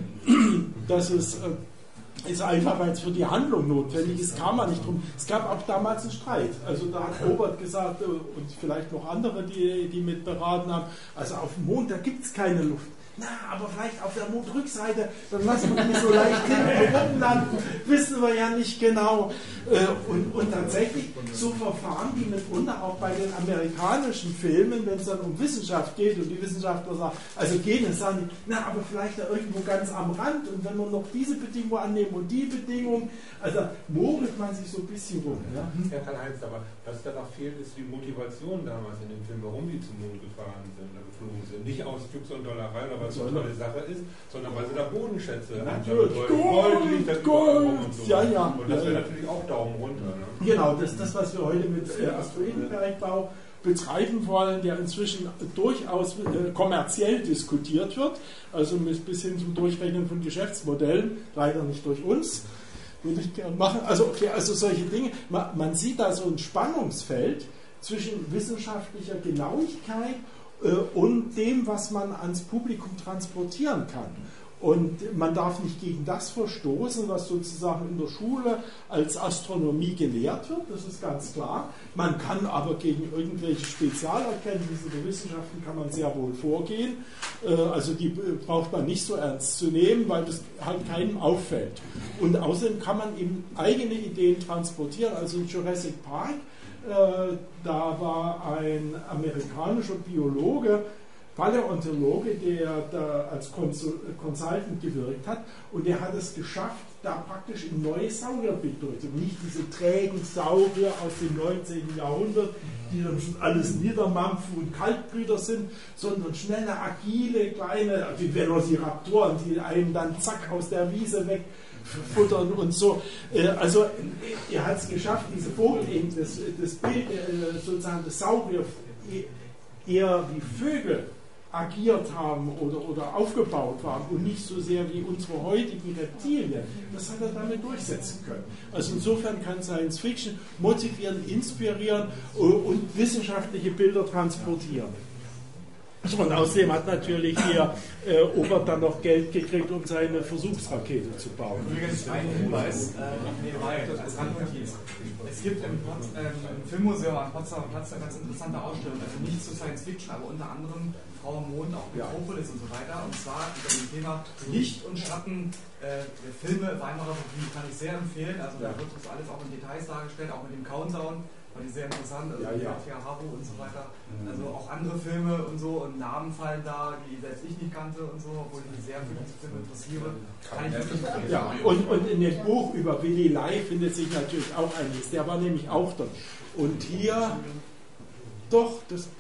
das ist, äh, ist einfach, weil es für die Handlung notwendig ist, kam man nicht drum. Es gab auch damals einen Streit. Also da hat Obert gesagt, äh, und vielleicht noch andere, die, die mit beraten haben, also auf dem Mond, da gibt es keine Luft. Na, aber vielleicht auf der Mondrückseite, dann lassen wir nicht so leicht hinten rumlanden, wissen wir ja nicht genau. Und, und tatsächlich, so verfahren die mitunter auch bei den amerikanischen Filmen, wenn es dann um Wissenschaft geht und die Wissenschaftler sagen, also gehen es sagen, na, aber vielleicht da irgendwo ganz am Rand und wenn wir noch diese Bedingung annehmen und die Bedingung, also mogelt man sich so ein bisschen rum. Ja, ja Karl-Heinz, aber was da noch fehlt, ist die Motivation damals in dem Film, warum die zum Mond gefahren sind oder geflogen sind. Nicht aus Jux und Dollerei oder was so eine tolle Sache ist, sondern weil sie da Bodenschätze haben. Natürlich, Gold liegt da überall rum und so. Ja, ja. Und das wäre natürlich auch Daumen runter. Ne? Genau, das ist das, was wir heute mit äh, Asteroidenbergbau betreiben wollen, der inzwischen durchaus äh, kommerziell diskutiert wird, also bis hin zum Durchrechnen von Geschäftsmodellen, leider nicht durch uns, würde ich gerne machen. Also, okay, also solche Dinge, man, man sieht da so ein Spannungsfeld zwischen wissenschaftlicher Genauigkeit äh, und dem, was man ans Publikum transportieren kann. Und man darf nicht gegen das verstoßen, was sozusagen in der Schule als Astronomie gelehrt wird, das ist ganz klar. Man kann aber gegen irgendwelche Spezialerkenntnisse der Wissenschaften kann man sehr wohl vorgehen. Also die braucht man nicht so ernst zu nehmen, weil das halt keinem auffällt. Und außerdem kann man eben eigene Ideen transportieren. Also in Jurassic Park, da war ein amerikanischer Biologe, Paläontologe, der da als Consultant gewirkt hat, und der hat es geschafft, da praktisch ein neues Saurierbild durchzuführen. Nicht diese trägen Saurier aus dem neunzehnten Jahrhundert, die dann schon alles Niedermampfen und Kaltblüter sind, sondern schnelle, agile, kleine, wie Velociraptoren, die einen dann zack aus der Wiese wegfuttern und so. Also er hat es geschafft, diese Vogelebene, das, das Bild sozusagen des Saurier eher wie Vögel agiert haben oder, oder aufgebaut waren und nicht so sehr wie unsere heutigen Reptilien, das hat er damit durchsetzen können. Also insofern kann Science Fiction motivieren, inspirieren und wissenschaftliche Bilder transportieren. Und außerdem hat natürlich der äh, Obert dann noch Geld gekriegt, um seine Versuchsrakete zu bauen. Übrigens ein Hinweis, äh, nebenbei, als Randnotiz. Es gibt im, ähm, im Filmmuseum am Potsdamer Platz eine ganz interessante Ausstellung, also nicht zu Science Fiction, aber unter anderem Frau am Mond, auch Metropolis und so weiter, und zwar über das Thema Licht und Schatten äh, der Filme Weimarer Republik, kann ich sehr empfehlen, also da wird das alles auch in Details dargestellt, auch mit dem Countdown. Die sehr interessant, also ja, ja. Haru und so weiter. Also auch andere Filme und so und Namen fallen da, die selbst ich nicht kannte und so, obwohl ich mich sehr für diese Filme interessiere. Kann ich wirklich empfehlen. Ja, und, und in dem Buch über Willy Lai findet sich natürlich auch einiges. Der war nämlich auch dort. Und hier, doch, das,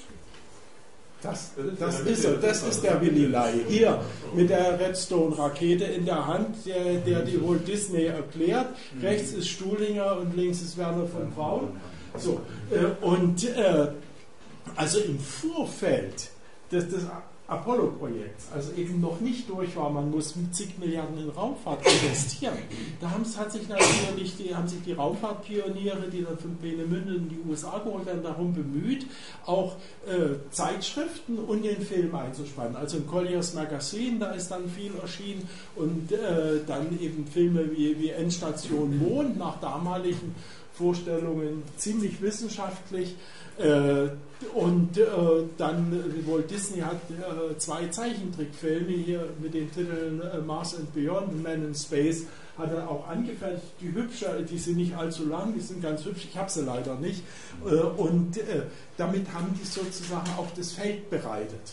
das, das ist er, das ist der Willy Lai. Hier mit der Redstone-Rakete in der Hand, der, der die Walt Disney erklärt. Rechts ist Stuhlinger und links ist Werner von Braun. So, äh, und äh, also im Vorfeld des, des Apollo-Projekts, also eben noch nicht durch war, man muss mit zig Milliarden in Raumfahrt investieren. Da haben, hat sich natürlich die, haben sich die Raumfahrtpioniere, die dann von Peenemünde in die U S A geholt haben, darum bemüht, auch äh, Zeitschriften und den Film einzuspannen. Also im Collier's Magazine, da ist dann viel erschienen, und äh, dann eben Filme wie, wie Endstation Mond, nach damaligen Vorstellungen ziemlich wissenschaftlich. Äh, und äh, dann äh, Walt Disney hat äh, zwei Zeichentrickfilme hier mit den Titeln äh, Mars and Beyond und Man in Space hat er auch angefertigt. Die hübscher, die sind nicht allzu lang, die sind ganz hübsch, ich habe sie leider nicht. Äh, und äh, damit haben die sozusagen auch das Feld bereitet.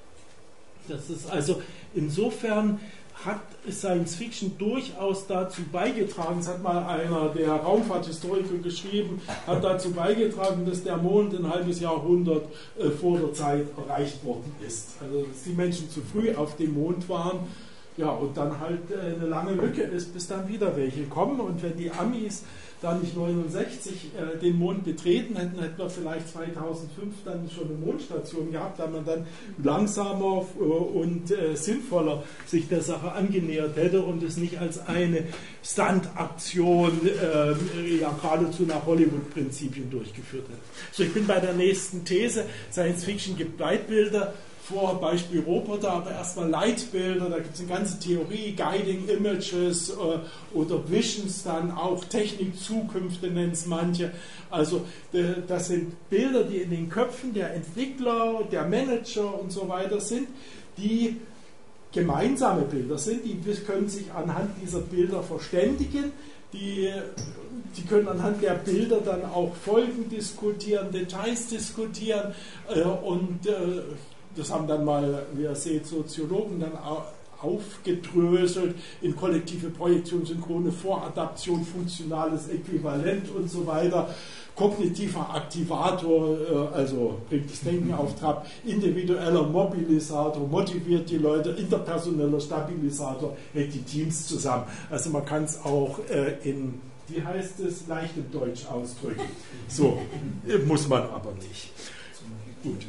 Das ist also insofern hat Science Fiction durchaus dazu beigetragen, es hat mal einer der Raumfahrthistoriker geschrieben, hat dazu beigetragen, dass der Mond ein halbes Jahrhundert äh, vor der Zeit erreicht worden ist. Also dass die Menschen zu früh auf dem Mond waren, ja, und dann halt äh, eine lange Lücke ist, bis dann wieder welche kommen. Und wenn die Amis da nicht neunundsechzig äh, den Mond betreten hätten, hätten wir vielleicht zweitausendfünf dann schon eine Mondstation gehabt, da man dann langsamer äh, und äh, sinnvoller sich der Sache angenähert hätte und es nicht als eine Stunt-Aktion äh, ja geradezu nach Hollywood-Prinzipien durchgeführt hätte. So, ich bin bei der nächsten These. Science Fiction gibt Leitbilder vor, Beispiel Roboter, aber erstmal Leitbilder, da gibt es eine ganze Theorie, Guiding Images äh, oder Visions, dann auch Technik-Zukünfte nennen es manche. Also äh, das sind Bilder, die in den Köpfen der Entwickler, der Manager und so weiter sind, die gemeinsame Bilder sind, die können sich anhand dieser Bilder verständigen, die, die können anhand der Bilder dann auch Folgen diskutieren, Details diskutieren äh, und äh, das haben dann mal, wie ihr seht, Soziologen dann aufgedröselt in kollektive Projektion, synchrone Voradaption, funktionales Äquivalent und so weiter. Kognitiver Aktivator, also bringt das Denken auf Trab, individueller Mobilisator, motiviert die Leute, interpersoneller Stabilisator, hält die Teams zusammen. Also man kann es auch in, wie heißt es, leicht im Deutsch ausdrücken. So, muss man aber nicht. Gut.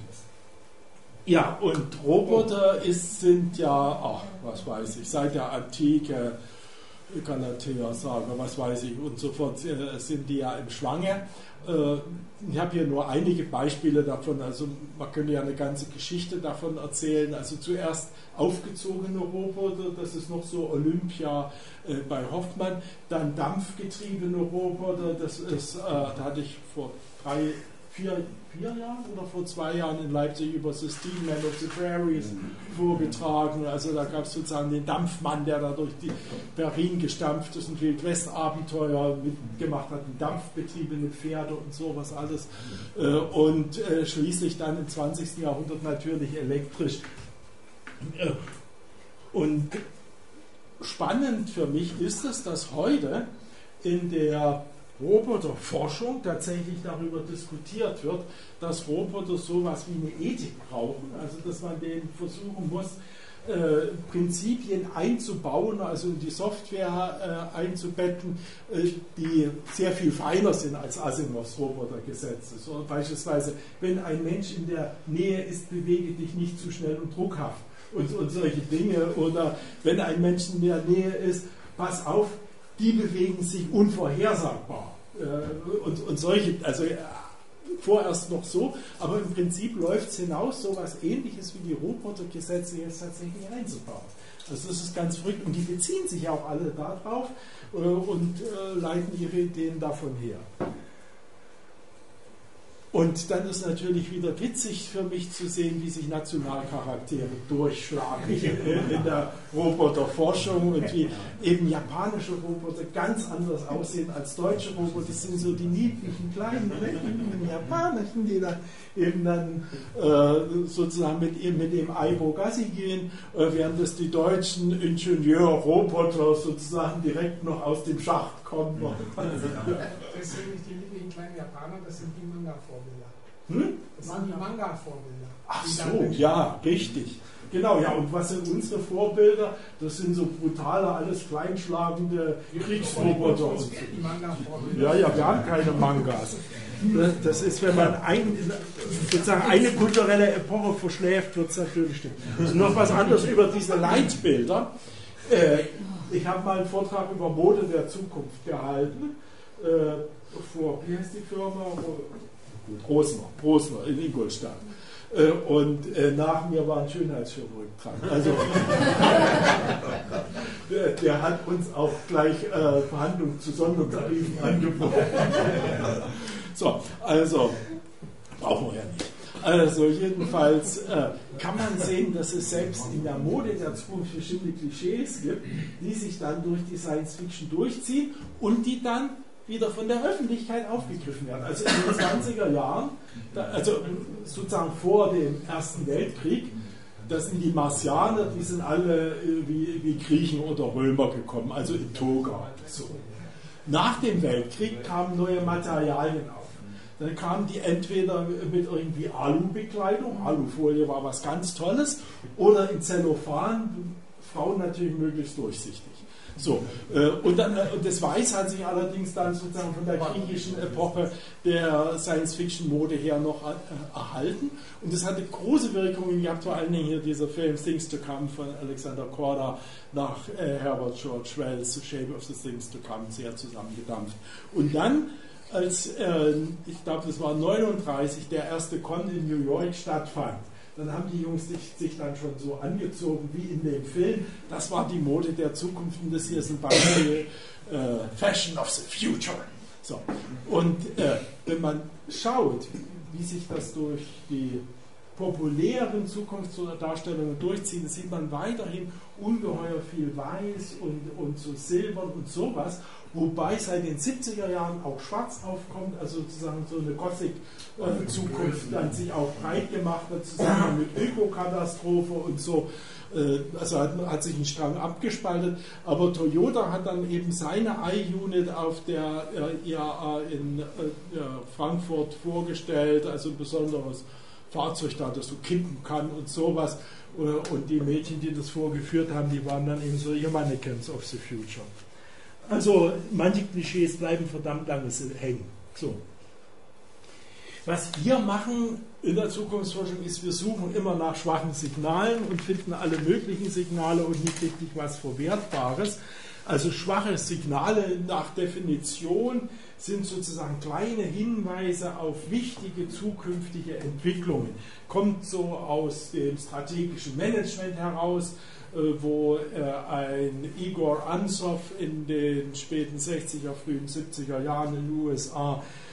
Ja, und Roboter ist, sind ja, ach, was weiß ich, seit der Antike, Galatea sagen, was weiß ich, und so fort, sind die ja im Schwange. Ich habe hier nur einige Beispiele davon, also man könnte ja eine ganze Geschichte davon erzählen. Also zuerst aufgezogene Roboter, das ist noch so Olympia äh, bei Hoffmann, dann dampfgetriebene Roboter, das ist, äh, da hatte ich vor drei vier, vier Jahren oder vor zwei Jahren in Leipzig über The Steamman of the Prairies vorgetragen. Also da gab es sozusagen den Dampfmann, der da durch die Berlin gestampft ist und Wildwest-Abenteuer mitgemacht hat, dampfbetriebene Pferde und sowas alles. Und schließlich dann im zwanzigsten Jahrhundert natürlich elektrisch. Und spannend für mich ist es, dass heute in der Roboterforschung tatsächlich darüber diskutiert wird, dass Roboter sowas wie eine Ethik brauchen, also dass man denen versuchen muss, äh, Prinzipien einzubauen, also in die Software äh, einzubetten, äh, die sehr viel feiner sind als Asimovs Robotergesetze. So, beispielsweise, wenn ein Mensch in der Nähe ist, bewege dich nicht zu schnell und druckhaft und, und solche Dinge. Oder wenn ein Mensch in der Nähe ist, pass auf, die bewegen sich unvorhersagbar. Äh, und, und solche, also äh, vorerst noch so, aber im Prinzip läuft es hinaus, so etwas Ähnliches wie die Robotergesetze jetzt tatsächlich einzubauen. Also das ist ganz verrückt und die beziehen sich auch alle darauf äh, und äh, leiten ihre Ideen davon her. Und dann ist natürlich wieder witzig für mich zu sehen, wie sich Nationalcharaktere durchschlagen in der Roboterforschung und wie eben japanische Roboter ganz anders aussehen als deutsche Roboter. Das sind so die niedlichen, kleinen, dreckigen japanischen, die dann eben dann äh, sozusagen mit, mit dem Aibo Gassi gehen, äh, während es die deutschen Ingenieurroboter sozusagen direkt noch aus dem Schacht kommen. Das sind nicht die niedlichen kleinen Japaner, das sind die Manga-Vorbilder. Hm? Das sind die Manga-Vorbilder. Ach so, ja, richtig. Genau, ja, und was sind unsere Vorbilder? Das sind so brutale, alles kleinschlagende Kriegsroboter. Und so. Die Manga-Vorbilder. Ja, ja, wir haben keine Mangas. Das ist, wenn man ein, sozusagen eine kulturelle Epoche verschläft, wird es natürlich stimmen. Also noch was anderes über diese Leitbilder. Ich habe mal einen Vortrag über Mode der Zukunft gehalten. Vor, wie heißt die Firma? Rosner, Rosner in Ingolstadt. Und äh, nach mir war ein Schönheitschirurg dran. Also, der, der hat uns auch gleich äh, Verhandlungen zu Sondertarifen angeboten. So, also, brauchen wir ja nicht. Also, jedenfalls äh, kann man sehen, dass es selbst in der Mode der Zukunft bestimmte Klischees gibt, die sich dann durch die Science Fiction durchziehen und die dann wieder von der Öffentlichkeit aufgegriffen werden. Also in den zwanziger Jahren, also sozusagen vor dem Ersten Weltkrieg, das sind die Marsianer, die sind alle wie, wie Griechen oder Römer gekommen, also in Toga. So. Nach dem Weltkrieg kamen neue Materialien auf. Dann kamen die entweder mit irgendwie Alubekleidung, Alufolie war was ganz Tolles, oder in Zellophan, Frauen natürlich möglichst durchsichtig. So, äh, und, dann, und das Weiß hat sich allerdings dann sozusagen von der griechischen Epoche der Science-Fiction-Mode her noch äh, erhalten. Und das hatte große Wirkungen gehabt, vor allen Dingen hier dieser Film Things to Come von Alexander Korda nach äh, Herbert George Wells, The Shape of the Things to Come, sehr zusammengedampft. Und dann, als, äh, ich glaube, das war neununddreißig, der erste Con in New York stattfand, dann haben die Jungs sich, sich dann schon so angezogen wie in dem Film. Das war die Mode der Zukunft und das hier ist ein Beispiel äh, Fashion of the Future. So. Und äh, wenn man schaut, wie sich das durch die populären Zukunftsdarstellungen durchzieht, sieht man weiterhin ungeheuer viel Weiß und, und so Silbern und sowas, wobei seit den siebziger Jahren auch Schwarz aufkommt, also sozusagen so eine Gothic-Zukunft dann sich auch breit gemacht hat, zusammen mit Ökokatastrophe und so. Also hat, hat sich ein Strang abgespaltet, aber Toyota hat dann eben seine i-Unit auf der I A A in Frankfurt vorgestellt, also ein besonderes Fahrzeug da, das so kippen kann und sowas. Und die Mädchen, die das vorgeführt haben, die waren dann eben so ihr Mannequins of the Future. Also manche Klischees bleiben verdammt lange hängen. So. Was wir machen in der Zukunftsforschung ist, wir suchen immer nach schwachen Signalen und finden alle möglichen Signale und nicht richtig was Verwertbares. Also schwache Signale nach Definition sind sozusagen kleine Hinweise auf wichtige zukünftige Entwicklungen. Kommt so aus dem strategischen Management heraus, wo ein Igor Ansoff in den späten sechziger, frühen siebziger Jahren in den U S A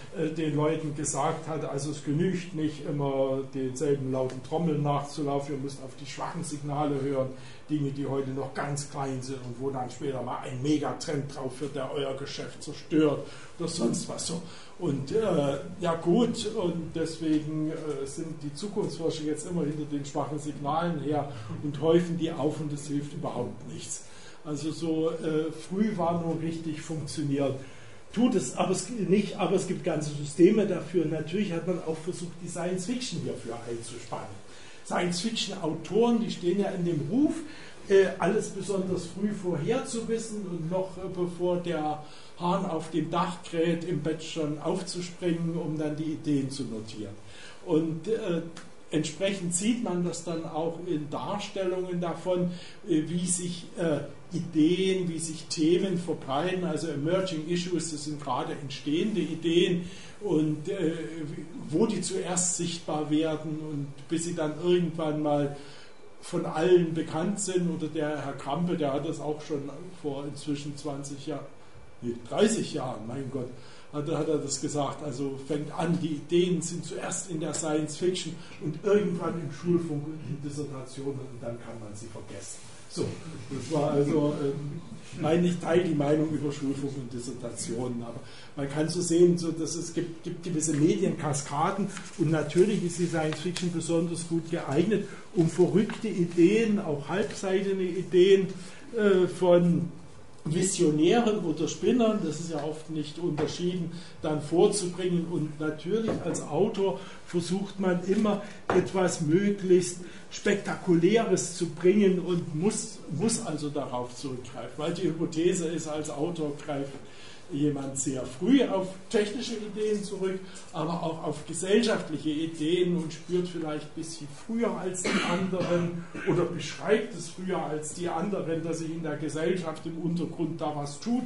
äh, den Leuten gesagt hat, also es genügt nicht immer denselben lauten Trommeln nachzulaufen, ihr müsst auf die schwachen Signale hören, Dinge, die heute noch ganz klein sind und wo dann später mal ein Megatrend drauf wird, der euer Geschäft zerstört oder sonst was so. Und äh, ja gut, und deswegen äh, sind die Zukunftsforscher jetzt immer hinter den schwachen Signalen her und häufen die auf und das hilft überhaupt nichts. Also so äh, Frühwarnung richtig funktioniert, tut es aber es nicht, aber es gibt ganze Systeme dafür. Natürlich hat man auch versucht, die Science Fiction hierfür einzuspannen. Science Fiction Autoren, die stehen ja in dem Ruf, äh, alles besonders früh vorherzuwissen und noch äh, bevor der Hahn auf dem Dach kräht, im Bett schon aufzuspringen, um dann die Ideen zu notieren. Und äh, entsprechend sieht man das dann auch in Darstellungen davon, äh, wie sich äh, Ideen, wie sich Themen verbreiten, also Emerging Issues, das sind gerade entstehende Ideen und äh, wo die zuerst sichtbar werden und bis sie dann irgendwann mal von allen bekannt sind, oder der Herr Krampe, der hat das auch schon vor inzwischen zwanzig Jahren, nee, dreißig Jahren, mein Gott, hat, hat er das gesagt, also fängt an, die Ideen sind zuerst in der Science Fiction und irgendwann im Schulfunk und in Dissertationen und dann kann man sie vergessen. So, das war also, ähm, nein, ich teile die Meinung über Schulfunk und Dissertationen, aber man kann so sehen, so, dass es gibt, gibt gewisse Medienkaskaden und natürlich ist die Science Fiction besonders gut geeignet, um verrückte Ideen, auch halbseitene Ideen äh, von Visionären oder Spinnern, das ist ja oft nicht unterschieden, dann vorzubringen. Und natürlich als Autor versucht man immer etwas möglichst Spektakuläres zu bringen und muss, muss also darauf zurückgreifen, weil die Hypothese ist, als Autor greift jemand sehr früh auf technische Ideen zurück, aber auch auf gesellschaftliche Ideen und spürt vielleicht ein bisschen früher als die anderen oder beschreibt es früher als die anderen, dass sich in der Gesellschaft im Untergrund da was tut.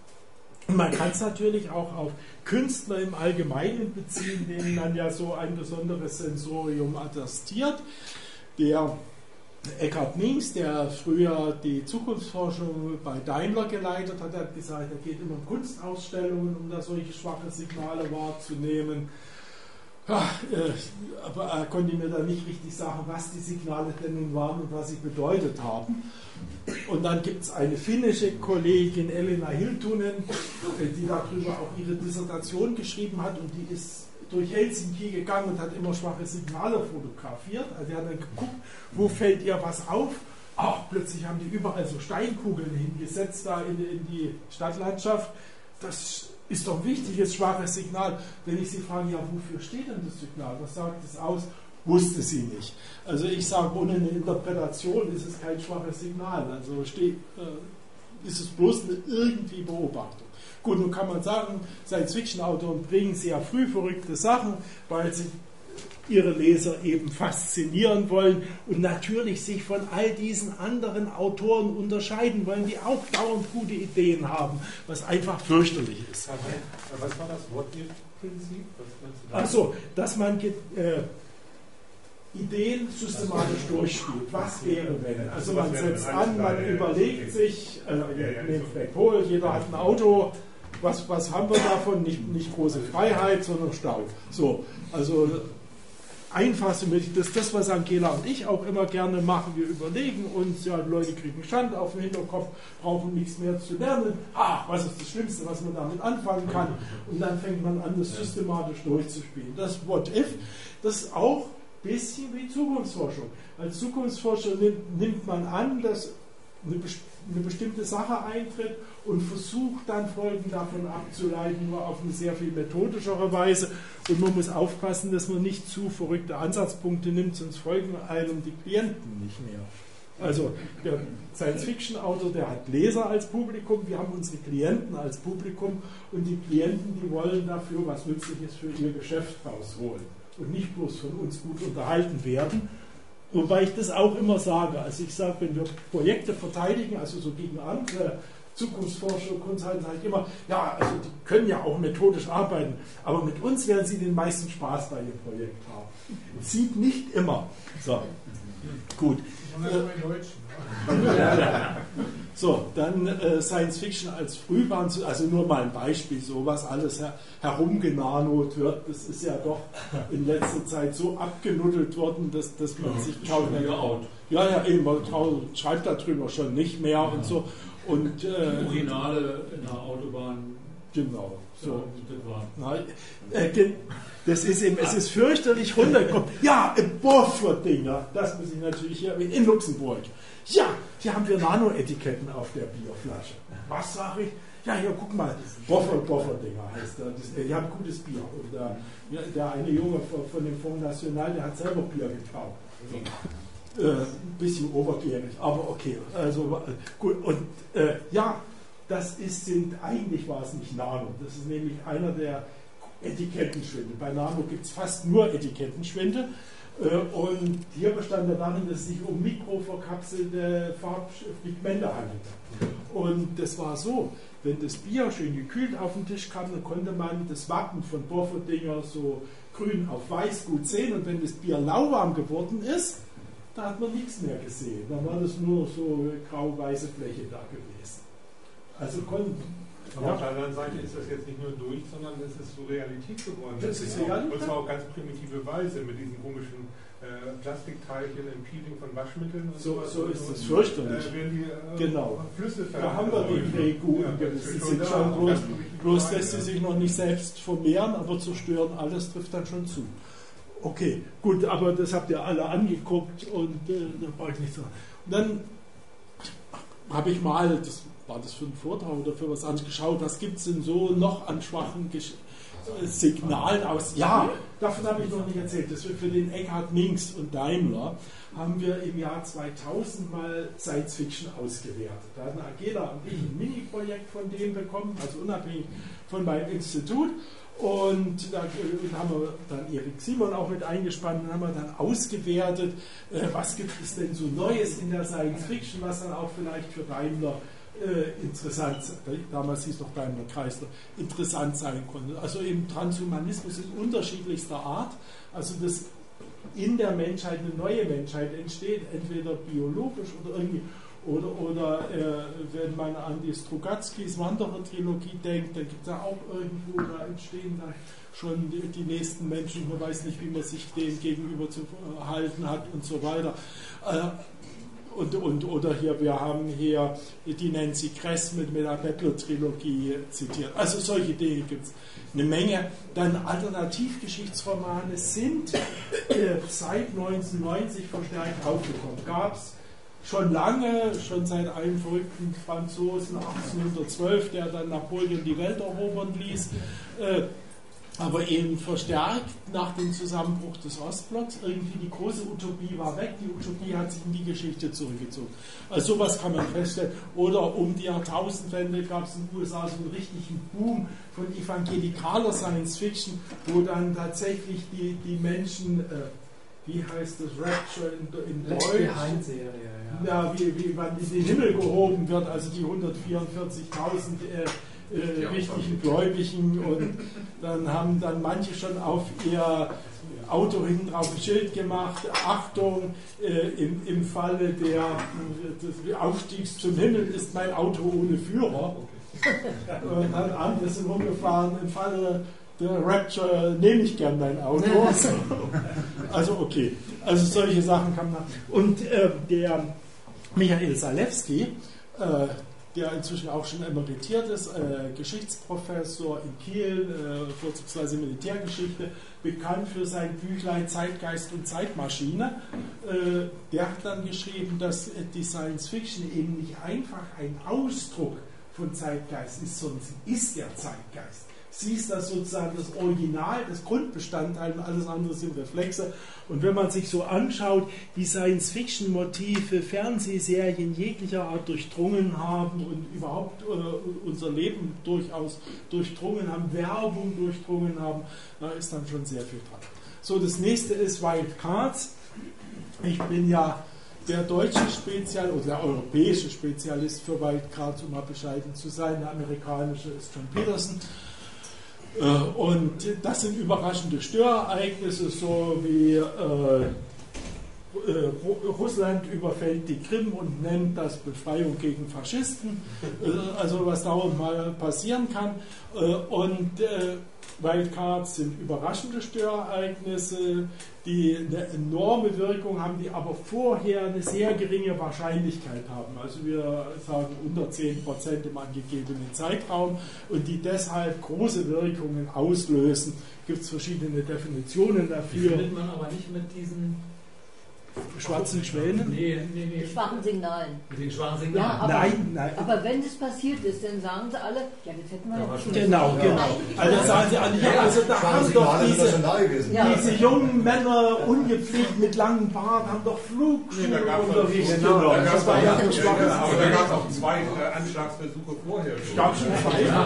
Und man kann es natürlich auch auf Künstler im Allgemeinen beziehen, denen man ja so ein besonderes Sensorium attestiert. Der Eckhard Minks, der früher die Zukunftsforschung bei Daimler geleitet hat, hat gesagt, er geht immer in Kunstausstellungen, um da solche schwache Signale wahrzunehmen. Ja, äh, aber er konnte mir dann nicht richtig sagen, was die Signale denn nun waren und was sie bedeutet haben. Und dann gibt es eine finnische Kollegin, Elina Hiltunen, die darüber auch ihre Dissertation geschrieben hat und die ist durch Helsinki gegangen und hat immer schwache Signale fotografiert. Also er hat dann geguckt, wo fällt ihr was auf? Ach, plötzlich haben die überall so Steinkugeln hingesetzt da in, in die Stadtlandschaft. Das ist doch ein wichtiges schwaches Signal. Wenn ich sie frage, ja, wofür steht denn das Signal? Was sagt es aus? Wusste sie nicht. Also ich sage, ohne eine Interpretation ist es kein schwaches Signal. Also steht, äh, ist es bloß eine irgendwie Beobachtung. Gut, nun kann man sagen, Science-Fiction-Autoren bringen sehr früh verrückte Sachen, weil sie ihre Leser eben faszinieren wollen und natürlich sich von all diesen anderen Autoren unterscheiden wollen, die auch dauernd gute Ideen haben, was einfach fürchterlich ist. Was war das What-If-Prinzip? Achso, dass man äh, Ideen systematisch durchspielt. Was wäre wenn? Also man setzt an, man überlegt sich, äh, nehmt Black Hole, jeder hat ein Auto. Was, was haben wir davon? Nicht, nicht große Freiheit, sondern Stau. So, also einfachste Möglichkeit, das ist das, was Angela und ich auch immer gerne machen. Wir überlegen uns, ja, Leute kriegen Schand auf den Hinterkopf, brauchen nichts mehr zu lernen. Ah, was ist das Schlimmste, was man damit anfangen kann? Und dann fängt man an, das systematisch durchzuspielen. Das What If, das ist auch ein bisschen wie Zukunftsforschung. Als Zukunftsforscher nimmt, nimmt man an, dass eine, eine bestimmte Sache eintritt und versucht dann Folgen davon abzuleiten, nur auf eine sehr viel methodischere Weise. Und man muss aufpassen, dass man nicht zu verrückte Ansatzpunkte nimmt, sonst folgen einem die Klienten nicht mehr. Also der Science-Fiction-Autor, der hat Leser als Publikum, wir haben unsere Klienten als Publikum und die Klienten, die wollen dafür was Nützliches für ihr Geschäft rausholen und nicht bloß von uns gut unterhalten werden. Wobei ich das auch immer sage, also ich sage, wenn wir Projekte verteidigen, also so gegen andere Zukunftsforscher, Consultants halt immer, ja, also die können ja auch methodisch arbeiten, aber mit uns werden sie den meisten Spaß bei ihrem Projekt haben. Sieht nicht immer. So, gut. So, dann äh, Science Fiction als Frühwarn, also nur mal ein Beispiel, so was alles her herumgenanot wird, das ist ja doch in letzter Zeit so abgenuddelt worden, dass, dass man sich kaum mehr... Ja, ja, eben, man schreibt darüber schon nicht mehr ja. und so. Und, äh, Urinale in der Autobahn. Genau. So. Ja, das, äh, das ist eben, es ist fürchterlich runtergekommen. Ja, Bohrfurt-Dinger, das muss ich natürlich hier in Luxemburg. Ja, hier haben wir Nano-Etiketten auf der Bierflasche. Was sage ich? Ja, hier, guck mal, Boffert-Dinger heißt das. Die haben gutes Bier. Und der, der eine Junge von dem Fonds National, der hat selber Bier gekauft. Äh, ein bisschen obergärig, aber okay. Also gut. Und äh, ja, das ist, sind, eigentlich war es nicht Nano. Das ist nämlich einer der Etikettenschwindel. Bei Nano gibt es fast nur Etikettenschwindel. Äh, und hier bestand er darin, dass es sich um mikroverkapselte Farbpigmente handelte. Und das war so, wenn das Bier schön gekühlt auf den Tisch kam, dann konnte man das Wappen von Bofferdinger so grün auf weiß gut sehen. Und wenn das Bier lauwarm geworden ist, da hat man nichts mehr gesehen. Dann war das nur so grau-weiße Fläche da gewesen. Also konnten. Aber ja. Auf der anderen Seite ist das jetzt nicht nur durch, sondern es ist so Realität geworden. Das ist Realität. Und zwar auf ganz primitive Weise mit diesen komischen äh, Plastikteilchen im Peeling von Waschmitteln. Und so, so ist und, es fürchterlich. Äh, die, äh, genau. Flüsse da haben wir die Prägungen. Ja, die sind schon bloß, bloß lässt sie sich noch nicht selbst vermehren, aber zerstören alles trifft dann schon zu. Okay, gut, aber das habt ihr alle angeguckt und äh, da brauche ich nicht so. Und dann habe ich mal, das war das für einen Vortrag oder für was anderes, geschaut, was gibt es denn so noch an schwachen Gesch Signalen aus. Ja, davon habe ich noch nicht erzählt. Das wir für den Eckhard Minks und Daimler haben wir im Jahr zweitausend mal Science Fiction ausgewertet. Da hat Agela und ich ein Mini-Projekt von denen bekommen, also unabhängig von meinem Institut. Und da haben wir dann Erik Simon auch mit eingespannt und haben wir dann ausgewertet, äh, was gibt es denn so Neues in der Science Fiction, was dann auch vielleicht für Daimler äh, interessant, damals hieß noch Daimler Chrysler, interessant sein konnte. Also eben Transhumanismus in unterschiedlichster Art, also dass in der Menschheit eine neue Menschheit entsteht, entweder biologisch oder irgendwie. Oder, oder äh, wenn man an die Strugatskis Wanderer-Trilogie denkt, dann gibt es ja auch irgendwo, da entstehen dann schon die, die nächsten Menschen, man weiß nicht, wie man sich dem gegenüber zu verhalten hat und so weiter. Äh, und, und, oder hier, wir haben hier die Nancy Kress mit, mit der Bettler-Trilogie zitiert. Also solche Dinge gibt es eine Menge. Dann Alternativgeschichtsromane sind äh, seit neunzehnhundertneunzig verstärkt aufgekommen. Gab es schon lange, schon seit einem verrückten Franzosen achtzehnhundertzwölf, der dann Napoleon die Welt erobern ließ, äh, aber eben verstärkt nach dem Zusammenbruch des Ostblocks. Irgendwie die große Utopie war weg, die Utopie hat sich in die Geschichte zurückgezogen. Also sowas kann man feststellen. Oder um die Jahrtausendwende gab es in den U S A so einen richtigen Boom von evangelikaler Science Fiction, wo dann tatsächlich die, die Menschen... Äh, wie heißt das, Rapture in, in Deutsch? Behind-Serie, ja. Ja, wie, wie wann in den Himmel gehoben wird, also die hundertvierundvierzigtausend äh, äh, richtigen Gläubigen, und dann haben dann manche schon auf ihr Auto hinten drauf ein Schild gemacht, Achtung, äh, im, im Falle der, des Aufstiegs zum Himmel ist mein Auto ohne Führer. Und dann andere sind rumgefahren, im Falle der Rapture nehme ich gern dein Auto. Also okay, also solche Sachen kann man. Und äh, der Michael Salewski, äh, der inzwischen auch schon emeritiert ist, äh, Geschichtsprofessor in Kiel, äh, vorzugsweise Militärgeschichte, bekannt für sein Büchlein Zeitgeist und Zeitmaschine, äh, der hat dann geschrieben, dass die Science Fiction eben nicht einfach ein Ausdruck von Zeitgeist ist, sondern sie ist der Zeitgeist. Sie ist das sozusagen das Original, das Grundbestandteil, und alles andere sind Reflexe. Und wenn man sich so anschaut, wie Science-Fiction-Motive Fernsehserien jeglicher Art durchdrungen haben und überhaupt äh, unser Leben durchaus durchdrungen haben, Werbung durchdrungen haben, da ist dann schon sehr viel dran. So, das nächste ist Wild Cards. Ich bin ja der deutsche Spezial oder der europäische Spezialist für Wild Cards, um mal bescheiden zu sein. Der amerikanische ist John Peterson. Und das sind überraschende Störereignisse, so wie äh, äh, Russland überfällt die Krim und nennt das Befreiung gegen Faschisten, äh, also was dauernd mal passieren kann. Äh, und äh, Wildcards sind überraschende Störereignisse, die eine enorme Wirkung haben, die aber vorher eine sehr geringe Wahrscheinlichkeit haben. Also wir sagen unter zehn Prozent im angegebenen Zeitraum und die deshalb große Wirkungen auslösen. Gibt es verschiedene Definitionen Die dafür. findet man aber nicht mit diesen Schwarzen Schwänen? Nee, nee, nee. Mit schwachen Signalen. Mit den schwachen Ja, Signalen. aber, Nein, nein. aber wenn das passiert ist, dann sagen sie alle, ja, das hätten wir Ja, ja war schon- Genau, genau. Also sagen sie alle, ja, also da haben doch diese, Ja. diese jungen Männer ungepflegt mit langem Bart, haben doch Flugschulunterricht Genau, da genommen. gab Das es war ja auch, nur schwaches aber da gab es auch zwei äh, Anschlagsversuche vorher. Es gab schon zwei. Ja,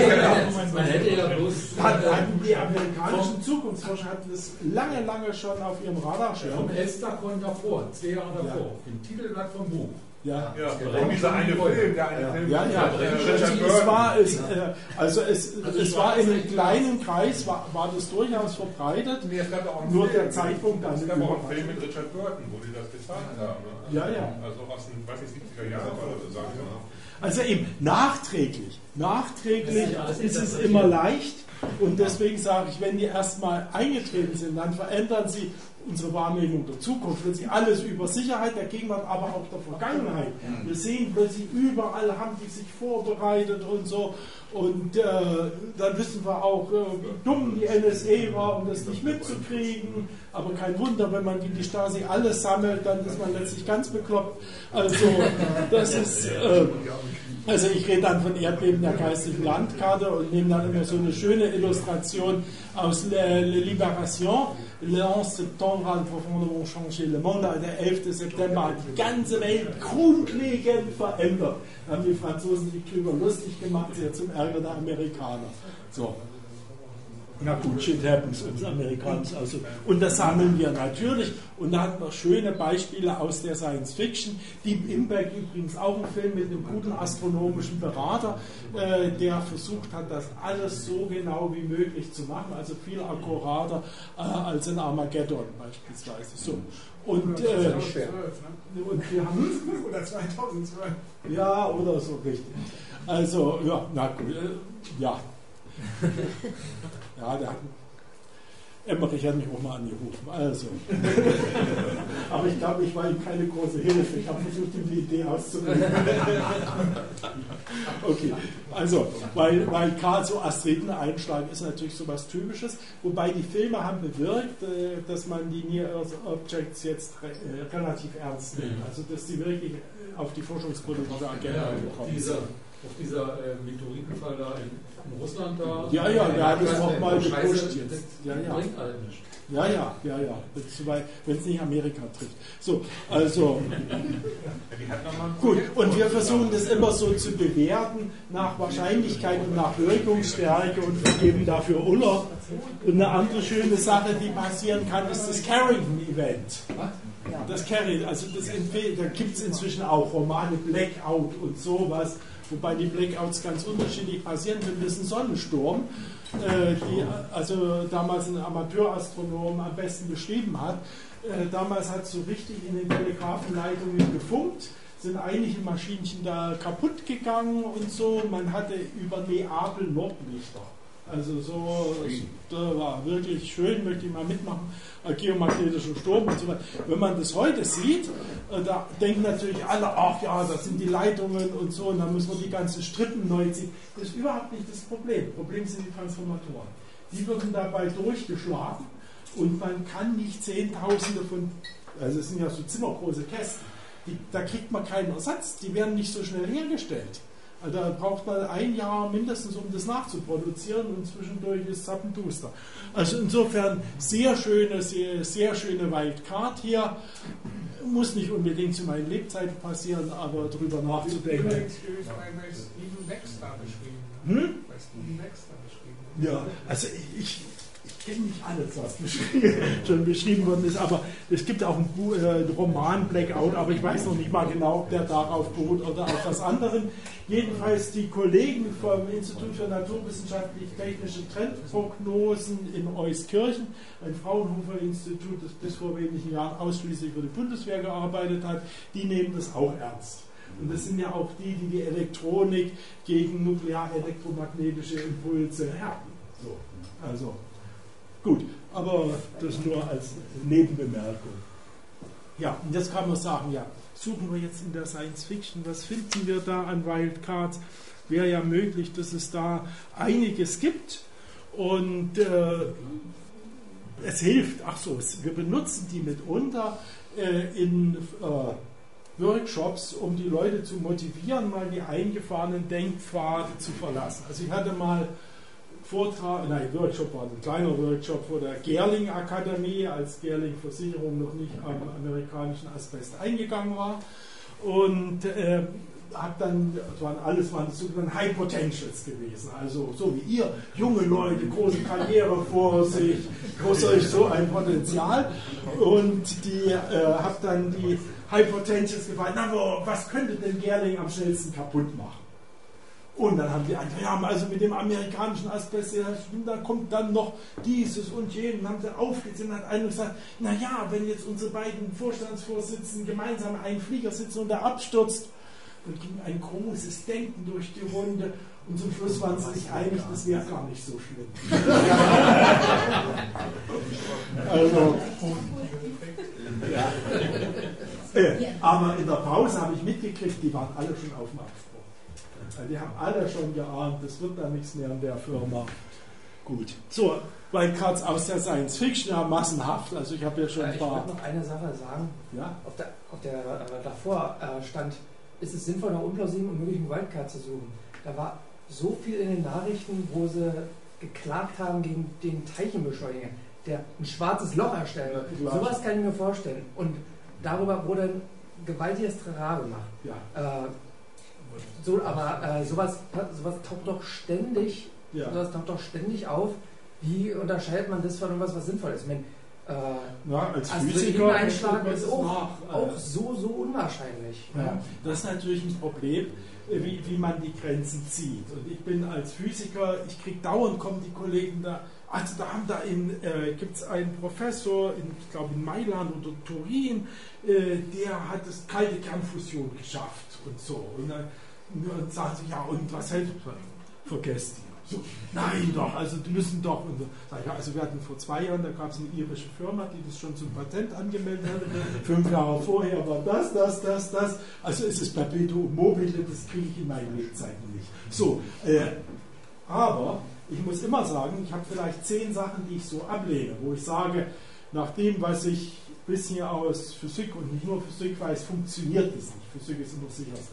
Ja. man hätte ja bloß. Hat, hatten die amerikanischen Zukunftsforscher hatten das lange, lange schon auf ihrem Radarschirm. Vom Elsterkorn davor, zwei Jahre davor, im Titelblatt vom Buch. Ja. Ja, und dieser eine Film, der eine Film, Ja, ja, mit, äh, Richard es Burton. war, es, äh, also es, es war in einem kleinen Kreis, war, war das durchaus verbreitet, Nee, es gab auch einen nur Film, der Zeitpunkt dann Es gab auch einen Film mit Richard Burton, wo die das gezeigt haben. Ne? Ja, ja. Also aus den, weiß ich, siebziger Jahren oder so sagen wir. Also eben nachträglich, nachträglich Das ist ist es interpretiert. immer leicht und deswegen sage ich, wenn die erstmal eingetreten sind, dann verändern sie unsere Wahrnehmung der Zukunft, wenn sie alles über Sicherheit der Gegenwart, aber auch der Vergangenheit. Wir sehen plötzlich überall, haben die sich vorbereitet und so und äh, dann wissen wir auch, äh, wie dumm die N S A war, um das nicht mitzukriegen, aber kein Wunder, wenn man wie die Stasi alles sammelt, dann ist man letztlich ganz bekloppt. Also das ist... Äh, Also ich rede dann von Erdbeben der geistigen Landkarte und nehme dann immer so eine schöne Illustration aus Le, Le Libération. Le onze septembre a profondément changé le monde. Der elfte September hat die ganze Welt grundlegend verändert. Da haben die Franzosen sich drüber lustig gemacht, sehr zum Ärger der Amerikaner. So. Na gut, shit happens, um es amerikanisch auszudrücken. Und das sammeln wir natürlich. Und da hatten wir schöne Beispiele aus der Science Fiction. Deep Impact übrigens auch ein Film mit einem guten astronomischen Berater, äh, der versucht hat, das alles so genau wie möglich zu machen. Also viel akkurater äh, als in Armageddon beispielsweise. So. Und, äh, und wir haben... Oder zweitausendzwölf. Ja, oder so richtig. Also, ja, na gut, äh, ja. Ja, der Emmerich hat mich auch mal angerufen. Also. Aber ich glaube, ich war ihm keine große Hilfe. Ich habe versucht, ihm die Idee auszubringen. Okay, also, weil, weil gerade so Asteroideneinschlag ist natürlich so was Typisches. Wobei die Filme haben bewirkt, äh, dass man die Near Earth Objects jetzt re äh, relativ ernst nimmt. Also, dass die wirklich auf die forschungspolitische Agenda Ja, gekommen dieser, sind. auf dieser äh, Meteoritenfall da in, in Russland da. Ja, ja, der hat es auch mal Scheiße, gepusht das jetzt. Ja, ja. bringt halt nicht. Ja, ja, ja, ja. Wenn es nicht Amerika trifft. So, also. Gut, und wir versuchen das immer so zu bewerten nach Wahrscheinlichkeit und nach Wirkungsstärke und vergeben dafür Uller. Und eine andere schöne Sache, die passieren kann, ist das Carrington-Event. Das Carrington, also das, da gibt es inzwischen auch Romane, Blackout und sowas, wobei die Blackouts ganz unterschiedlich passieren können. Das ist ein Sonnensturm, äh, die also damals ein Amateurastronom am besten beschrieben hat. Äh, damals hat es so richtig in den Telegrafenleitungen gefunkt, sind einige Maschinchen da kaputt gegangen und so. Man hatte über Neapel Nordlichter. Also so, das war wirklich schön, möchte ich mal mitmachen, geomagnetischer Sturm und so weiter. Wenn man das heute sieht, da denken natürlich alle, ach ja, das sind die Leitungen und so, und dann müssen wir die ganzen Strippen neu ziehen. Das ist überhaupt nicht das Problem. Das Problem sind die Transformatoren. Die werden dabei durchgeschlagen und man kann nicht Zehntausende von, also es sind ja so zimmergroße Kästen, die, da kriegt man keinen Ersatz, die werden nicht so schnell hergestellt. Also da braucht man ein Jahr mindestens, um das nachzuproduzieren, und zwischendurch ist Zappenduster. Also insofern sehr schöne, sehr, sehr schöne Wildcard hier. Muss nicht unbedingt zu meinen Lebzeiten passieren, aber darüber nachzudenken. Übrigens bei Steven Baxter beschrieben. Hm? Bei Steven Baxter beschrieben. Ja, also ich, ich kenne nicht alles, was beschrieben, schon beschrieben worden ist, aber es gibt auch einen, Buch, äh, einen Roman Blackout, aber ich weiß noch nicht mal genau, ob der darauf beruht oder auf was anderem. Jedenfalls die Kollegen vom Institut für naturwissenschaftlich-technische Trendprognosen in Euskirchen, ein Fraunhofer-Institut, das bis vor wenigen Jahren ausschließlich für die Bundeswehr gearbeitet hat, die nehmen das auch ernst. Und das sind ja auch die, die die Elektronik gegen nuklear-elektromagnetische Impulse härten. So, also gut, aber das nur als Nebenbemerkung. Ja, und jetzt kann man sagen, ja, suchen wir jetzt in der Science Fiction, was finden wir da an Wildcards? Wäre ja möglich, dass es da einiges gibt und äh, es hilft, ach so, wir benutzen die mitunter äh, in äh, Workshops, um die Leute zu motivieren, mal die eingefahrenen Denkpfade zu verlassen. Also ich hatte mal Vortrag, nein, Workshop war ein kleiner Workshop vor der Gerling Akademie, als Gerling Versicherung noch nicht am amerikanischen Asbest eingegangen war. Und äh, habe dann, das waren alles waren sogenannte High Potentials gewesen, also so wie ihr, junge Leute, große Karriere vor sich, groß so ein Potenzial. Und die äh, habe dann die High Potentials gefragt, na, wo, was könnte denn Gerling am schnellsten kaputt machen? Und dann haben die einfach, ja, also mit dem amerikanischen Asbest, ja, da kommt dann noch dieses und jenes. Und haben sie aufgezählt und hat einer gesagt, naja, wenn jetzt unsere beiden Vorstandsvorsitzenden gemeinsam einen Flieger sitzen und der abstürzt, dann ging ein großes Denken durch die Runde und zum Schluss waren sie sich einig, das wäre gar nicht so schlimm. Also, ja. Äh, aber in der Pause habe ich mitgekriegt, die waren alle schon auf dem Absprung. Also die haben alle schon geahnt, das wird da nichts mehr in der Firma. Gut. So, Wildcards aus der Science Fiction, ja, massenhaft. Also ich habe ja schon ein ich paar... Ich wollte noch eine Sache sagen. Ja? Auf der, auf der äh, davor äh, stand, ist es sinnvoll, nach unplausiblem und möglichen Wildcard zu suchen. Da war so viel in den Nachrichten, wo sie geklagt haben gegen den Teilchenbeschleuniger, der ein schwarzes Loch erstellen wird. Ja, sowas kann ich mir vorstellen. Und darüber wurde ein gewaltiges Trara gemacht. Ja. Äh, so, aber äh, sowas, sowas taucht doch ständig, ja. sowas taucht doch ständig auf. Wie unterscheidet man das von irgendwas, was sinnvoll ist? Ich meine, äh, ja, als Physiker Einschlag ist auch, nach, auch so, so unwahrscheinlich. Ja. Ja. Das ist natürlich ein Problem, wie, wie man die Grenzen zieht. Und ich bin als Physiker, ich kriege dauernd, kommen die Kollegen da, also da haben da äh, gibt es einen Professor, in, ich glaube in Mailand oder Turin, äh, der hat das kalte Kernfusion geschafft und so. Und dann und sagen sie, ja und was hält, vergesst die. So, nein doch, also die müssen doch. Und so. Ja, also wir hatten vor zwei Jahren, da gab es eine irische Firma, die das schon zum Patent angemeldet hatte. Fünf Jahre vorher war das, das, das, das. Also ist es Perpetuum mobile, das kriege ich in meinen Lebzeiten nicht. So, äh, aber ich muss immer sagen, ich habe vielleicht zehn Sachen, die ich so ablehne, wo ich sage, nach dem, was ich bisher aus Physik und nicht nur Physik weiß, funktioniert es nicht. Physik ist immer das Sicherste.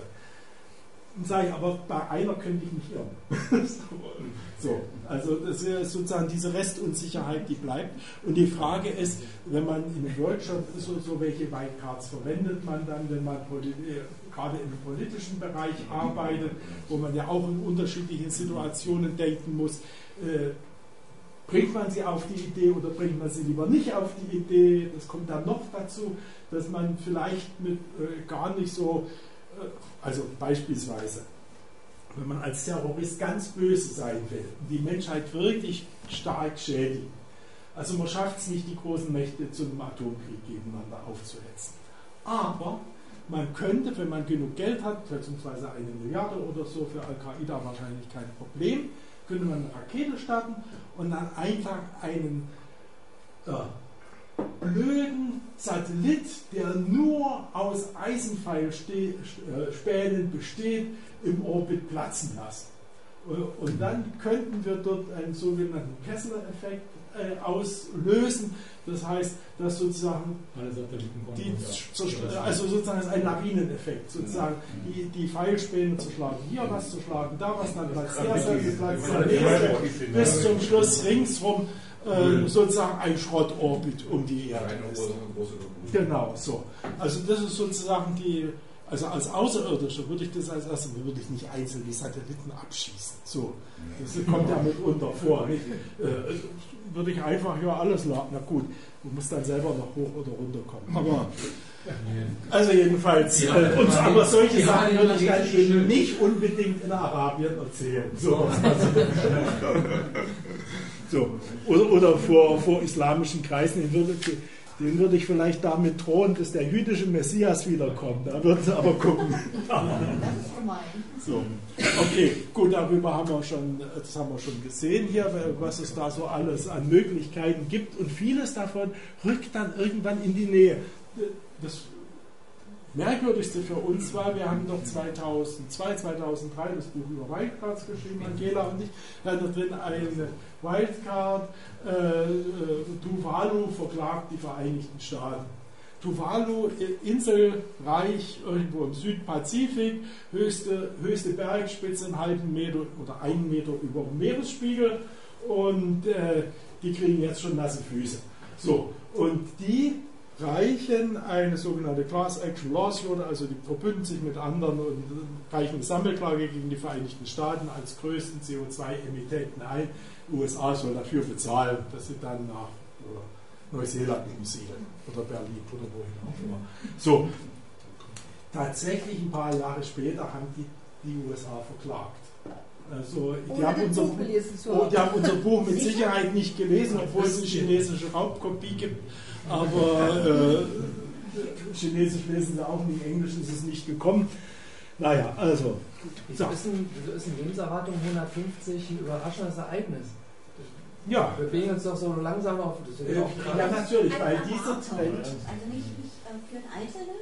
Und sage ich, aber bei einer könnte ich mich irren. So, also das ist sozusagen diese Restunsicherheit, die bleibt. Und die Frage ist, wenn man in einem Workshop so, so welche Wildcards verwendet man dann, wenn man gerade im politischen Bereich arbeitet, wo man ja auch in unterschiedlichen Situationen denken muss, äh, bringt man sie auf die Idee oder bringt man sie lieber nicht auf die Idee? Das kommt dann noch dazu, dass man vielleicht mit äh, gar nicht so, äh, also beispielsweise, wenn man als Terrorist ganz böse sein will und die Menschheit wirklich stark schädigen, also man schafft es nicht, die großen Mächte zu einem Atomkrieg gegeneinander aufzuhetzen. Aber man könnte, wenn man genug Geld hat, beziehungsweise eine Milliarde oder so, für Al-Qaida wahrscheinlich kein Problem, könnte man eine Rakete starten und dann einfach einen äh, blöden Satellit, der nur aus Eisenpfeilspänen besteht, im Orbit platzen lassen. Und dann könnten wir dort einen sogenannten Kessler-Effekt äh, auslösen. Das heißt, dass sozusagen die, also sozusagen ist ein Lawineneffekt, sozusagen die, die Pfeilspäne zerschlagen, hier was zerschlagen, da was, dann platzt der Satellite, platzt der nächste, bis zum Schluss ringsrum äh, sozusagen ein Schrottorbit um die Erde ist. Genau, so. Also das ist sozusagen die, Also als Außerirdischer würde ich das als erstes, würde ich nicht einzeln die Satelliten abschießen. So, das kommt ja mitunter vor. Nicht? Äh, würde ich einfach ja alles laden. Na gut, du musst dann selber noch hoch oder runter kommen. Aber also jedenfalls, äh, und, aber solche Sachen würde ich dann eben nicht unbedingt in Arabien erzählen. So, so. Oder, oder vor, vor islamischen Kreisen, den würde, den würde ich vielleicht damit drohen, dass der jüdische Messias wiederkommt. Da würden sie aber gucken. So. Okay, gut, darüber haben wir schon, das haben wir schon gesehen hier, was es da so alles an Möglichkeiten gibt. Und vieles davon rückt dann irgendwann in die Nähe. Das Merkwürdigste für uns war, wir haben doch zweitausendzwei, zweitausenddrei das Buch über Wildcards geschrieben, Angela und ich, da hat da drin eine Wildcard, äh, Tuvalu verklagt die Vereinigten Staaten. Tuvalu, Inselreich irgendwo im Südpazifik, höchste, höchste Bergspitze einen halben Meter oder einen Meter über dem Meeresspiegel und äh, die kriegen jetzt schon nasse Füße. So, und die reichen eine sogenannte Class Action Lawsuit, also die verbünden sich mit anderen und reichen eine Sammelklage gegen die Vereinigten Staaten als größten C O zwei Emittenten ein. Die U S A soll dafür bezahlen, dass sie dann nach Neuseeland umsiedeln oder Berlin oder wohin auch immer. So, tatsächlich ein paar Jahre später haben die, die U S A verklagt. Also, die, haben unser, Buch oh, die haben unser Buch mit Sicherheit nicht gelesen, obwohl es eine chinesische Raubkopie gibt. Aber äh, Chinesisch lesen sie auch nicht, Englisch ist es nicht gekommen. Naja, also. Wieso ist, ein, wieso ist eine Lebenserwartung hundertfünfzig ein überraschendes Ereignis? Ja. Wir bewegen uns doch so langsam auf. Das ist äh, auch ja, natürlich, weil dieser Trend. Also nicht, nicht äh, für einen Einzelnen,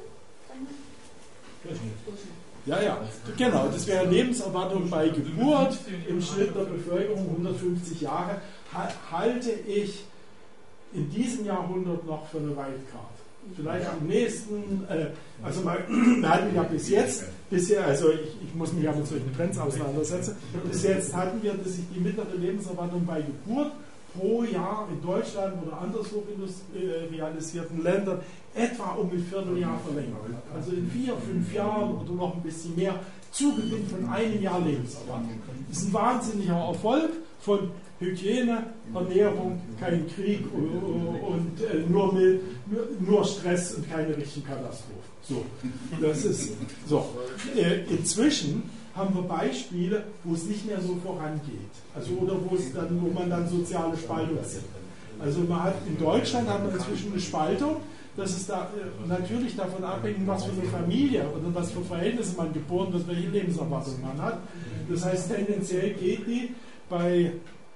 sondern. Ja, ja, genau. Das wäre Lebenserwartung bei Geburt im Schnitt der Bevölkerung hundertfünfzig Jahre. Halte ich in diesem Jahrhundert noch für eine Wildcard. Vielleicht am nächsten, äh, also mal, wir hatten ja bis jetzt, bisher, also ich, ich muss mich ja mit solchen Trends auseinandersetzen, bis jetzt hatten wir, dass sich die mittlere Lebenserwartung bei Geburt pro Jahr in Deutschland oder anderswo industrialisierten Ländern etwa um ein Vierteljahr verlängert hat. Also in vier, fünf Jahren oder noch ein bisschen mehr Zugewinn von einem Jahr Lebenserwartung. Das ist ein wahnsinniger Erfolg von Hygiene, Ernährung, kein Krieg und äh, nur, nur, nur Stress und keine richtigen Katastrophen. So, das ist so. Äh, inzwischen haben wir Beispiele, wo es nicht mehr so vorangeht. Also oder wo es dann, wo man dann soziale Spaltung sieht. Also man hat in Deutschland haben wir inzwischen eine Spaltung. Das ist da äh, natürlich davon abhängig, was für eine Familie oder was für Verhältnisse man geboren wird, welche Lebenserwartung man hat. Das heißt, tendenziell geht die bei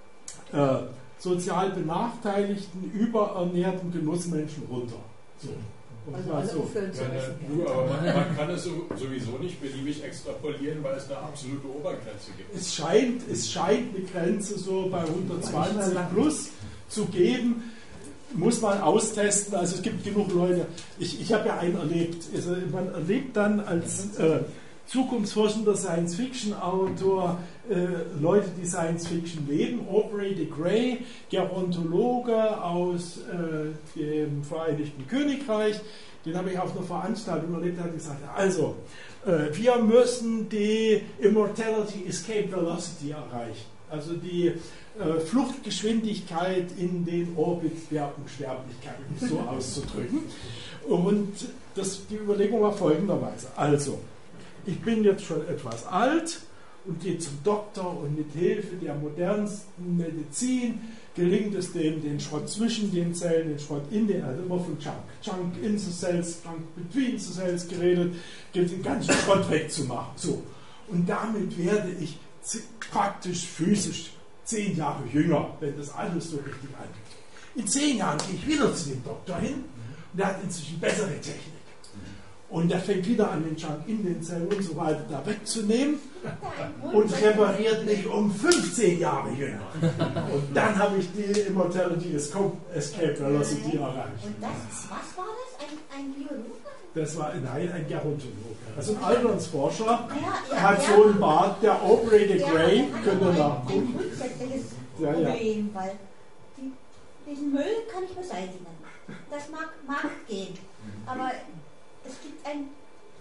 äh, sozial benachteiligten, überernährten Genussmenschen runter. So. Also alle so. Ja, ja, aber man, man kann es sowieso nicht beliebig extrapolieren, weil es eine absolute Obergrenze gibt. Es scheint, es scheint eine Grenze so bei hundertzwanzig plus zu geben. Muss man austesten. Also es gibt genug Leute. Ich, ich habe ja einen erlebt. Also man erlebt dann als äh, zukunftsforschender Science-Fiction-Autor äh, Leute, die Science-Fiction leben. Aubrey de Grey, Gerontologe aus äh, dem Vereinigten Königreich, den habe ich auf einer Veranstaltung erlebt, der hat gesagt, also, äh, wir müssen die Immortality Escape Velocity erreichen. Also die äh, Fluchtgeschwindigkeit in den Orbit der Unsterblichkeit, um es so auszudrücken. Und das, die Überlegung war folgenderweise. Also, ich bin jetzt schon etwas alt und gehe zum Doktor und mit Hilfe der modernsten Medizin gelingt es dem, den Schrott zwischen den Zellen, den Schrott in den, also immer von Junk, Junk in the Cells, Junk between the Cells geredet, gilt den ganzen Schrott wegzumachen. So. Und damit werde ich praktisch physisch zehn Jahre jünger, wenn das alles so richtig angeht. In zehn Jahren gehe ich wieder zu dem Doktor hin und der hat inzwischen bessere Technik. Und der fängt wieder an, den Junk in den Zellen und so weiter da wegzunehmen und repariert mich um fünfzehn Jahre jünger. Und dann habe ich die Immortality Escape Velocity erreicht. Und das, was war das? Ein, ein Biologe? Das war nein, ein Gerontologe. Also ein Alternsforscher ja, ja, hat ja, so einen Bart, der Aubrey de Grey, könnt ihr nachgucken. nachgucken. Ein grundsätzliches Ja, ja. Problem, weil die, diesen Müll kann ich beseitigen. Das mag, mag gehen. Aber es gibt ein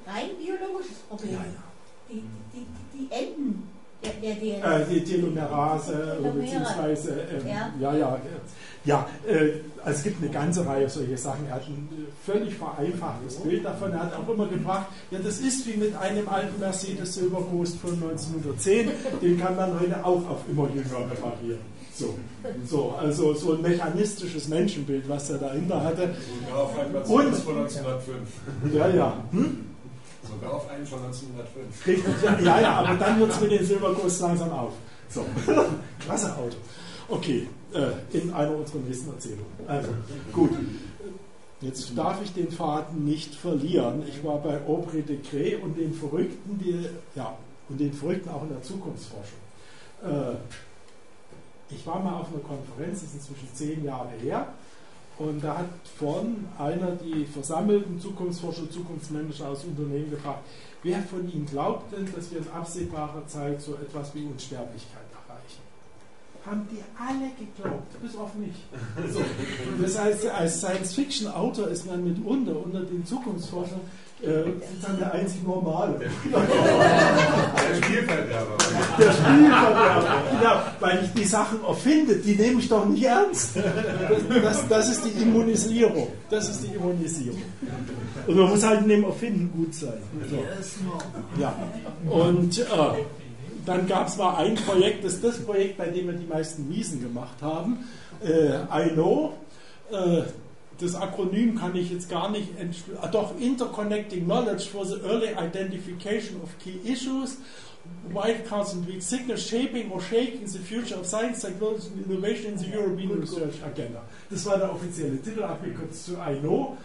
rein biologisches Problem. Ja, ja. Die, die, die Enden der, der D N A. Äh, die Telomerase, Telomere. beziehungsweise, ähm, Ja. ja, ja, ja, äh, also es gibt eine ganze Reihe solcher Sachen. Er hat ein äh, völlig vereinfachtes Bild davon. Er hat auch immer gefragt, ja, das ist wie mit einem alten Mercedes Silver Ghost von neunzehnhundertzehn, den kann man heute auch auf immer jünger reparieren. So, so, also so ein mechanistisches Menschenbild, was er dahinter hatte. Sogar auf einen Mercedes von neunzehnhundertfünf. Ja, ja. Hm? Sogar auf einen von neunzehnhundertfünf. Richtig, ja, ja, ja, aber dann wird es mit den Silver Ghost langsam auf. So, klasse Auto. Okay, äh, in einer unserer nächsten Erzählungen. Also, gut. Jetzt darf ich den Faden nicht verlieren. Ich war bei Aubrey de Grey und den Verrückten, die, ja, und den Verrückten auch in der Zukunftsforschung. Äh, ich war mal auf einer Konferenz, das ist inzwischen zehn Jahre her, und da hat vorhin einer die versammelten Zukunftsforscher, Zukunftsmanager aus Unternehmen gefragt, wer von Ihnen glaubt denn, dass wir in absehbarer Zeit so etwas wie Unsterblichkeit erreichen? Haben die alle geglaubt, bis auf mich. So. Das heißt, als Science-Fiction-Autor ist man mitunter unter den Zukunftsforschern äh, dann der einzig Normale. Der Spielverderber. Der Spielverderber, genau, weil ich die Sachen erfinde, die nehme ich doch nicht ernst. Das, das, das ist die Immunisierung. Das ist die Immunisierung. Und man muss halt in dem Erfinden gut sein. So. Ja. Und äh, dann gab es mal ein Projekt, das ist das Projekt, bei dem wir die meisten Miesen gemacht haben. Äh, I know. Äh, Das Akronym kann ich jetzt gar nicht entschlüsseln. Ah, doch, Interconnecting Knowledge for the Early Identification of Key Issues, Wildcards and Weak Signals, Shaping or Shaking the Future of Science, Technology and Innovation in the European Research Agenda. Das war der offizielle Titel, abgekürzt zu I know.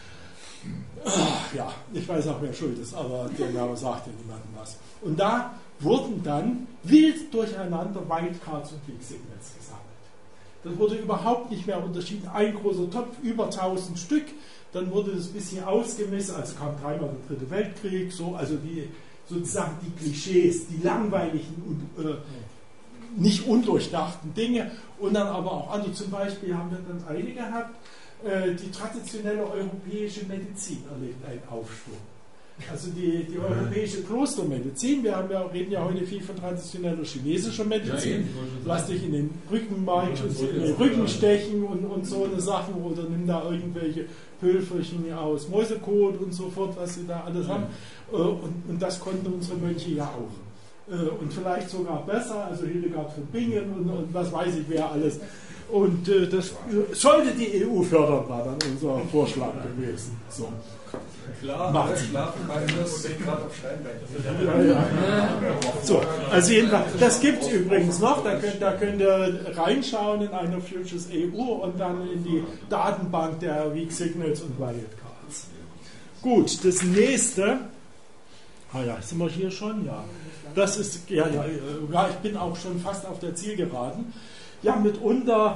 Ja, ich weiß auch, wer schuld ist, aber der Name sagt ja niemandem was. Und da wurden dann wild durcheinander Wildcards und Weak Signals gesammelt. Das wurde überhaupt nicht mehr unterschieden. Ein großer Topf, über tausend Stück. Dann wurde das ein bisschen ausgemessen. Also kam dreimal der Dritte Weltkrieg. So, also die, sozusagen die Klischees, die langweiligen und äh, nicht undurchdachten Dinge. Und dann aber auch andere. Zum Beispiel haben wir dann eine gehabt, äh, die traditionelle europäische Medizin erlebt einen Aufschwung. Also die, die europäische Klostermedizin, wir haben ja, reden ja heute viel von traditioneller chinesischer Medizin, lass dich in den Rückenmark und in den Rücken stechen und, und so eine Sachen oder nimm da irgendwelche Pülferchen aus Mäusekot und so fort, was sie da alles haben. Und, und das konnten unsere Mönche ja auch. Und vielleicht sogar besser, also Hildegard von Bingen und, und was weiß ich wer alles. Und äh, das sollte die E U fördern, war dann unser Vorschlag gewesen. So. Klar, macht schlafen bei das gerade auf Steinbein. Ja, ja. So, also jedenfalls, das gibt es übrigens noch, da könnt, da könnt ihr reinschauen in eine Futures E U und dann in die Datenbank der Weak Signals und Wildcards. Gut, das nächste, ah ja, sind wir hier schon? Ja, das ist, ja, ja, ja, ich bin auch schon fast auf der Zielgeraden. Ja, mitunter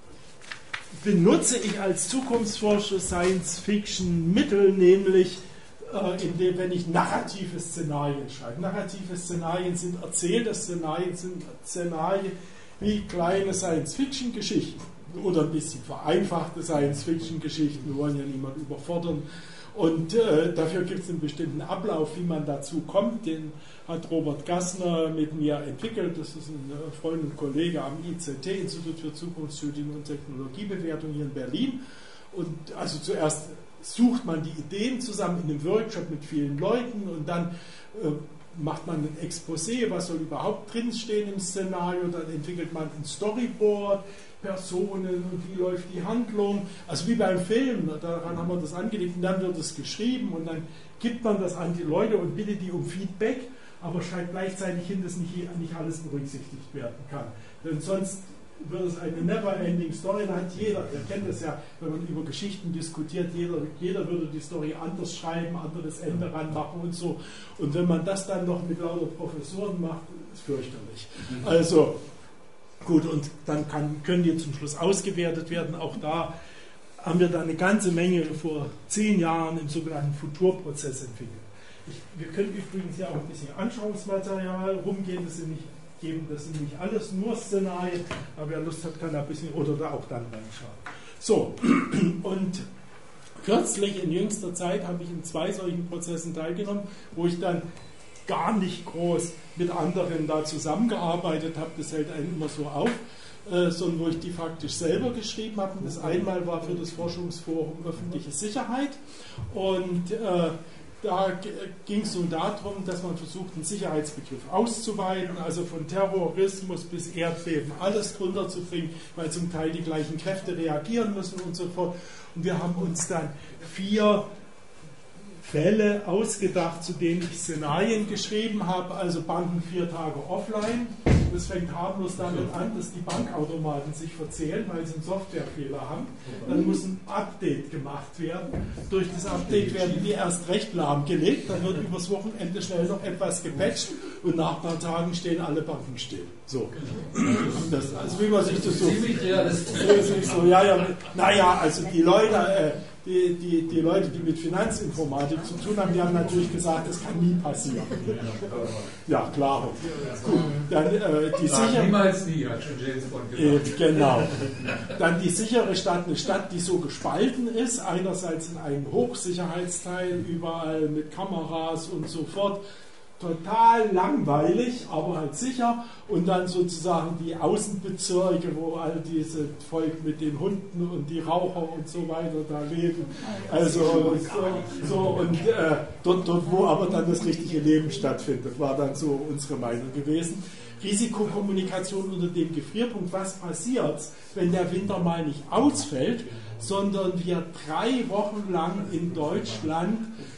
benutze ich als Zukunftsforscher Science-Fiction-Mittel, nämlich äh, indem, wenn ich narrative Szenarien schreibe. Narrative Szenarien sind erzählte Szenarien, sind Szenarien wie kleine Science-Fiction-Geschichten oder ein bisschen vereinfachte Science-Fiction-Geschichten. Wir wollen ja niemanden überfordern. Und äh, dafür gibt es einen bestimmten Ablauf, wie man dazu kommt. Den hat Robert Gassner mit mir entwickelt. Das ist ein Freund und Kollege am I Z T, Institut für Zukunftsstudien und Technologiebewertung hier in Berlin. Und also zuerst sucht man die Ideen zusammen in einem Workshop mit vielen Leuten und dann äh, macht man ein Exposé, was soll überhaupt drinstehen im Szenario, dann entwickelt man ein Storyboard, Personen und wie läuft die Handlung, also wie beim Film, daran haben wir das angelegt und dann wird es geschrieben und dann gibt man das an die Leute und bittet die um Feedback, aber schreibt gleichzeitig hin, dass nicht, nicht alles berücksichtigt werden kann. Denn sonst wird es eine never-ending Story, da hat jeder, ihr kennt das ja, wenn man über Geschichten diskutiert, jeder, jeder würde die Story anders schreiben, anderes Ende ranmachen und so. Und wenn man das dann noch mit lauter Professoren macht, ist fürchterlich. Also gut, und dann kann, können die zum Schluss ausgewertet werden. Auch da haben wir da eine ganze Menge vor zehn Jahren im sogenannten Futurprozess entwickelt. Ich, wir können übrigens ja auch ein bisschen Anschauungsmaterial rumgehen, das sind nicht, geben, das sind nicht alles nur Szenarien, aber wer Lust hat, kann da ein bisschen oder da auch dann reinschauen. So, und kürzlich, in jüngster Zeit, habe ich in zwei solchen Prozessen teilgenommen, wo ich dann gar nicht groß mit anderen da zusammengearbeitet habe, das hält einen immer so auf, äh, sondern wo ich die faktisch selber geschrieben habe. Und das einmal war für das Forschungsforum Öffentliche Sicherheit und äh, da ging es nun darum, dass man versucht, den Sicherheitsbegriff auszuweiten, also von Terrorismus bis Erdbeben alles drunter zu bringen, weil zum Teil die gleichen Kräfte reagieren müssen und so fort. Und wir haben uns dann vier Fälle ausgedacht, zu denen ich Szenarien geschrieben habe, also Banken vier Tage offline. Das fängt harmlos damit an, dass die Bankautomaten sich verzählen, weil sie einen Softwarefehler haben. Dann muss ein Update gemacht werden. Durch das Update werden die erst recht lahmgelegt, dann wird übers Wochenende schnell noch etwas gepatcht und nach ein paar Tagen stehen alle Banken still. So. Das, also wie man sich das so... so ja, ja, naja, also die Leute... Äh, Die, die, die Leute, die mit Finanzinformatik zu tun haben, die haben natürlich gesagt, das kann nie passieren. Ja, klar. Gut, dann äh, die sichere... Niemals nie, hat schon James Bond gesagt. Äh, genau. Dann die sichere Stadt, eine Stadt, die so gespalten ist, einerseits in einem Hochsicherheitsteil, überall mit Kameras und so fort, total langweilig, aber halt sicher. Und dann sozusagen die Außenbezirke, wo all diese Volk mit den Hunden und die Raucher und so weiter da leben. Also so, so und äh, dort, dort, wo aber dann das richtige Leben stattfindet, war dann so unsere Meinung gewesen. Risikokommunikation unter dem Gefrierpunkt. Was passiert, wenn der Winter mal nicht ausfällt, sondern wir drei Wochen lang in Deutschland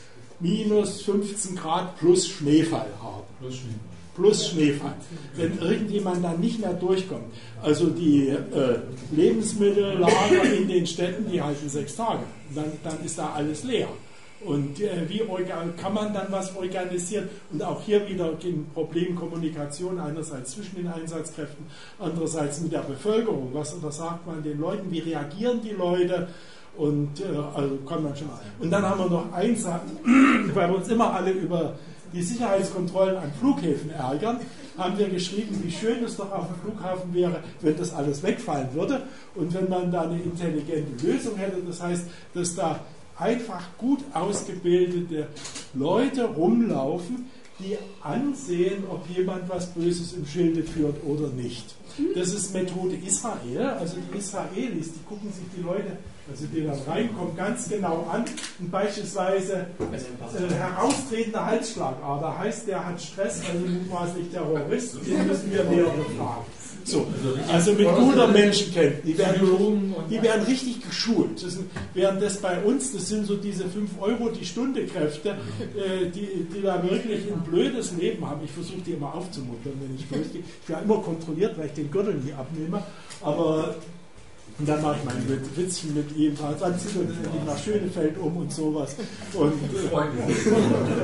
minus fünfzehn Grad plus Schneefall haben. Plus Schneefall. Plus Schneefall. Wenn irgendjemand dann nicht mehr durchkommt. Also die äh, Lebensmittellager in den Städten, die halten sechs Tage. Dann, dann ist da alles leer. Und äh, wie kann man dann was organisieren? Und auch hier wieder ein Problem Kommunikation, einerseits zwischen den Einsatzkräften, andererseits mit der Bevölkerung. Was oder sagt man den Leuten? Wie reagieren die Leute? Und äh, also kann man schon. Und dann haben wir noch eins, weil wir uns immer alle über die Sicherheitskontrollen an Flughäfen ärgern, haben wir geschrieben, wie schön es doch auf dem Flughafen wäre, wenn das alles wegfallen würde und wenn man da eine intelligente Lösung hätte. Das heißt, dass da einfach gut ausgebildete Leute rumlaufen, die ansehen, ob jemand was Böses im Schilde führt oder nicht. Das ist Methode Israel, also die Israelis, die gucken sich die Leute, also die da reinkommen, ganz genau an und beispielsweise äh, heraustretende Halsschlagader heißt, der hat Stress, also mutmaßlich Terrorist, den müssen wir näher befragen. So, also mit guter Menschenkenntnis. Die werden, die werden richtig geschult. Das sind, während das bei uns, das sind so diese fünf Euro die Stunde Kräfte, äh, die, die da wirklich ein blödes Leben haben. Ich versuche die immer aufzumuntern, wenn ich durchgehe. Ich werde immer kontrolliert, weil ich den Gürtel nie abnehme. Aber und dann mache ich meine Witzchen mit ihm. Dann zieht er das nach Schönefeld um und sowas. Und, äh,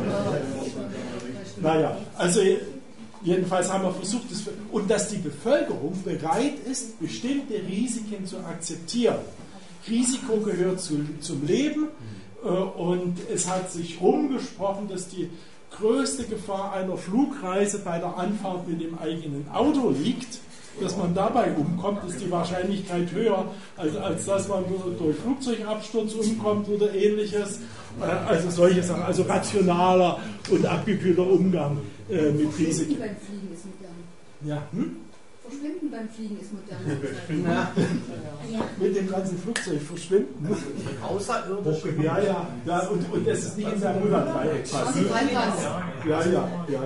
naja, also jedenfalls haben wir versucht, das, und dass die Bevölkerung bereit ist, bestimmte Risiken zu akzeptieren. Risiko gehört zu, zum Leben äh, und es hat sich rumgesprochen, dass die größte Gefahr einer Flugreise bei der Anfahrt mit dem eigenen Auto liegt. Dass man dabei umkommt, ist die Wahrscheinlichkeit höher, als, als dass man durch Flugzeugabsturz umkommt oder ähnliches. Äh, also solche Sachen, also rationaler und abgekühlter Umgang äh, mit Risiken. Beim Fliegen ist modern. Ja, hm? Verschwinden beim Fliegen ist modern. Ja. Ja. Mit dem ganzen Flugzeug verschwinden. Außerirdisch. Ja, ja, ja und, und es ist nicht in der Müllerdreieck passiert. Ja, ja, ja, ja.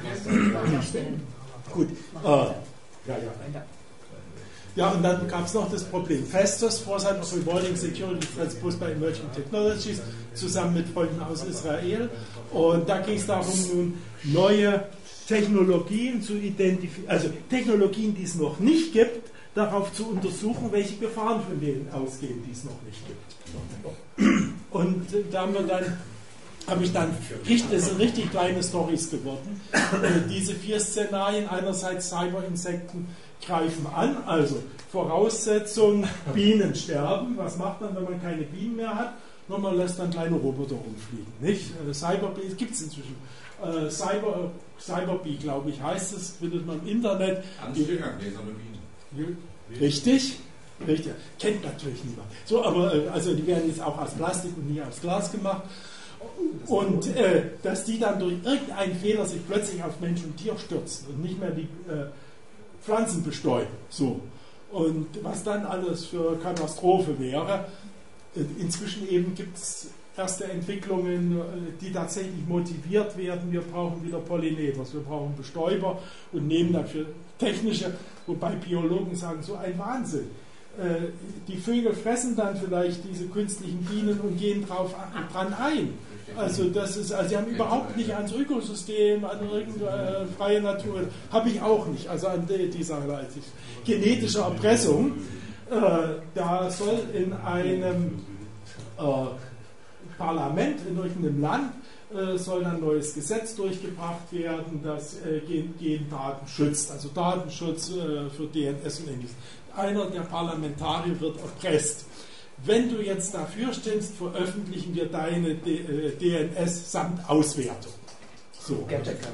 Gut. Äh, Ja, ja. Ja, und dann gab es noch das Problem Festus, Foresight of Rewarding Security Threats Posed by Emerging Technologies, zusammen mit Freunden aus Israel. Und da ging es darum, nun neue Technologien zu identifizieren, also Technologien, die es noch nicht gibt, darauf zu untersuchen, welche Gefahren von denen ausgehen, die es noch nicht gibt. Und da haben wir dann habe ich dann, das sind richtig kleine Storys geworden. Äh, diese vier Szenarien, einerseits Cyberinsekten greifen an, also Voraussetzung, Bienen sterben. Was macht man, wenn man keine Bienen mehr hat? Nur man lässt dann kleine Roboter rumfliegen. Nicht? Äh, Cyberbee gibt es inzwischen. Äh, Cyber, Cyberbee, glaube ich, heißt es, findet man im Internet. Anstecker, gläserne Bienen. Richtig. Richtig, kennt natürlich niemand. So, aber äh, also die werden jetzt auch aus Plastik und nie aus Glas gemacht. Und äh, dass die dann durch irgendeinen Fehler sich plötzlich auf Mensch und Tier stürzen und nicht mehr die äh, Pflanzen bestäuben. So. Und was dann alles für Katastrophe wäre. Inzwischen eben gibt es erste Entwicklungen, die tatsächlich motiviert werden. Wir brauchen wieder Pollinators, wir brauchen Bestäuber und nehmen dafür technische, wobei Biologen sagen, so ein Wahnsinn. Die Vögel fressen dann vielleicht diese künstlichen Bienen und gehen drauf dran ein. Also das ist, also sie haben überhaupt nicht ans Ökosystem, an irgendeine freie Natur, habe ich auch nicht, also an dieser genetische Erpressung. Äh, da soll in einem äh, Parlament, in irgendeinem Land, äh, soll ein neues Gesetz durchgebracht werden, das äh, Gendaten schützt, also Datenschutz äh, für D N S und ähnliches. Einer der Parlamentarier wird erpresst. Wenn du jetzt dafür stimmst, veröffentlichen wir deine D N S samt Auswertung. So.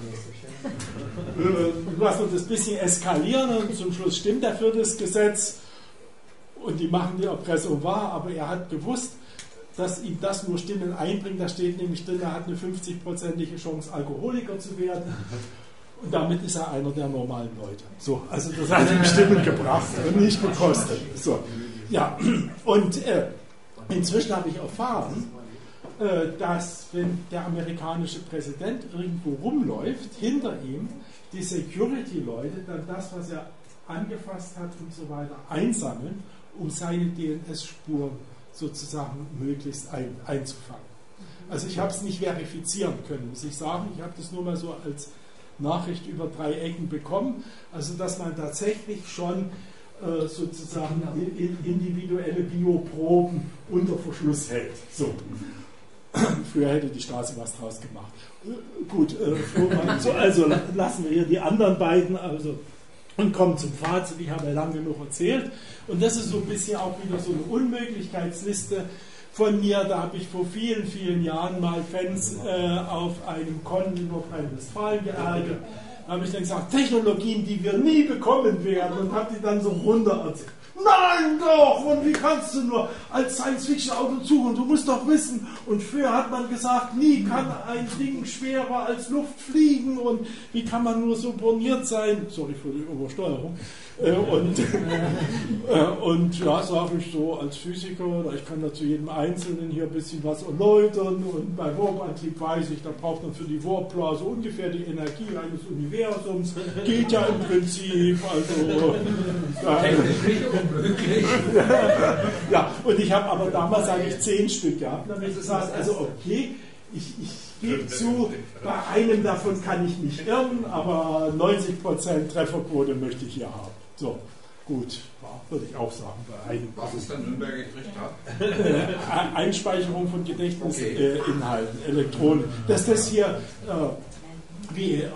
Du lassen uns das ein bisschen eskalieren und zum Schluss stimmt er für das Gesetz und die machen die Erpressung wahr, aber er hat gewusst, dass ihm das nur Stimmen einbringt. Da steht nämlich drin, er hat eine fünfzig-prozentige Chance, Alkoholiker zu werden. Und damit ist er einer der normalen Leute. So, also das hat ihm Stimmen gebracht und nicht gekostet. So. Ja, und äh, inzwischen habe ich erfahren, äh, dass wenn der amerikanische Präsident irgendwo rumläuft, hinter ihm die Security-Leute dann das, was er angefasst hat und so weiter, einsammeln, um seine D N S-Spuren sozusagen möglichst ein, einzufangen. Also ich habe es nicht verifizieren können, muss ich sagen. Ich habe das nur mal so als Nachricht über drei Ecken bekommen. Also dass man tatsächlich schon äh, sozusagen individuelle Bioproben unter Verschluss hält. So. Früher hätte die Straße was draus gemacht. Äh, gut, äh, so, also lassen wir hier die anderen beiden also, und kommen zum Fazit. Ich habe ja lange genug erzählt. Und das ist so ein bisschen auch wieder so eine Unmöglichkeitsliste von mir. Da habe ich vor vielen, vielen Jahren mal Fans äh, auf einem Con in Nordrhein-Westfalen geärgert. Da habe ich dann gesagt, Technologien, die wir nie bekommen werden, und habe die dann so runter erzählt. Nein doch, und wie kannst du nur als Science-Fiction-Autor suchen? Du musst doch wissen. Und früher hat man gesagt, nie kann ein Ding schwerer als Luft fliegen und wie kann man nur so borniert sein? Sorry für die Übersteuerung. Äh, und, äh, und ja, sage ich so als Physiker, ich kann da zu jedem Einzelnen hier ein bisschen was erläutern und bei Warp-Antrieb weiß ich, da braucht man für die Warp-Blase ungefähr die Energie eines Universums. Geht ja im Prinzip, also äh, ja, und ich habe aber damals eigentlich zehn Stück gehabt. Dann habe ich gesagt, also okay, ich, ich gebe zu, bei einem davon kann ich nicht irren, aber neunzig Prozent Trefferquote möchte ich hier haben. So, gut, ja, würde ich auch sagen. Bei einem. Was ist denn Nürnberg gekriegt hat? Einspeicherung von Gedächtnisinhalten, okay. äh, Elektronen. Dass das hier äh, wie, äh,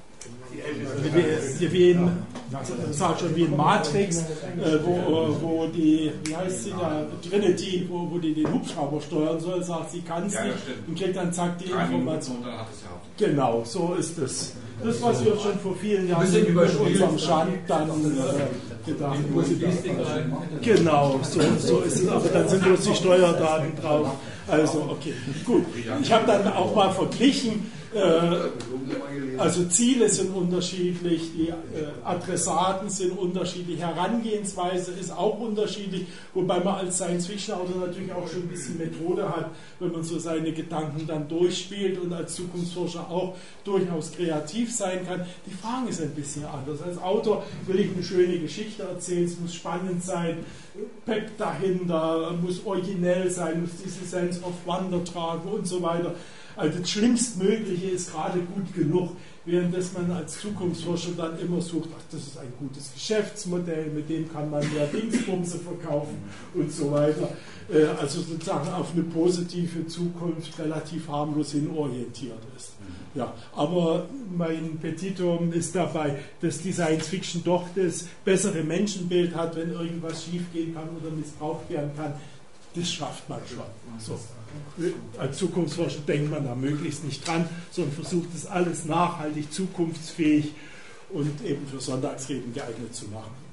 wie, wie in, sag schon, wie in Matrix, äh, wo, wo die, wie heißt sie da, Trinity, wo, wo die den Hubschrauber steuern soll, sagt, sie kann es ja, nicht und kriegt dann zack die Information. Genau, so ist es. Das, was wir schon vor vielen Jahren mit unserem Schand dann äh, gedacht haben. Genau, so, so ist es. Aber dann sind bloß die Steuerdaten drauf. Also, okay, gut. Ich habe dann auch mal verglichen, äh, also Ziele sind unterschiedlich, die äh, Adressaten sind unterschiedlich, Herangehensweise ist auch unterschiedlich, wobei man als Science-Fiction-Autor natürlich auch schon ein bisschen Methode hat, wenn man so seine Gedanken dann durchspielt und als Zukunftsforscher auch durchaus kreativ sein kann. Die Frage ist ein bisschen anders. Als Autor will ich eine schöne Geschichte erzählen, es muss spannend sein, Pep dahinter, muss originell sein, muss diese Sense of Wonder tragen und so weiter. Also das Schlimmstmögliche ist gerade gut genug, während dass man als Zukunftsforscher dann immer sucht, ach, das ist ein gutes Geschäftsmodell, mit dem kann man ja Dingsbumse verkaufen und so weiter. Also sozusagen auf eine positive Zukunft relativ harmlos hinorientiert ist. Ja, aber mein Petitum ist dabei, dass die Science-Fiction doch das bessere Menschenbild hat, wenn irgendwas schiefgehen kann oder missbraucht werden kann. Das schafft man schon. So. Als Zukunftsforscher denkt man da möglichst nicht dran, sondern versucht es alles nachhaltig, zukunftsfähig und eben für Sonntagsreden geeignet zu machen.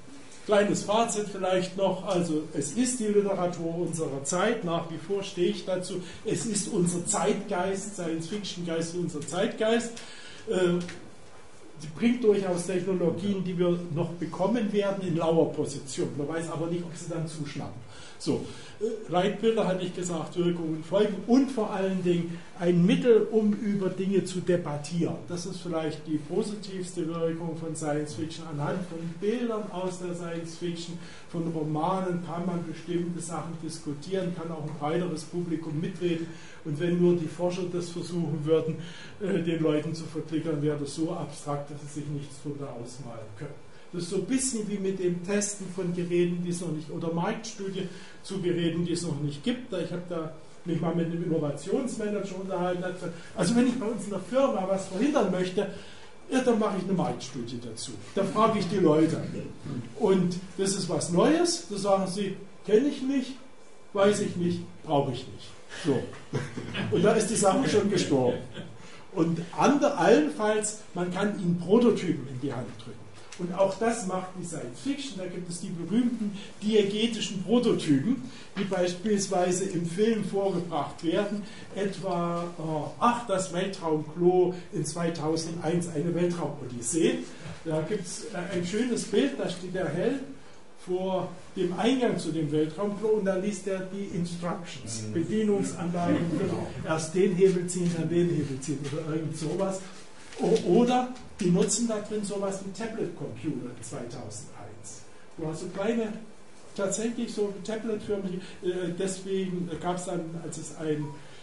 kleines Fazit vielleicht noch, also es ist die Literatur unserer Zeit, nach wie vor stehe ich dazu, es ist unser Zeitgeist, Science-Fiction-Geist, unser Zeitgeist. Äh, Sie bringt durchaus Technologien, die wir noch bekommen werden, in Lauerposition. Man weiß aber nicht, ob sie dann zuschnappen. So, Leitbilder hatte ich gesagt, Wirkungen, Folgen und vor allen Dingen ein Mittel, um über Dinge zu debattieren. Das ist vielleicht die positivste Wirkung von Science Fiction. Anhand von Bildern aus der Science Fiction, von Romanen kann man bestimmte Sachen diskutieren, kann auch ein breiteres Publikum mitreden. Und wenn nur die Forscher das versuchen würden, äh, den Leuten zu verklickern, wäre das so abstrakt, dass sie sich nichts darunter ausmalen können. Das ist so ein bisschen wie mit dem Testen von Geräten, die es noch nicht, oder Marktstudie zu Geräten, die es noch nicht gibt. Ich habe da mich mal mit einem Innovationsmanager unterhalten. Also wenn ich bei uns in der Firma was verhindern möchte, ja, dann mache ich eine Marktstudie dazu. Da frage ich die Leute. Und das ist was Neues. Da sagen sie, kenne ich nicht, weiß ich nicht, brauche ich nicht. So. Und da ist die Sache schon gestorben. Und andere, allenfalls, man kann ihnen Prototypen in die Hand drücken. Und auch das macht die Science Fiction. Da gibt es die berühmten diegetischen Prototypen, die beispielsweise im Film vorgebracht werden. Etwa, oh, ach, das Weltraumklo in zweitausendeins, eine Weltraumodyssee. Da gibt es ein schönes Bild, da steht der Held vor dem Eingang zu dem Weltraumklo und da liest er die Instructions, Bedienungsanleitung. Erst den Hebel ziehen, dann den Hebel ziehen oder irgend sowas. Oder die nutzen da drin sowas wie Tablet-Computer in zweitausendeins. Du hast so kleine, tatsächlich so Tablet-förmliche, äh, deswegen gab es dann, als es ein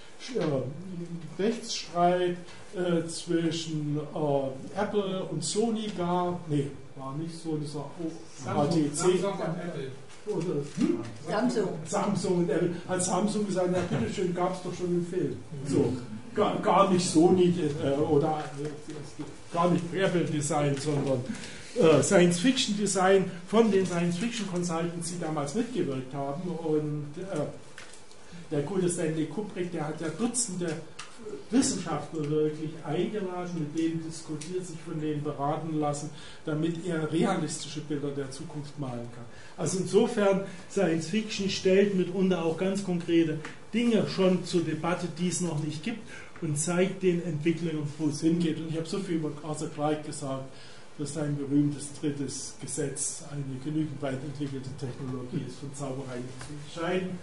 äh, Rechtsstreit äh, zwischen äh, Apple und Sony gab, nee, war nicht so, das war oh, H T C. Samsung und Apple. Oder, hm? Samsung. Samsung und Apple. Hat Samsung gesagt, na bitteschön, gab es doch schon im Film. So. Gar, gar nicht Sony äh, oder äh, gar nicht Apple Design, sondern äh, Science Fiction Design von den Science Fiction Consultants, die damals mitgewirkt haben. Und äh, der gute Stanley Kubrick, der hat ja Dutzende Wissenschaftler wirklich eingeladen, mit denen diskutiert, sich von denen beraten lassen, damit er realistische Bilder der Zukunft malen kann. Also insofern, Science Fiction stellt mitunter auch ganz konkrete Dinge schon zur Debatte, die es noch nicht gibt, und zeigt den Entwicklungen, wo es hingeht. Und ich habe so viel über Arthur Clarke gesagt, dass sein berühmtes drittes Gesetz eine genügend weit entwickelte Technologie ist, von Zauberei nicht zu unterscheiden.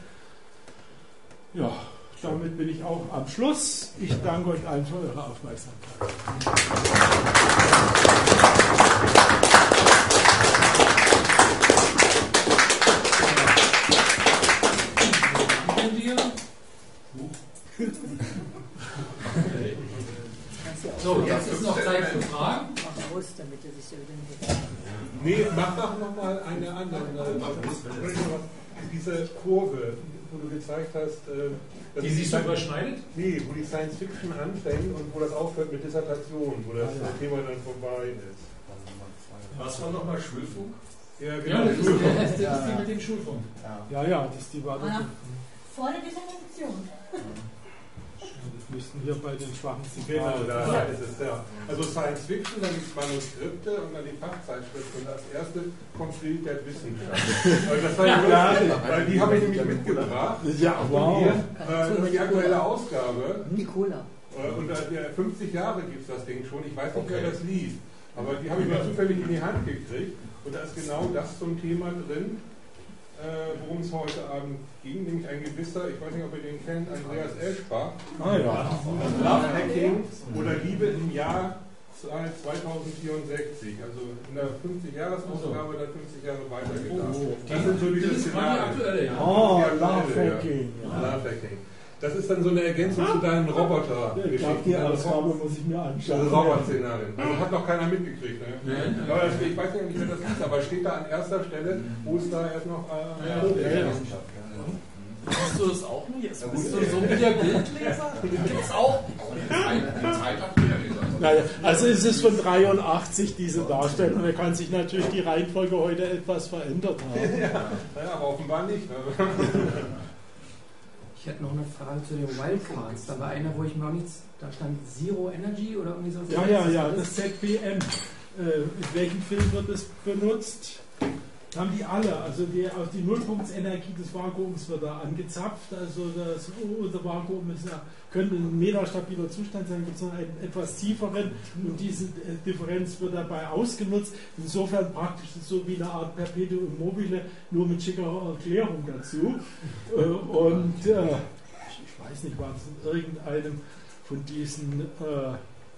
Ja, damit bin ich auch am Schluss. Ich danke euch allen für eure Aufmerksamkeit. So, jetzt ist noch Zeit für Fragen. Mach aus, damit er sich ja wieder Nee, mach doch nochmal eine andere. Diese Kurve, wo du gezeigt hast, die sich so überschneidet? Nee, wo die Science Fiction anfängt und wo das aufhört mit Dissertation, wo das ah, ja. Thema dann vorbei ist. Was war nochmal Schulfunk? Ja, genau. Ja, das ist, Schulfunk. Das ist die mit dem Schulfunk. Ja, ja, das ist die war ah, vor der Dissertation. Wir müssten hier bei den schwachen Genau, Signalen. da ja. ist es, ja. Also Science Fiction, dann gibt es Manuskripte und dann die Fachzeitschriften. Und als erste kommt Bild der Wissenschaft. Also das war ja, lustig, weil die habe ich nämlich mitgebracht. Ja, wow. Hier, äh, die aktuelle Ausgabe. Die Cola. Äh, und äh, fünfzig Jahre gibt es das Ding schon. Ich weiß nicht, okay. wer das liest. Aber die habe ich mir zufällig in die Hand gekriegt. Und da ist genau das zum Thema drin, äh, worum es heute Abend ging, nämlich ein gewisser, ich weiß nicht, ob ihr den kennt, Andreas Elschbach. Ah, ja. Love Hacking oder Liebe im Jahr zweitausendvierundsechzig, also in der fünfzig-Jahres-Ausgabe dann fünfzig Jahre weitergedacht. Oh, oh. Das sind so diese Das ist Szenarien. die aktuelle, ja. Oh, die Love aktuelle, Hacking. Ja. Love Hacking. Das ist dann so eine Ergänzung zu deinen Roboter-Geschichten. Ich glaube, die Ausgabe muss ich mir anschauen. Das Roboter-Szenarien. Also hat noch keiner mitgekriegt. Ne? Nee. Aber das, ich weiß ja nicht, wer das ist, aber steht da an erster Stelle, wo es da erst noch äh, ja, ja, ja. Hast du das auch nicht? Bist du so wie der Bildleser? Gibt es auch? Naja, also es ist von dreiundachtzig diese Darstellung. Da kann sich natürlich die Reihenfolge heute etwas verändert haben. Ja, ja, aber offenbar nicht. Ich hätte noch eine Frage zu den Wildcards. Da war einer, wo ich mir auch nichts, da stand Zero Energy oder irgendwie so. Ja, ja, ja, das Z B M. Äh, in welchem Film wird es benutzt? haben die alle, also die, aus die Nullpunktsenergie des Vakuums wird da angezapft, also das, unser Vakuum ist ja, könnte ein metastabiler Zustand sein, gibt es noch einen etwas tieferen und diese Differenz wird dabei ausgenutzt. Insofern praktisch so wie eine Art Perpetuum mobile, nur mit schicker Erklärung dazu. Und äh, ich weiß nicht, war es in irgendeinem von diesen äh,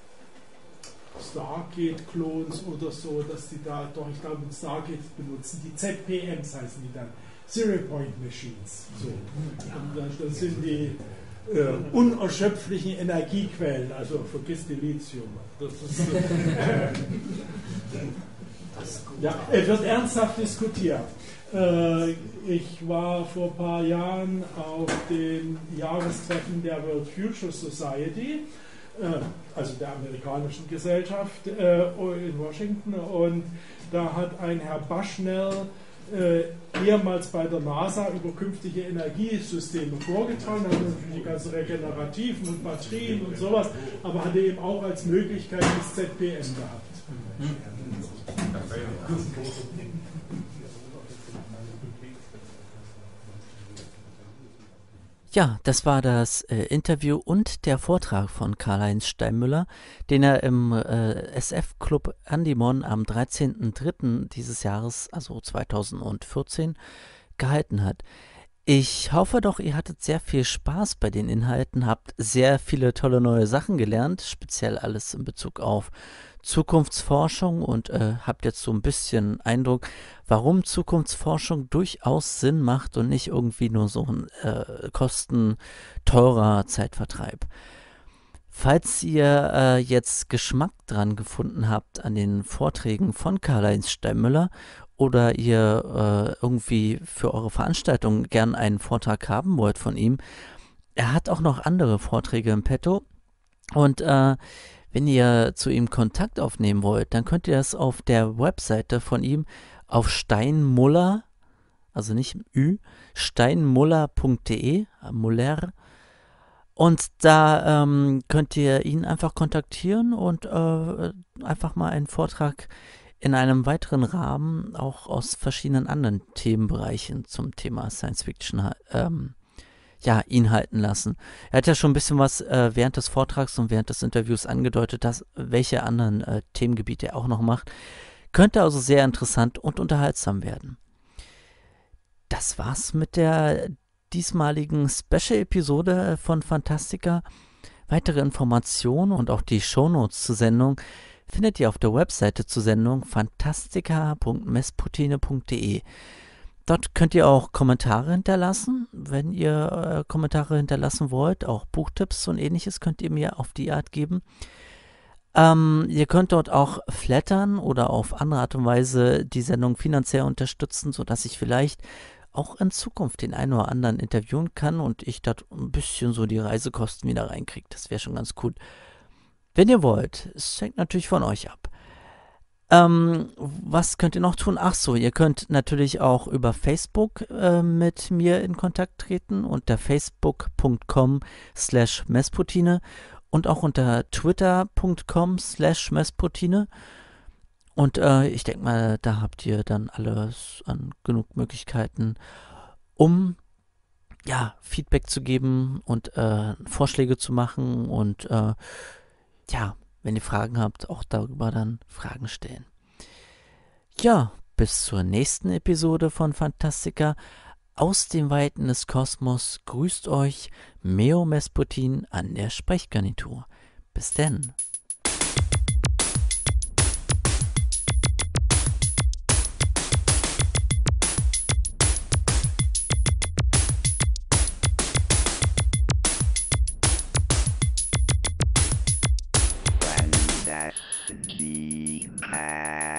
Stargate-Klons oder so, dass die da, doch ich glaube mit Stargate benutzen, die Z P Ms heißen die dann, Zero Point Machines. So. Und dann, das sind die äh, unerschöpflichen Energiequellen, also vergiss die Lithium. Das ist, äh, ja, es wird ernsthaft diskutiert. Äh, ich war vor ein paar Jahren auf dem Jahrestreffen der World Future Society, also der amerikanischen Gesellschaft äh, in Washington, und da hat ein Herr Bushnell äh, ehemals bei der NASA über künftige Energiesysteme vorgetragen, hat natürlich die ganzen Regenerativen und Batterien und sowas, aber hatte eben auch als Möglichkeit das Z P M gehabt. Ja, das war das äh, Interview und der Vortrag von Karl-Heinz Steinmüller, den er im äh, S F-Club Andimon am dreizehnten dritten dieses Jahres, also zweitausendvierzehn, gehalten hat. Ich hoffe doch, ihr hattet sehr viel Spaß bei den Inhalten, habt sehr viele tolle neue Sachen gelernt, speziell alles in Bezug auf Zukunftsforschung, und äh, habt jetzt so ein bisschen Eindruck, warum Zukunftsforschung durchaus Sinn macht und nicht irgendwie nur so ein äh, kostenteurer Zeitvertreib. Falls ihr äh, jetzt Geschmack dran gefunden habt an den Vorträgen von Karl-Heinz Steinmüller oder ihr äh, irgendwie für eure Veranstaltung gern einen Vortrag haben wollt von ihm, er hat auch noch andere Vorträge im Petto, und äh, wenn ihr zu ihm Kontakt aufnehmen wollt, dann könnt ihr das auf der Webseite von ihm auf Steinmuller, also nicht Ü, steinmuller punkt de, Muller, und da ähm, könnt ihr ihn einfach kontaktieren und äh, einfach mal einen Vortrag in einem weiteren Rahmen auch aus verschiedenen anderen Themenbereichen zum Thema Science Fiction ähm, ja, ihn halten lassen. Er hat ja schon ein bisschen was äh, während des Vortrags und während des Interviews angedeutet, dass welche anderen äh, Themengebiete er auch noch macht. Könnte also sehr interessant und unterhaltsam werden. Das war's mit der diesmaligen Special-Episode von Fantastica. Weitere Informationen und auch die Shownotes zur Sendung findet ihr auf der Webseite zur Sendung fantastica punkt mesputine punkt de. Dort könnt ihr auch Kommentare hinterlassen, wenn ihr äh, Kommentare hinterlassen wollt. Auch Buchtipps und ähnliches könnt ihr mir auf die Art geben. Ähm, ihr könnt dort auch flattern oder auf andere Art und Weise die Sendung finanziell unterstützen, sodass ich vielleicht auch in Zukunft den einen oder anderen interviewen kann und ich da ein bisschen so die Reisekosten wieder reinkriege. Das wäre schon ganz cool. Wenn ihr wollt, es hängt natürlich von euch ab. Ähm, was könnt ihr noch tun? Ach so, ihr könnt natürlich auch über Facebook äh, mit mir in Kontakt treten unter facebook punkt com slash mesputine und auch unter twitter punkt com slash mesputine. Und äh, ich denke mal, da habt ihr dann alles an genug Möglichkeiten, um ja, Feedback zu geben und äh, Vorschläge zu machen und äh, ja, wenn ihr Fragen habt, auch darüber dann Fragen stellen. Ja, bis zur nächsten Episode von Fantastica. Aus den Weiten des Kosmos grüßt euch Meo Mesputin an der Sprechgarnitur. Bis denn. Fantastica.